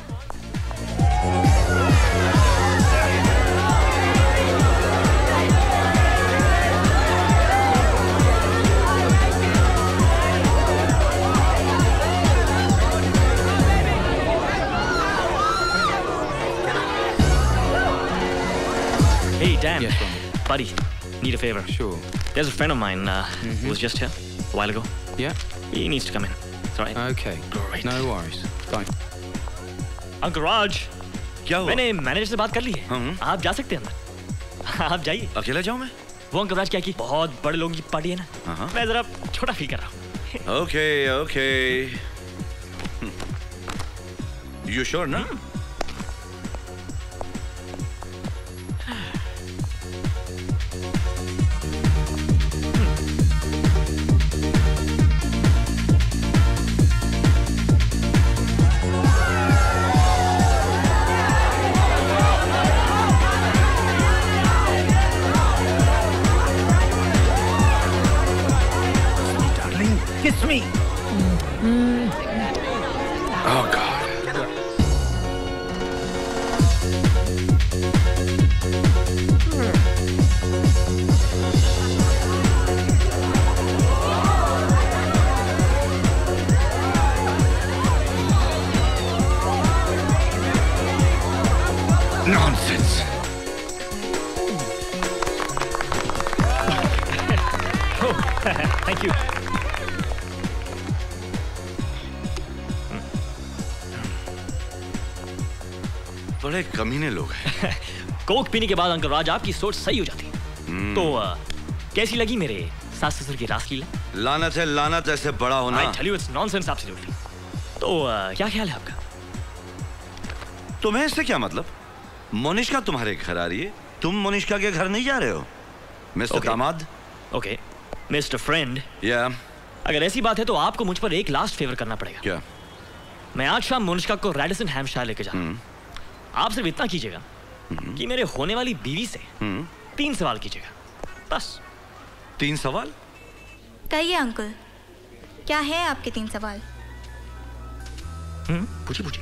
Hey Dan. Yes, Ronit. Buddy, need a favor. Sure. There's a friend of mine who was just here a while ago. Yeah? He needs to come in. It's all right? Okay. Great. No worries. Fine. Uncle Raj. क्या हुआ? मैंने manager से बात कर ली है। आप जा सकते हैं अंदर। आप जाइए। अकेला जाऊँ मैं? वो अंकल राज क्या की बहुत बड़े लोगों की पार्टी है ना, मैं जरा छोटा फील कर रहा हूँ। Okay, okay. You sure ना? Kiss me. Oh, God. Nonsense. Oh, thank you. बड़े कमीने लोग हैं। कोक पीने के बाद अंकल राज आपकी सोच सही हो जाती। तो कैसी लगी मेरे सास ससुर की रासलीला? लानत है, लानत ऐसे बड़ा होना। I tell you it's nonsense absolutely. तो क्या ख्याल है आपका? तुम्हें इससे क्या मतलब? मोनिष्का तुम्हारे घर आ रही है, तुम मोनिष्का के घर नहीं जा रहे हो। मिस्टर दामाद। Okay, mister friend. या अगर ऐसी बात है तो आपको मुझ पर एक लास्ट फेवर करना पड़ेगा। क्या? मैं आज शाम मोनिष्का को रेडिसन हैम्पशायर लेके जा रहा हूं। आप सिर्फ इतना कीजिएगा कि मेरे होने वाली बीवी से 3 सवाल कीजिएगा, बस। 3 सवाल? कहिए अंकल, क्या है आपके 3 सवाल? पूछिए।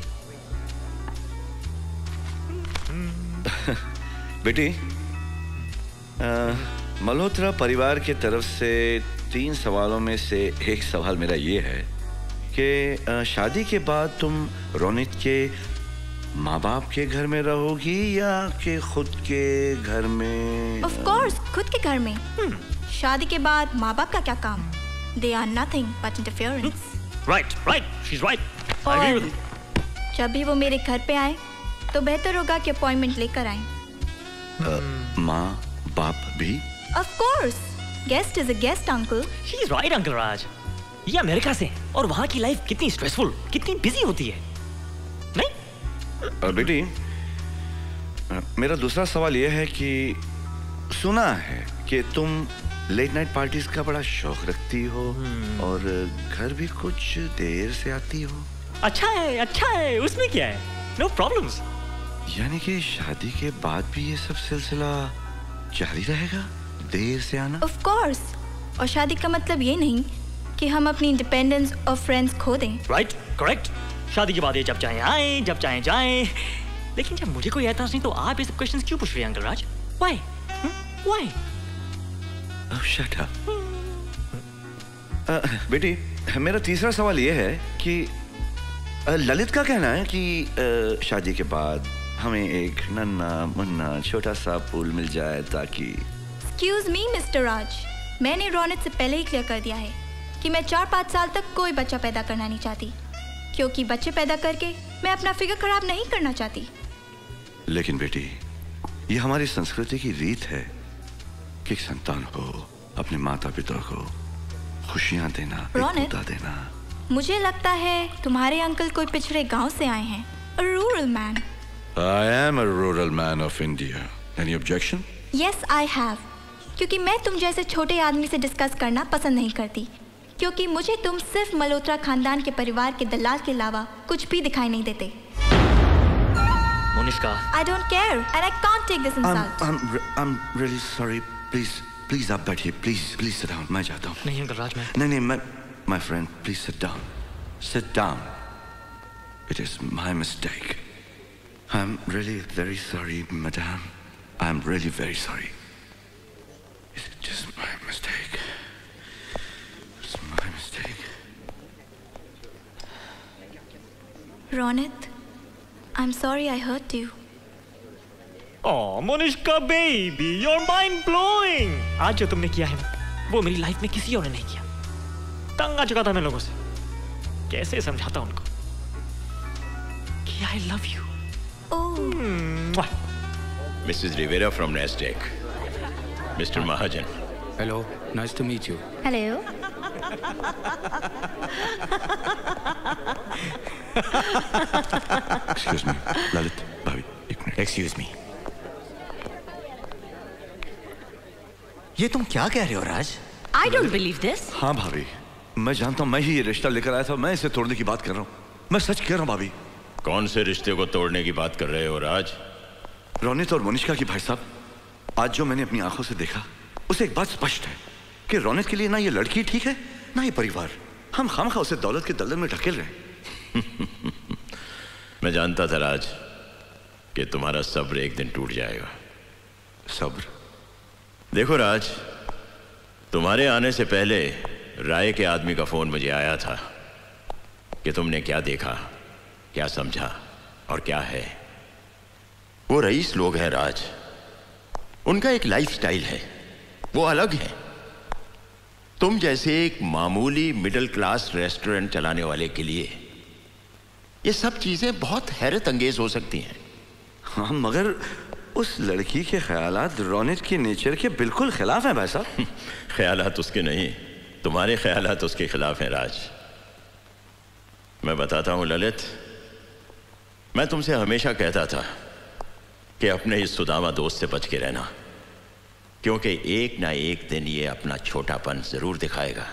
बेटी, मल्होत्रा परिवार की तरफ से 3 सवालों में से एक सवाल मेरा ये है कि शादी के बाद तुम रोनित के माँ बाप के घर में रहोगी या कि खुद के घर में? Of course, खुद के घर में। शादी के बाद माँ बाप का क्या काम? They are nothing but interference. Right, she's right. I agree with you. जब भी वो मेरे घर पे आए तो बेहतर होगा कि अपॉइंटमेंट लेकर आए। माँ बाप भी? Of course, guest is a guest, uncle. She's right, Uncle Raj. ये अमेरिका से और वहाँ की लाइफ कितनी स्ट्रेसफुल, कितनी बिजी होती है, नहीं? बेटी, मेरा दूसरा सवाल यह है कि सुना है कि तुम लेट नाइट पार्टीज का बड़ा शौक रखती हो और घर भी कुछ देर से आती हो। अच्छा है, उसमें क्या है? No problems. यानी कि शादी के बाद भी ये सब सिलसिला जारी रहेगा, देर से आना? Of course. और शादी का मतलब ये नहीं कि हम अपनी इंडिपेंडेंस और फ्रेंड्स खो दें। Right, correct. शादी के बाद ये जब चाहे आए, जब चाहे जाएं। लेकिन जब मुझे कोई एतराज नहीं तो आप ये सब क्वेश्चंस क्यों पूछ रहे हैं, uncle Raj? Why? Why? Oh, shut up. बेटी, मेरा तीसरा सवाल ये है कि ललित का कहना है कि शादी के बाद हमें एक नन्ना मुन्ना छोटा सा पूल मिल जाए ताकि। Excuse me, Mr. राज, मैंने रोनित से पहले ही क्लियर कर दिया है कि मैं 4-5 साल तक कोई बच्चा पैदा करना नहीं चाहती, क्योंकि बच्चे पैदा करके मैं अपना फिगर खराब नहीं करना चाहती। लेकिन बेटी, ये हमारी संस्कृति की रीत है कि संतान को अपने माता पिता को खुशियां देना, एक देना। मुझे लगता है तुम्हारे अंकल कोई पिछड़े गांव से आए हैं, a rural man. I am a rural man of India. Any objection? Yes, I have. क्योंकि मैं तुम जैसे छोटे आदमी से डिस्कस करना पसंद नहीं करती, क्योंकि मुझे तुम सिर्फ मल्होत्रा खानदान के परिवार के दलाल के अलावा कुछ भी दिखाई नहीं देते। Monika, I don't care and I can't take this insult. I'm really sorry. Please आप बैठिए. Please sit down. मैं जाता हूँ. नहीं अंकल राज, नहीं, my friend, please sit down. Sit down. It is my mistake. I'm really very sorry, madam. I'm really very sorry. It's just my mistake. It's my mistake. Ronit, I'm sorry I hurt you. Oh, Monika baby, you're mind blowing. आज जो तुमने किया है ना, वो मेरी life में किसी और ने नहीं किया। तंग आ चुका था मैं लोगों से। कैसे समझाता उनको कि I love you. Oh. Mrs. Rivera from Nasdaq. Mr. Mahajan. Hello, nice to meet you. Hello. Excuse me, Lalit, भाभी, एक मिनट. Excuse me. ये तुम क्या कह रहे हो राज? I don't believe this. हाँ भाभी, मैं जानता हूँ मैं ही ये रिश्ता लेकर आया था, मैं इसे तोड़ने की बात कर रहा हूँ. मैं सच कह रहा हूँ भाभी. कौन से रिश्ते को तोड़ने की बात कर रहे हो राज? रोनित और मोनिका की भाई साहब, आज जो मैंने अपनी आंखों से देखा उसे एक बात स्पष्ट है कि रोनित के लिए ना ये लड़की ठीक है ना ये परिवार. हम खामखा उसे दौलत के दलदल में ढकेल रहे हैं. मैं जानता था राज कि तुम्हारा सब्र एक दिन टूट जाएगा. सब्र? देखो राज, तुम्हारे आने से पहले राय के आदमी का फोन मुझे आया था कि तुमने क्या देखा, क्या समझा और क्या है. वो रईस लोग हैं राज, उनका एक लाइफस्टाइल है, वो अलग है. तुम जैसे एक मामूली मिडिल क्लास रेस्टोरेंट चलाने वाले के लिए ये सब चीजें बहुत हैरत अंगेज हो सकती हैं. हाँ, मगर उस लड़की के ख्यालात रोनित के नेचर के बिल्कुल खिलाफ हैं भाई साहब. ख्यालात उसके नहीं, तुम्हारे ख्यालात उसके खिलाफ हैं राज. मैं बताता हूं ललित, मैं तुमसे हमेशा कहता था कि अपने इस सुदामा दोस्त से बच के रहना, क्योंकि एक ना एक दिन ये अपना छोटापन जरूर दिखाएगा.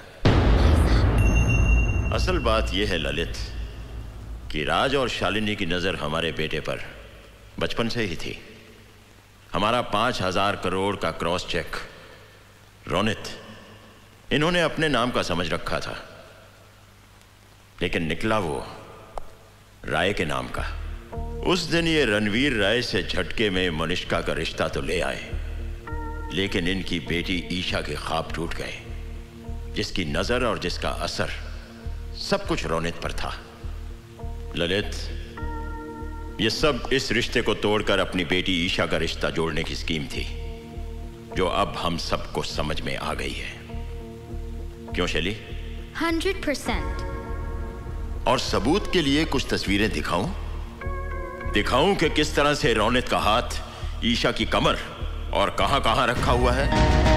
असल बात यह है ललित कि राज और शालिनी की नजर हमारे बेटे पर बचपन से ही थी. हमारा 5,000 करोड़ का क्रॉस चेक रोनित इन्होंने अपने नाम का समझ रखा था, लेकिन निकला वो राय के नाम का. उस दिन ये रणवीर राय से झटके में मोनिका का रिश्ता तो ले आए, लेकिन इनकी बेटी ईशा के ख्वाब टूट गए, जिसकी नजर और जिसका असर सब कुछ रोनित पर था। ललित, ये सब इस रिश्ते को तोड़कर अपनी बेटी ईशा का रिश्ता जोड़ने की स्कीम थी, जो अब हम सबको समझ में आ गई है। क्यों शैली? 100%। और सबूत के लिए कुछ तस्वीरें दिखाऊं कि किस तरह से रोनित का हाथ ईशा की कमर और कहां-कहां रखा हुआ है।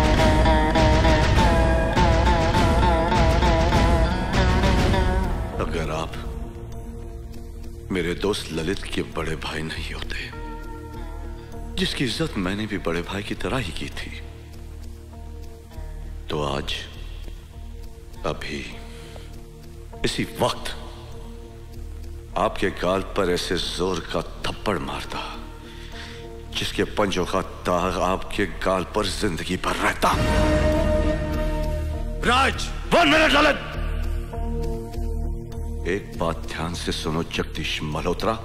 अगर आप मेरे दोस्त ललित के बड़े भाई नहीं होते, जिसकी इज्जत मैंने भी बड़े भाई की तरह ही की थी, तो आज अभी इसी वक्त आपके गाल पर ऐसे जोर का थप्पड़ मारता जिसके पंजों का दाग आपके गाल पर जिंदगी भर रहता। राज, 1 मिनट ललित। एक बात ध्यान से सुनो जगदीश मल्होत्रा,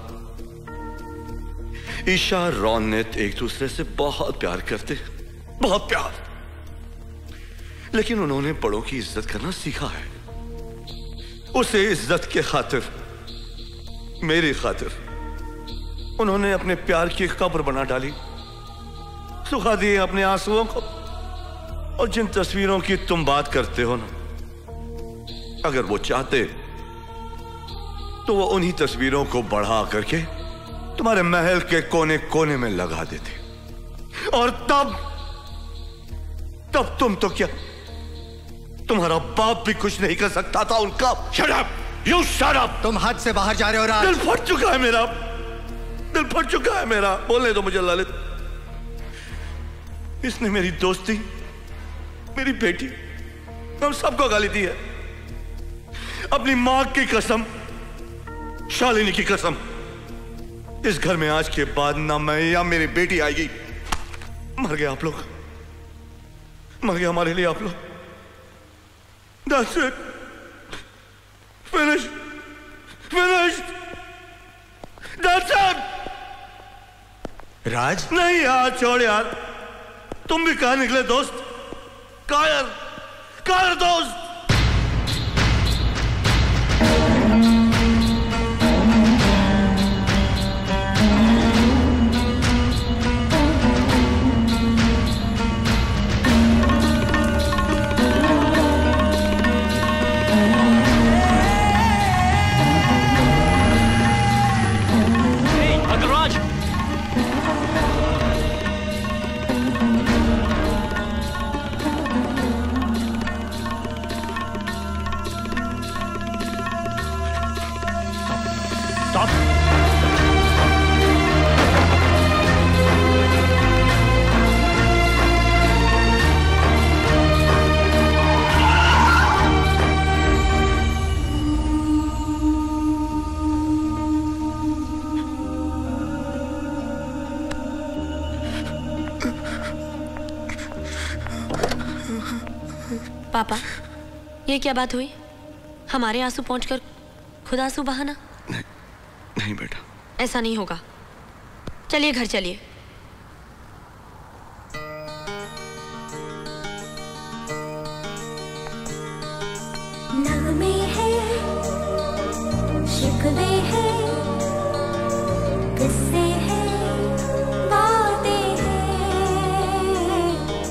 ईशा रोनित एक दूसरे से बहुत प्यार करते, बहुत प्यार, लेकिन उन्होंने बड़ों की इज्जत करना सीखा है। उसे इज्जत के खातिर, मेरी खातिर उन्होंने अपने प्यार की कब्र बना डाली, सुखा दिए अपने आंसुओं को। और जिन तस्वीरों की तुम बात करते हो ना, अगर वो चाहते तो वो उन्हीं तस्वीरों को बढ़ा करके तुम्हारे महल के कोने कोने में लगा देते, और तब तुम तो क्या, तुम्हारा बाप भी कुछ नहीं कर सकता था उनका। Shut up! You shut up! तुम हद से बाहर जा रहे हो राज। दिल फट चुका है मेरा, दिल फट चुका है मेरा। बोलने दो मुझे ललित। इसने मेरी दोस्ती, मेरी बेटी, हम सबको गाली दी है। अपनी मां की कसम, शालिनी की कसम, इस घर में आज के बाद ना मैं या मेरी बेटी आएगी। मर गए आप लोग, मर गए हमारे लिए आप लोग। That's it. Finished. Finished. That's it. राज? नहीं यार, छोड़ यार। तुम भी कहाँ निकले दोस्त? कायर, कायर दोस्त। पापा, ये क्या बात हुई? हमारे आंसू पहुंचकर खुद आंसू बहाना? नहीं बेटा, ऐसा नहीं होगा। चलिए घर चलिए। नगमे हैं, शिकवे हैं, किस्से हैं, बातें हैं,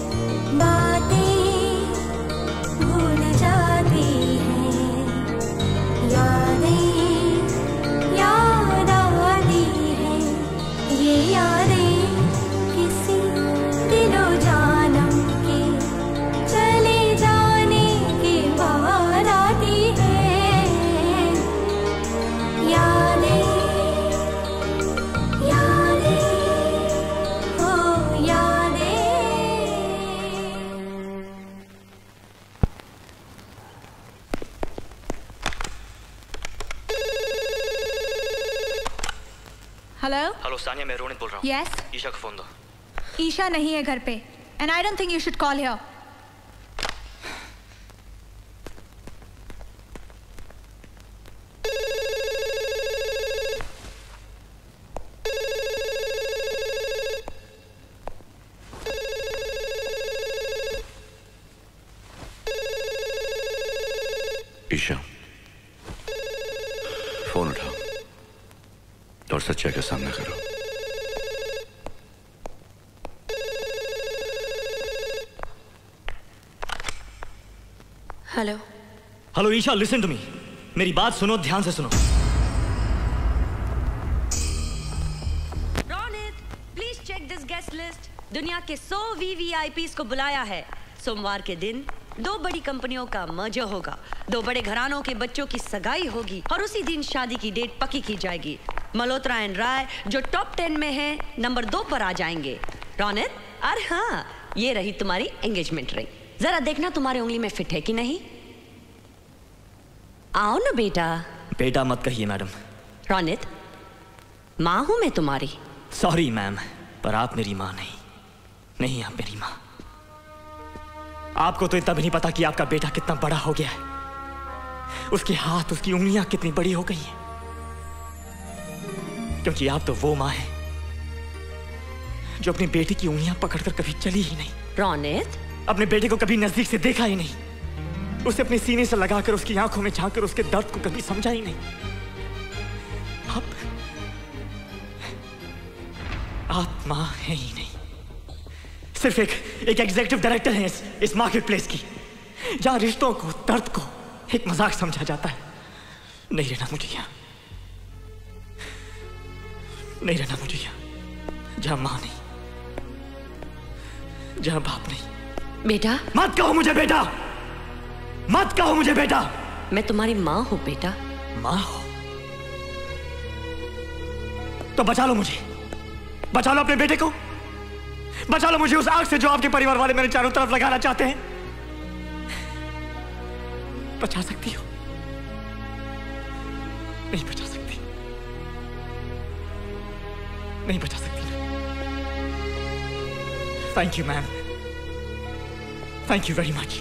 बातें भूल जाती हैं, यादें याद आती हैं, ये यादें किसी दिलो जानम के चले जाने के बाद आती हैं, यादें यादें हो यादें। हेलो हेलो सानिया, मैं रोनित बोल रहा हूँ। यस, ईशा को फोन दो। ईशा नहीं है घर पे, and I don't think you should call here. Isha, phone उठाओ और सच्चाई का सामना करो। Hello hello Isha, listen to me. मेरी बात सुनो, ध्यान से सुनो। Please check this guest list. दुनिया के 100 VVIPs को बुलाया है। सोमवार के दिन 2 बड़ी कंपनियों का मर्जर होगा, 2 बड़े घरानों के बच्चों की सगाई होगी और उसी दिन शादी की डेट पक्की की जाएगी। मल्होत्रा एंड राय जो टॉप 10 में है, नंबर 2 पर आ जाएंगे। रौनक, अरे हाँ, ये रही तुम्हारी एंगेजमेंट रिंग। जरा देखना तुम्हारी उंगली में फिट है कि नहीं। आओ ना बेटा। बेटा मत कहिए मैडम। रौनक, माँ हूं मैं तुम्हारी। सॉरी मैम, पर आप मेरी माँ नहीं आप मेरी माँ। आपको तो इतना भी नहीं पता कि आपका बेटा कितना बड़ा हो गया है। उसके हाथ, उसकी उंगलियां कितनी बड़ी हो गई हैं। क्योंकि आप तो वो माँ हैं जो अपनी बेटी की उंगलियां पकड़कर कभी चली ही नहीं। रौनक, अपने बेटे को कभी नजदीक से देखा ही नहीं, उसे अपने सीने से लगाकर उसकी आंखों में झांककर उसके दर्द को कभी समझा ही नहीं। आप मां है ही नहीं, सिर्फ एक एग्जीक्यूटिव डायरेक्टर है इस मार्केट प्लेस की, जहां रिश्तों को, दर्द को एक मजाक समझा जाता है। नहीं रहना मुझे यहां, नहीं रहना मुझे यहां, जहां मां नहीं, जहां बाप नहीं। बेटा मत कहो मुझे बेटा, मत कहो मुझे बेटा। मैं तुम्हारी माँ हूं बेटा। माँ हो तो बचा लो मुझे, बचा लो अपने बेटे को, बचा लो मुझे उस आग से जो आपके परिवार वाले मेरे चारों तरफ लगाना चाहते हैं। बचा सकती हो? नहीं बचा सकती, नहीं बचा सकती। Thank you ma'am, thank you very much.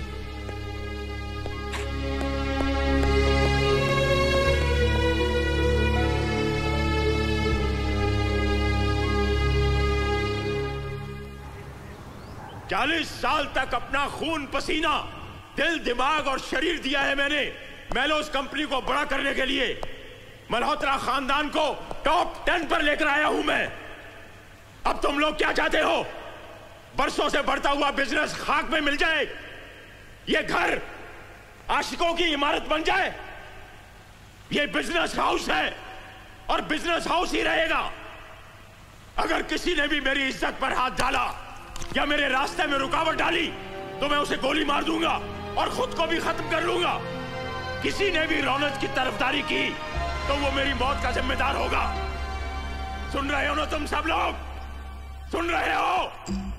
चालीस साल तक अपना खून पसीना, दिल, दिमाग और शरीर दिया है मैंने मेलोस कंपनी को बड़ा करने के लिए। मल्होत्रा खानदान को टॉप 10 पर लेकर आया हूं मैं। अब तुम लोग क्या चाहते हो? बरसों से बढ़ता हुआ बिजनेस खाक में मिल जाए? ये घर आशिकों की इमारत बन जाए? ये बिजनेस हाउस है और बिजनेस हाउस ही रहेगा। अगर किसी ने भी मेरी इज्जत पर हाथ डाला या मेरे रास्ते में रुकावट डाली तो मैं उसे गोली मार दूंगा और खुद को भी खत्म कर लूंगा। किसी ने भी रौनक की तरफदारी की तो वो मेरी मौत का जिम्मेदार होगा। सुन रहे हो ना तुम सब लोग? सुन रहे हो?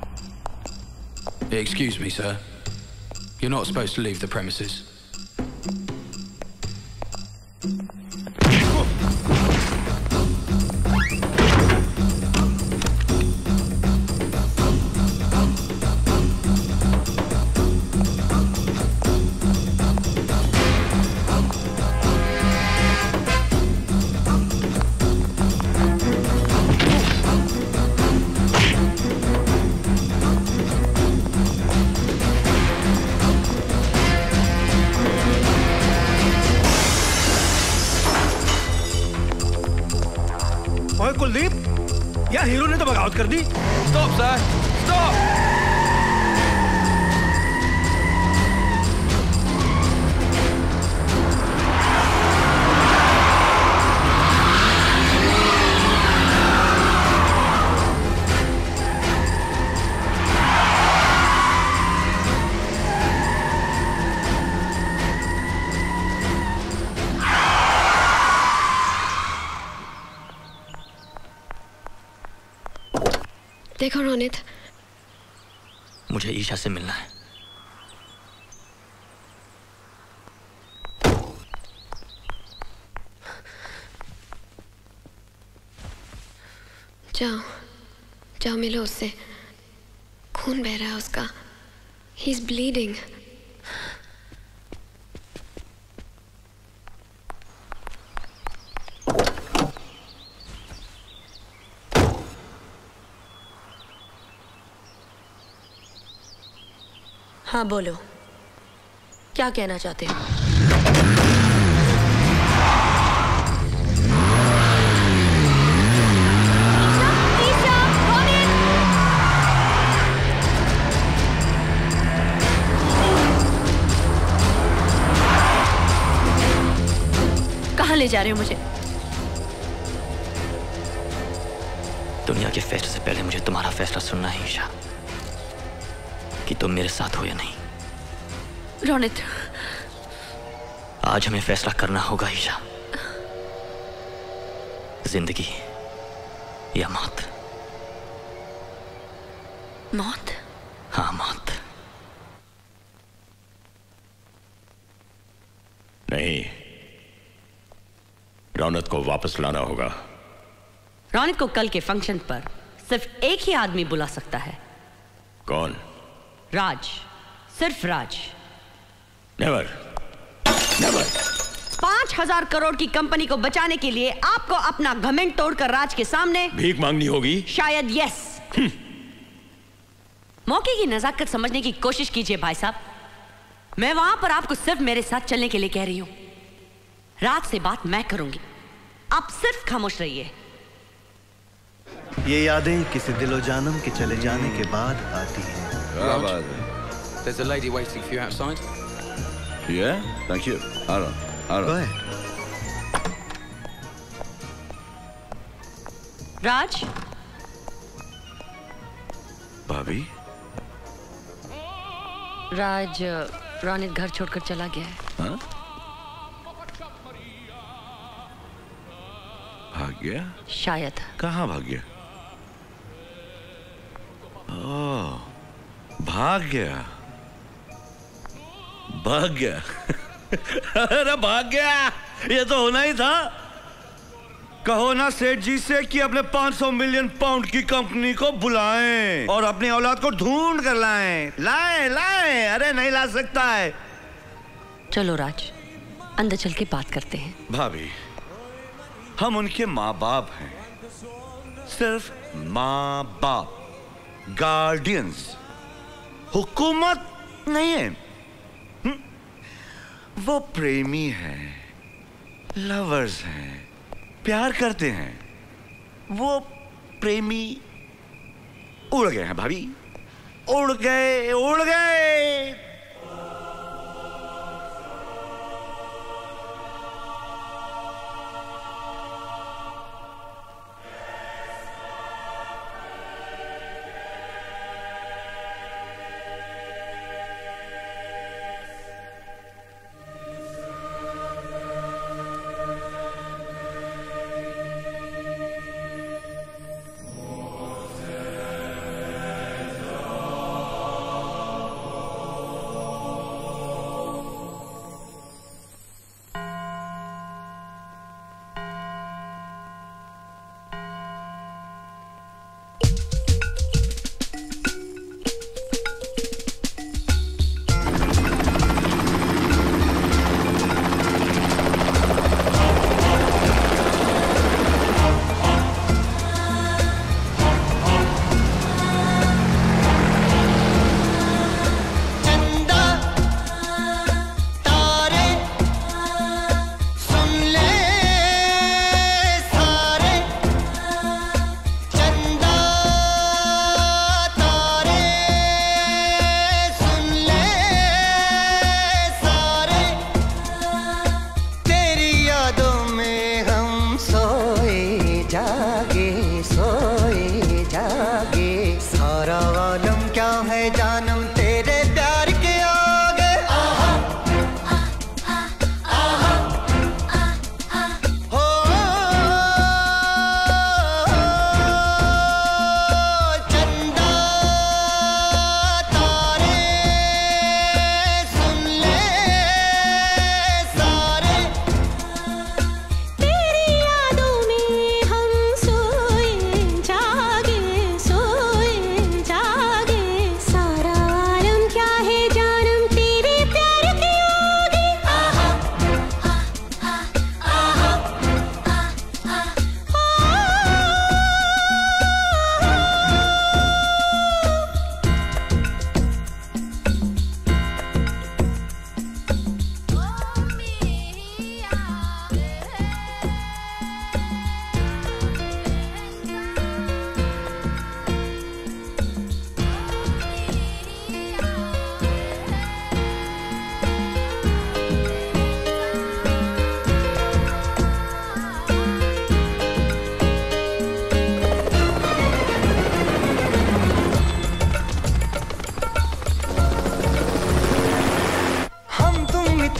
Excuse me, sir. You're not supposed to leave the premises. Kuldeep, यार हीरो ने तो बगावत कर दी। Stop sir, stop. देखो रोनित, मुझे ईशा से मिलना है। जाओ जाओ मिलो उससे। खून बह रहा है उसका। He is bleeding. हाँ बोलो, क्या कहना चाहते हो? ले जा रहे हो मुझे? दुनिया के फैसले से पहले मुझे तुम्हारा फैसला सुनना है ईशा, कि तुम मेरे साथ हो या नहीं। रोनित, आज हमें फैसला करना होगा ईशा, जिंदगी या मौत। मौत? हाँ, मौत। नहीं, रौनक को वापस लाना होगा। रौनक को कल के फंक्शन पर सिर्फ एक ही आदमी बुला सकता है। कौन? राज, सिर्फ राज। Never, never. 5,000 करोड़ की कंपनी को बचाने के लिए आपको अपना घमंड तोड़कर राज के सामने भीख मांगनी होगी? शायद यस। मौके की नजाकत समझने की कोशिश कीजिए भाई साहब। मैं वहां पर आपको सिर्फ मेरे साथ चलने के लिए कह रही हूं। राज से बात मैं करूंगी, आप सिर्फ खामोश रहिए। ये यादें किसी दिलो जानम के चले जाने के बाद आती हैं। क्या बात है? There's a lady waiting for you outside. Yeah, thank you. Aaron. Go ahead. राज। भाभी? राज, रौनित घर छोड़कर चला गया है। हाँ? भाग गया? शायद। कहाँ भाग गया? ओह, भाग गया। भाग गया। अरे भाग गया, ये तो होना ही था। कहो ना सेठ जी से कि अपने 500 मिलियन पाउंड की कंपनी को बुलाएं और अपनी औलाद को ढूंढ कर लाएं। लाएं, लाएं। अरे नहीं ला सकता है। चलो राज, अंदर चल के बात करते हैं। भाभी, हम उनके माँ बाप हैं, सिर्फ माँ बाप, गार्डियंस, हुकूमत नहीं है। वो प्रेमी हैं, लवर्स हैं, प्यार करते हैं। वो प्रेमी उड़ गए हैं भाभी, उड़ गए, उड़ गए।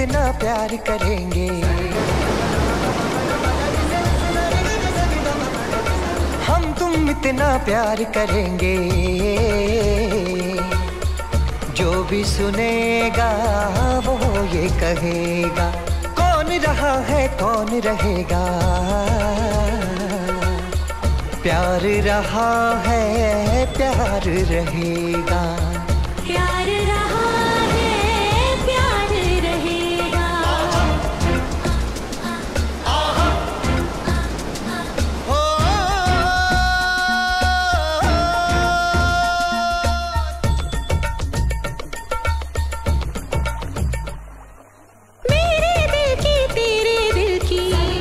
इतना प्यार करेंगे, हम तुम इतना प्यार करेंगे, जो भी सुनेगा वो ये कहेगा, कौन रहा है कौन रहेगा, प्यार रहा है प्यार रहेगा, प्यार रहा है प्यार रहेगा। मेरे दिल की तेरे दिल की,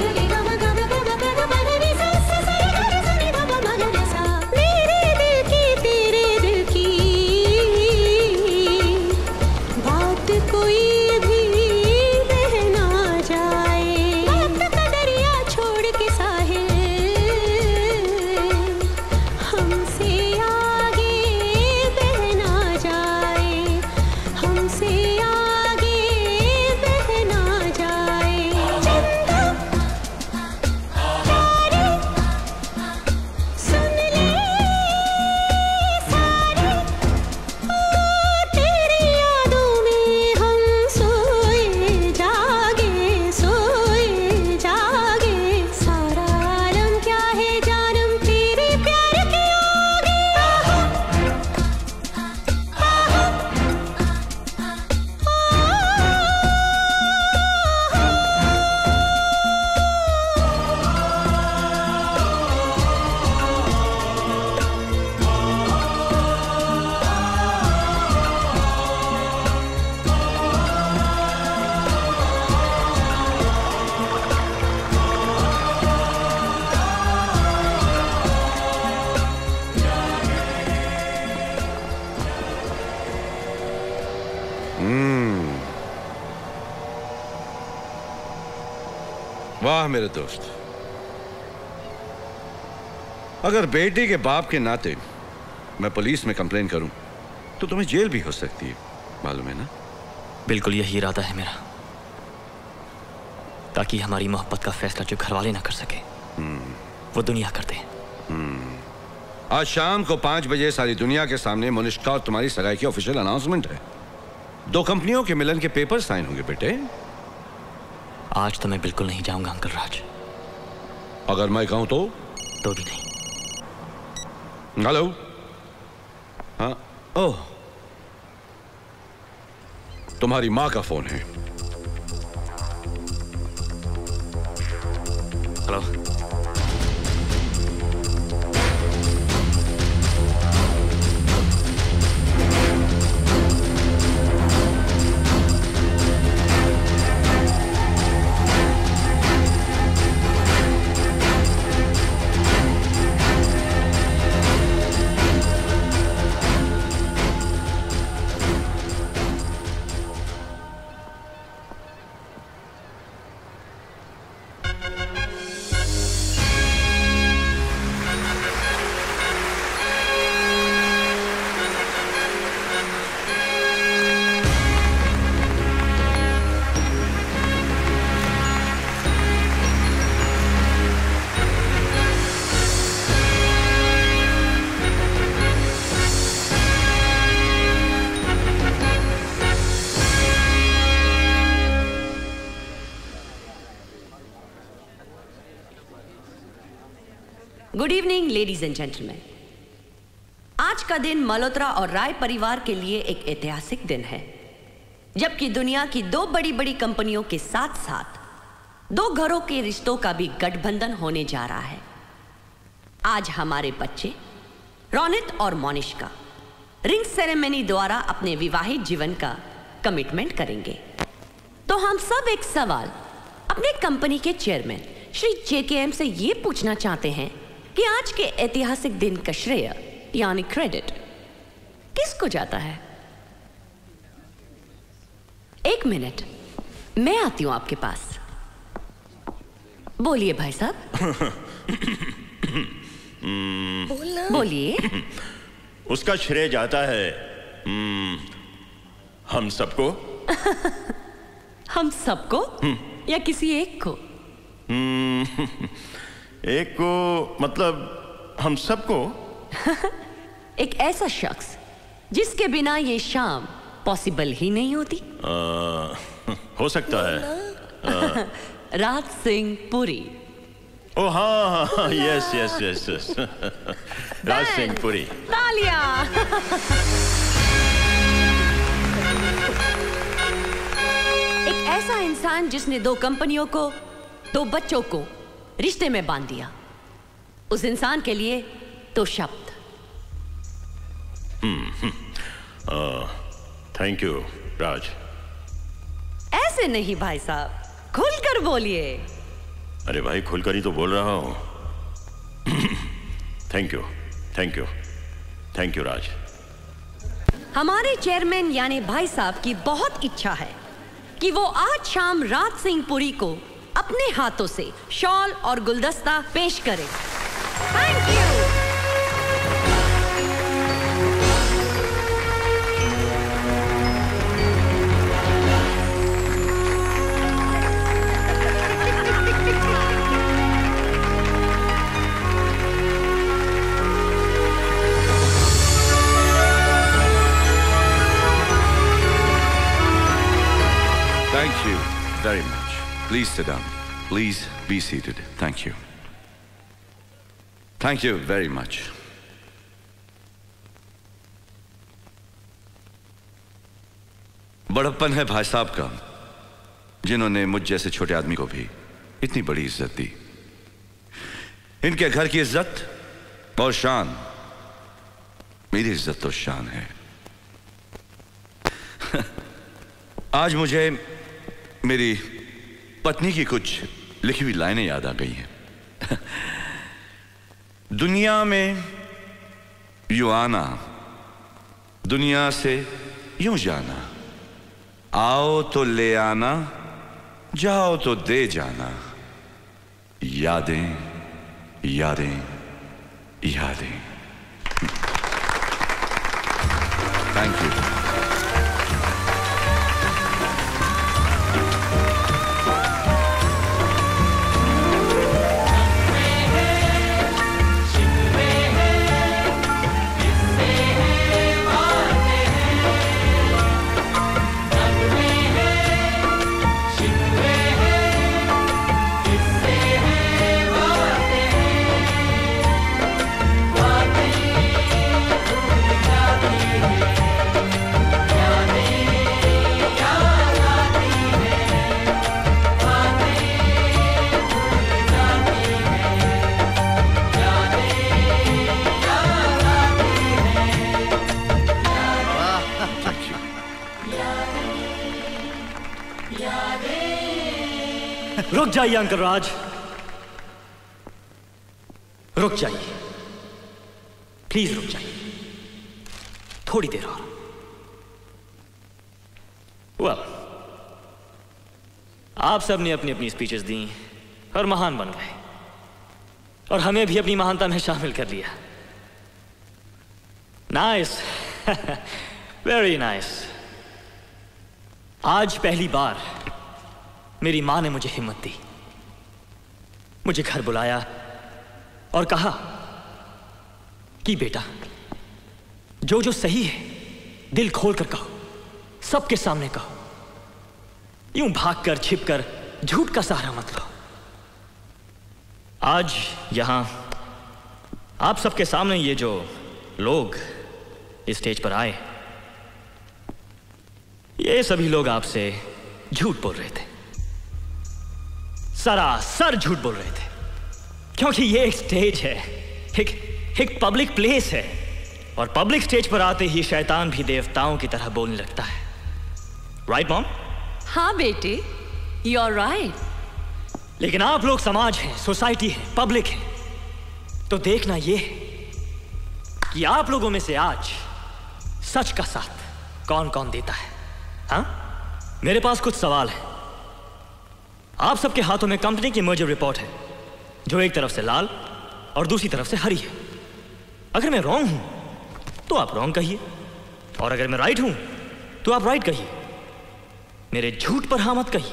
मेरे दिल की तेरे दिल की बात कोई भी बह ना जाए, बात का दरिया छोड़ के साहिल हमसे आगे बह ना जाए, हमसे आगे बह ना जाए। चंदा तारे सुन ले सारे, ओ तेरी यादों में हम सोए जागे सारा आलम क्या है जानम तेरे प्यार के आगे। वाह मेरे दोस्त, अगर बेटी के बाप के नाते मैं पुलिस में कंप्लेन करूं तो तुम्हें जेल भी हो सकती है, मालूम है ना? बिल्कुल यही इरादा है मेरा, ताकि हमारी मोहब्बत का फैसला जो घर वाले ना कर सके वो दुनिया कर दे। आज शाम को 5 बजे सारी दुनिया के सामने मुनिष्का और तुम्हारी सगाई की ऑफिशियल अनाउंसमेंट है। 2 कंपनियों के मिलन के पेपर साइन होंगे बेटे। आज तो मैं बिल्कुल नहीं जाऊंगा अंकल राज। अगर मैं कहूं तो भी नहीं। हेलो। हाँ, ओह, तुम्हारी माँ का फोन है। Hello. Good evening ladies and gentleman. आज का दिन मल्होत्रा और राय परिवार के लिए एक ऐतिहासिक दिन है, जबकि दुनिया की 2 बड़ी बड़ी कंपनियों के साथ साथ 2 घरों के रिश्तों का भी गठबंधन होने जा रहा है। आज हमारे बच्चे रोनित और मोनिष्का रिंग सेरेमनी द्वारा अपने विवाहित जीवन का कमिटमेंट करेंगे। तो हम सब एक सवाल अपने कंपनी के चेयरमैन श्री जेकेएम से ये पूछना चाहते हैं कि आज के ऐतिहासिक दिन का श्रेय यानी क्रेडिट किसको जाता है? 1 मिनट, मैं आती हूं आपके पास। बोलिए भाई साहब। बोलिए। उसका श्रेय जाता है हम सबको। हम सबको या किसी एक को? एक को मतलब हम सबको? एक ऐसा शख्स जिसके बिना ये शाम पॉसिबल ही नहीं होती। हो सकता है। राज सिंह पुरी। ओ हाँ, yes yes yes yes, Raj Singh Puri. तालियां। एक ऐसा इंसान जिसने 2 कंपनियों को, 2 बच्चों को रिश्ते में बांध दिया। उस इंसान के लिए 2 शब्द। Thank you Raj. ऐसे नहीं भाई साहब, खुलकर बोलिए। अरे भाई खुलकर ही तो बोल रहा हूं। Thank you thank you thank you Raj. हमारे चेयरमैन यानी भाई साहब की बहुत इच्छा है कि वो आज शाम राज सिंह पुरी को अपने हाथों से शॉल और गुलदस्ता पेश करें। Thank you. Thank you very much. Please sit down. Please be seated. Thank you. Thank you very much. बड़प्पन है भाई साहब का, जिन्होंने मुझ जैसे छोटे आदमी को भी इतनी बड़ी इज्जत दी। इनके घर की इज्जत और शान मेरी इज्जत और शान है। आज मुझे मेरी पत्नी की कुछ लिखी हुई लाइनें याद आ गई हैं। दुनिया में यूं आना, दुनिया से यूं जाना, आओ तो ले आना, जाओ तो दे जाना, यादें यादें यादें। Thank you. रुक जाइए अंकल राज, रुक जाइए, प्लीज रुक जाइए, थोड़ी देर और। वेल, आप सब ने अपनी अपनी स्पीचेस दी और महान बन गए, और हमें भी अपनी महानता में शामिल कर लिया। Nice, very nice. आज पहली बार मेरी मां ने मुझे हिम्मत दी, मुझे घर बुलाया और कहा कि बेटा, जो जो सही है दिल खोलकर कहो, सबके सामने कहो, यूं भागकर छिपकर झूठ का सहारा मत लो। आज यहां आप सबके सामने ये जो लोग इस स्टेज पर आए, ये सभी लोग आपसे झूठ बोल रहे थे, सरासर झूठ बोल रहे थे, क्योंकि ये एक स्टेज है, एक पब्लिक प्लेस है, और पब्लिक स्टेज पर आते ही शैतान भी देवताओं की तरह बोलने लगता है। Right mom? हाँ बेटे, यू आर राइट। लेकिन आप लोग समाज हैं, सोसाइटी है, पब्लिक है, तो देखना ये है कि आप लोगों में से आज सच का साथ कौन कौन देता है। हाँ, मेरे पास कुछ सवाल है। आप सबके हाथों में कंपनी की मर्जर रिपोर्ट है, जो एक तरफ से लाल और दूसरी तरफ से हरी है। अगर मैं रॉन्ग हूं तो आप रॉन्ग कहिए, और अगर मैं राइट हूं तो आप राइट कहिए। मेरे झूठ पर हाँ मत कही।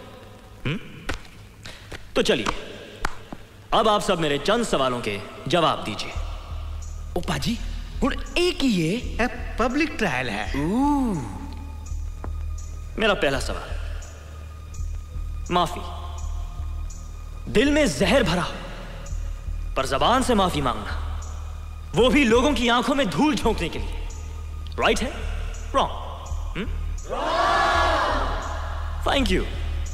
तो चलिए, अब आप सब मेरे चंद सवालों के जवाब दीजिए। ओपा जी, हुण एक ही है, पब्लिक ट्रायल है। मेरा पहला सवाल, माफी। दिल में जहर भरा हो पर जबान से माफी मांगना, वो भी लोगों की आंखों में धूल झोंकने के लिए, राइट है? Wrong? Thank you.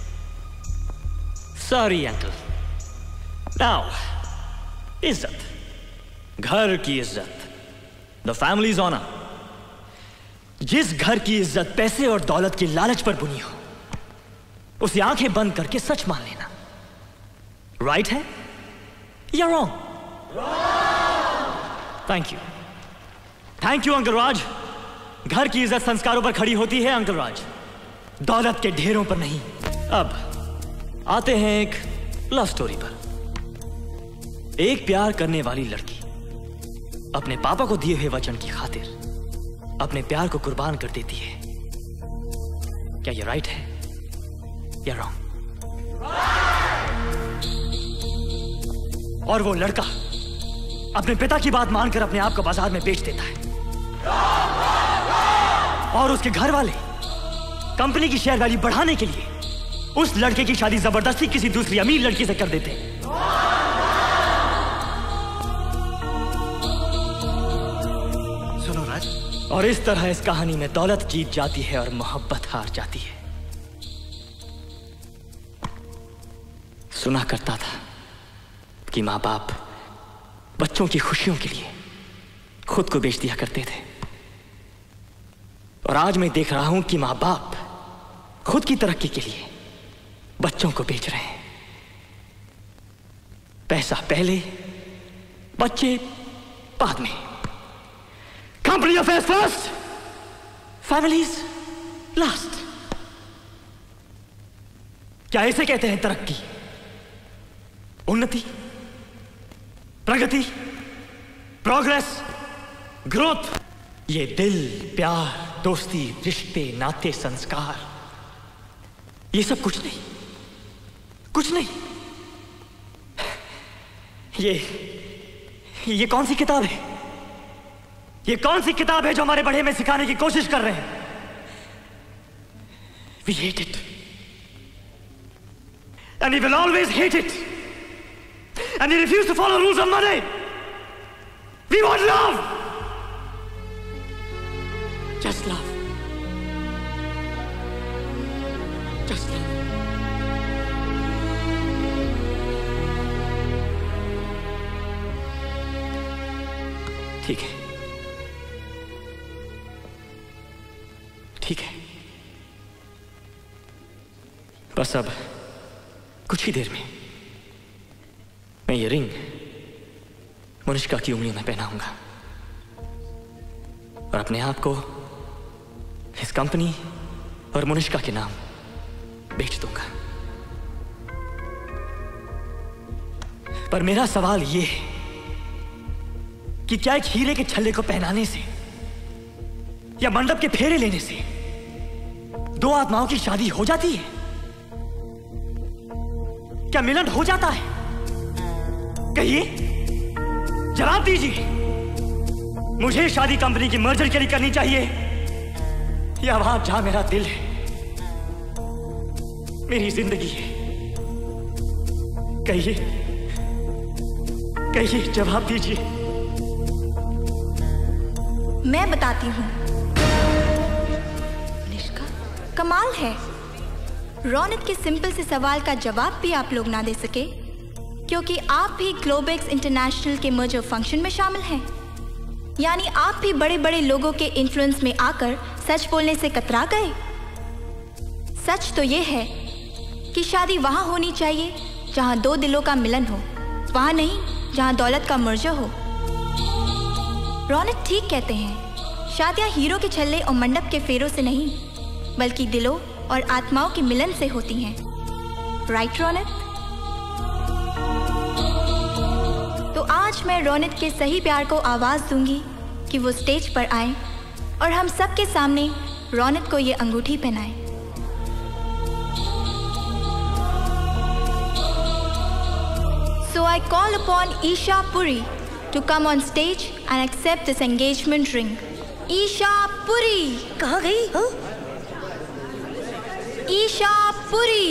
Sorry uncle. Now, इज्जत, घर की इज्जत, द फैमिलीज ऑनर। जिस घर की इज्जत पैसे और दौलत की लालच पर बुनी हो, उसे आंखें बंद करके सच मान लेना, राइट है या wrong? Thank you. Thank you uncle Raj. घर की इज्जत संस्कारों पर खड़ी होती है अंकल राज, दौलत के ढेरों पर नहीं। अब आते हैं एक लव स्टोरी पर। एक प्यार करने वाली लड़की अपने पापा को दिए हुए वचन की खातिर अपने प्यार को कुर्बान कर देती है। क्या ये राइट है या रॉन्ग? और वो लड़का अपने पिता की बात मानकर अपने आप को बाजार में बेच देता है, और उसके घर वाले कंपनी की शेयर वैल्यू बढ़ाने के लिए उस लड़के की शादी जबरदस्ती किसी दूसरी अमीर लड़की से कर देते हैं। सुनो राज। और इस तरह इस कहानी में दौलत जीत जाती है और मोहब्बत हार जाती है। सुना करता था कि माँ बाप बच्चों की खुशियों के लिए खुद को बेच दिया करते थे, और आज मैं देख रहा हूं कि माँ बाप खुद की तरक्की के लिए बच्चों को बेच रहे हैं। पैसा पहले, बच्चे बाद में। Company affairs first, families last. क्या इसे कहते हैं तरक्की, उन्नति, प्रगति, प्रोग्रेस, ग्रोथ? ये दिल, प्यार, दोस्ती, रिश्ते, नाते, संस्कार, ये सब कुछ नहीं, कुछ नहीं। ये कौन सी किताब है? ये कौन सी किताब है जो हमारे बड़े में सिखाने की कोशिश कर रहे हैं? We hate it, and we will always hate it, and we refuse to follow rules of money. We want love, just love, just love. ठीक है, ठीक है, बस अब कुछ ही देर में मैं ये रिंग मुनिष्का की उंगलियों में पहनाऊंगा और अपने आप को इस कंपनी और मुनिष्का के नाम बेच दूंगा। पर मेरा सवाल ये है कि क्या एक हीरे के छल्ले को पहनाने से या मंडप के फेरे लेने से दो आत्माओं की शादी हो जाती है? क्या मिलन हो जाता है? कहिए, जवाब दीजिए। मुझे शादी कंपनी की मर्जर के लिए करनी चाहिए या वहां जहां मेरा दिल है, मेरी जिंदगी है? कहिए, कहिए, जवाब दीजिए। मैं बताती हूँ। कमाल है, रौनक के सिंपल से सवाल का जवाब भी आप लोग ना दे सके क्योंकि आप भी ग्लोबेक्स इंटरनेशनल के मर्जर फंक्शन में शामिल हैं। यानी आप भी बड़े बड़े लोगों के इन्फ्लुएंस में आकर सच बोलने से कतरा गए। सच तो ये है कि शादी वहां होनी चाहिए जहां दो दिलों का मिलन हो, वहां नहीं जहां दौलत का मर्जर हो। रौनक ठीक कहते हैं, शादियां हीरो के छल्ले और मंडप के फेरों से नहीं बल्कि दिलों और आत्माओं के मिलन से होती हैं। राइट रौनक? तो आज मैं रौनक के सही प्यार को आवाज दूंगी कि वो स्टेज पर आए और हम सबके सामने रौनक को ये अंगूठी पहनाए। I call upon Isha Puri to come on stage and accept this engagement ring. Isha Puri. कहाँ गई? हाँ? Isha Puri.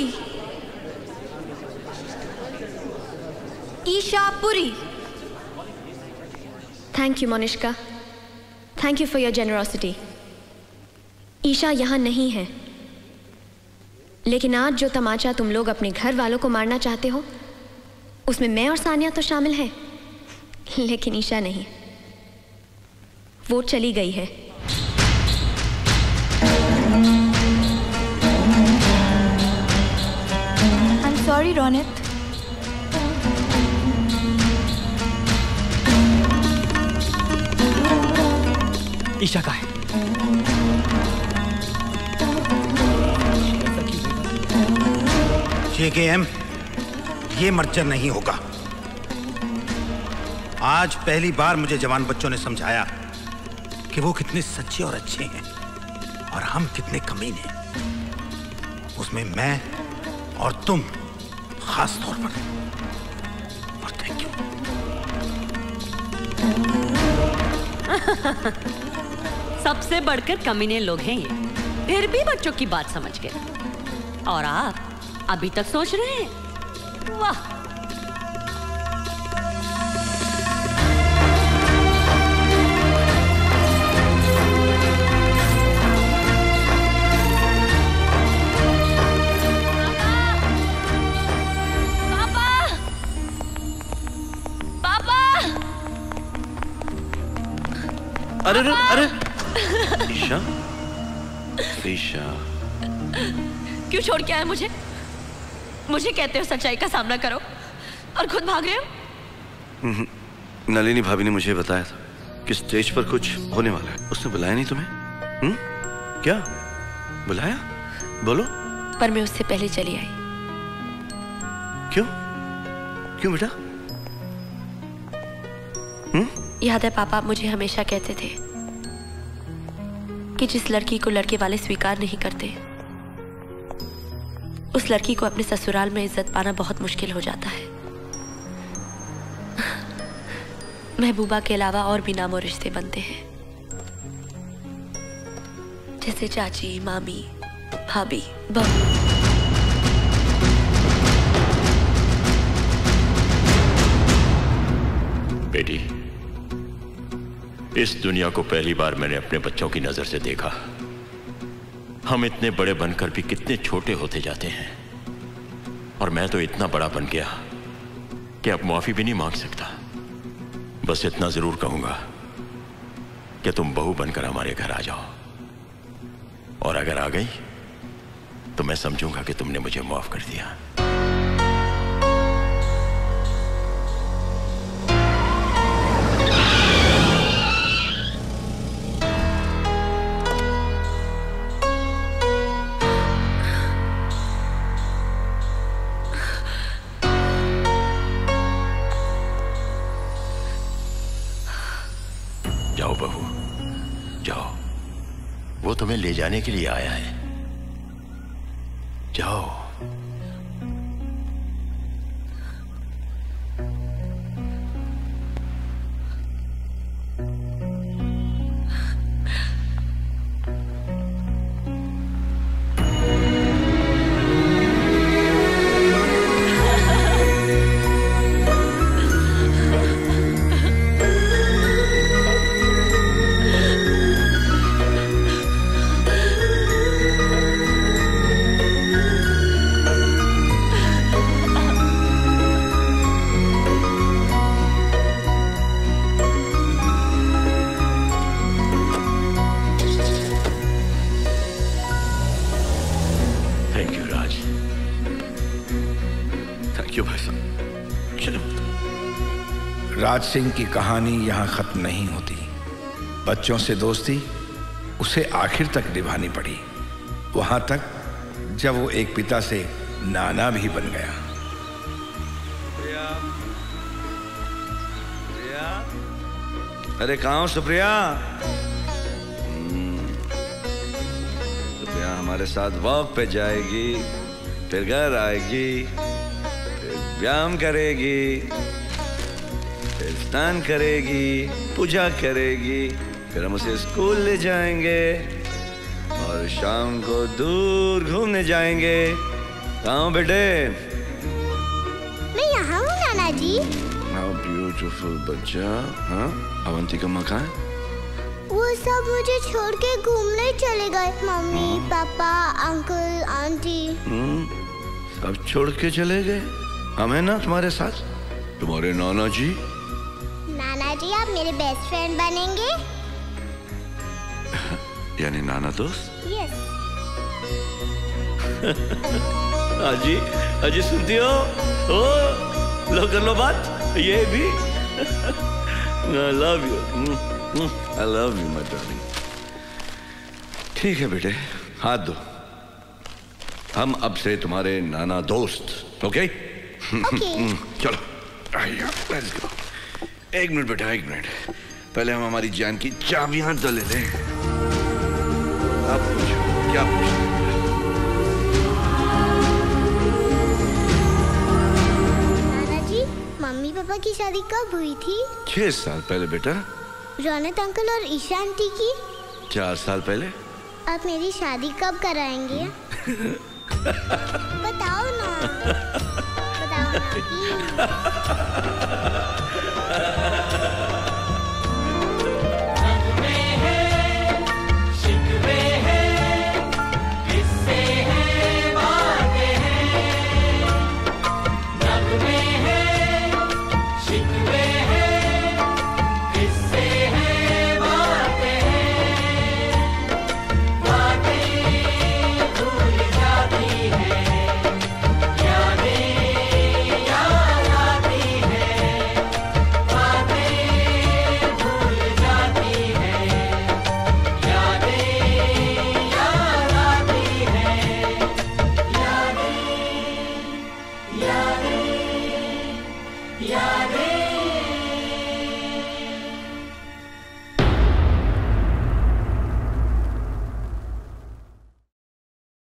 Isha Puri. Thank you, Monishka. Thank you for your generosity. Isha यहाँ नहीं है, लेकिन आज जो तमाचा तुम लोग अपने घर वालों को मारना चाहते हो, उसमें मैं और सानिया तो शामिल हैं, लेकिन ईशा नहीं। वो चली गई है। I'm sorry, Ronit. ईशा का है। JKM, ये मर्जर नहीं होगा। आज पहली बार मुझे जवान बच्चों ने समझाया कि वो कितने सच्चे और अच्छे हैं और हम कितने कमीने हैं। उसमें मैं और तुम खास तौर पर। और थैंक यू। सबसे बढ़कर कमीने लोग हैं ये, फिर भी बच्चों की बात समझ गए। और आप अभी तक सोच रहे हैं? वाह! अरे अरे ईशा, ईशा क्यों छोड़ के आए मुझे? मुझे कहते हो सच्चाई का सामना करो और खुद भाग रहे हो? नलिनी भाभी ने मुझे बताया था कि स्टेज पर कुछ होने वाला है। उसने बुलाया नहीं तुम्हें? क्या बुलाया? बोलो। पर मैं उससे पहले चली आई। क्यों? क्यों बेटा? याद है पापा मुझे हमेशा कहते थे कि जिस लड़की को लड़के वाले स्वीकार नहीं करते, उस लड़की को अपने ससुराल में इज्जत पाना बहुत मुश्किल हो जाता है। महबूबा के अलावा और भी नामों रिश्ते बनते हैं, जैसे चाची, मामी, भाभी, बहू। बेटी, इस दुनिया को पहली बार मैंने अपने बच्चों की नजर से देखा। हम इतने बड़े बनकर भी कितने छोटे होते जाते हैं, और मैं तो इतना बड़ा बन गया कि अब माफी भी नहीं मांग सकता। बस इतना जरूर कहूंगा कि तुम बहू बनकर हमारे घर आ जाओ, और अगर आ गई तो मैं समझूंगा कि तुमने मुझे माफ कर दिया। जाओ बहू, जाओ। वो तुम्हें ले जाने के लिए आया है। जाओ। राज सिंह की कहानी यहाँ खत्म नहीं होती। बच्चों से दोस्ती उसे आखिर तक निभानी पड़ी, वहां तक जब वो एक पिता से नाना भी बन गया। अरे कहाँ हो सुप्रिया? सुप्रिया हमारे साथ वॉक पे जाएगी, फिर घर आएगी, फिर व्यायाम करेगी, स्नान करेगी, पूजा करेगी, फिर हम उसे स्कूल ले जाएंगे और शाम को दूर घूमने जाएंगे। कहाँ हो बेटे? मैं यहाँ हूँ नाना जी। How beautiful बच्चा। हाँ, अवंतिका माँ कहाँ है? वो सब मुझे छोड़ के घूमने चले गए। मम्मी, पापा, अंकल, आंटी। अब छोड़ के चले गए? हम हैं ना तुम्हारे साथ? तुम्हारे नाना जी? नाना जी, आप मेरे बेस्ट फ्रेंड बनेंगे? यानी नाना दोस्त? यस। अजी, अजी सुनती हो? ओ, लो कर लो बात। ये भी। I love you. I love you, my darling. ठीक है बेटे, हाथ दो। हम अब से तुम्हारे नाना दोस्त, ओके? चलो, लेट्स गो। एक मिनट बेटा, एक मिनट। पहले हम हमारी जान की चाबियां तो ले लें। आप पूछो, क्या पूछो? नाना जी, मम्मी पापा की शादी कब हुई थी? 6 साल पहले बेटा। रौनक अंकल और ईशा आंटी की? 4 साल पहले। आप मेरी शादी कब कराएंगे? बताओ ना। बताओ यादें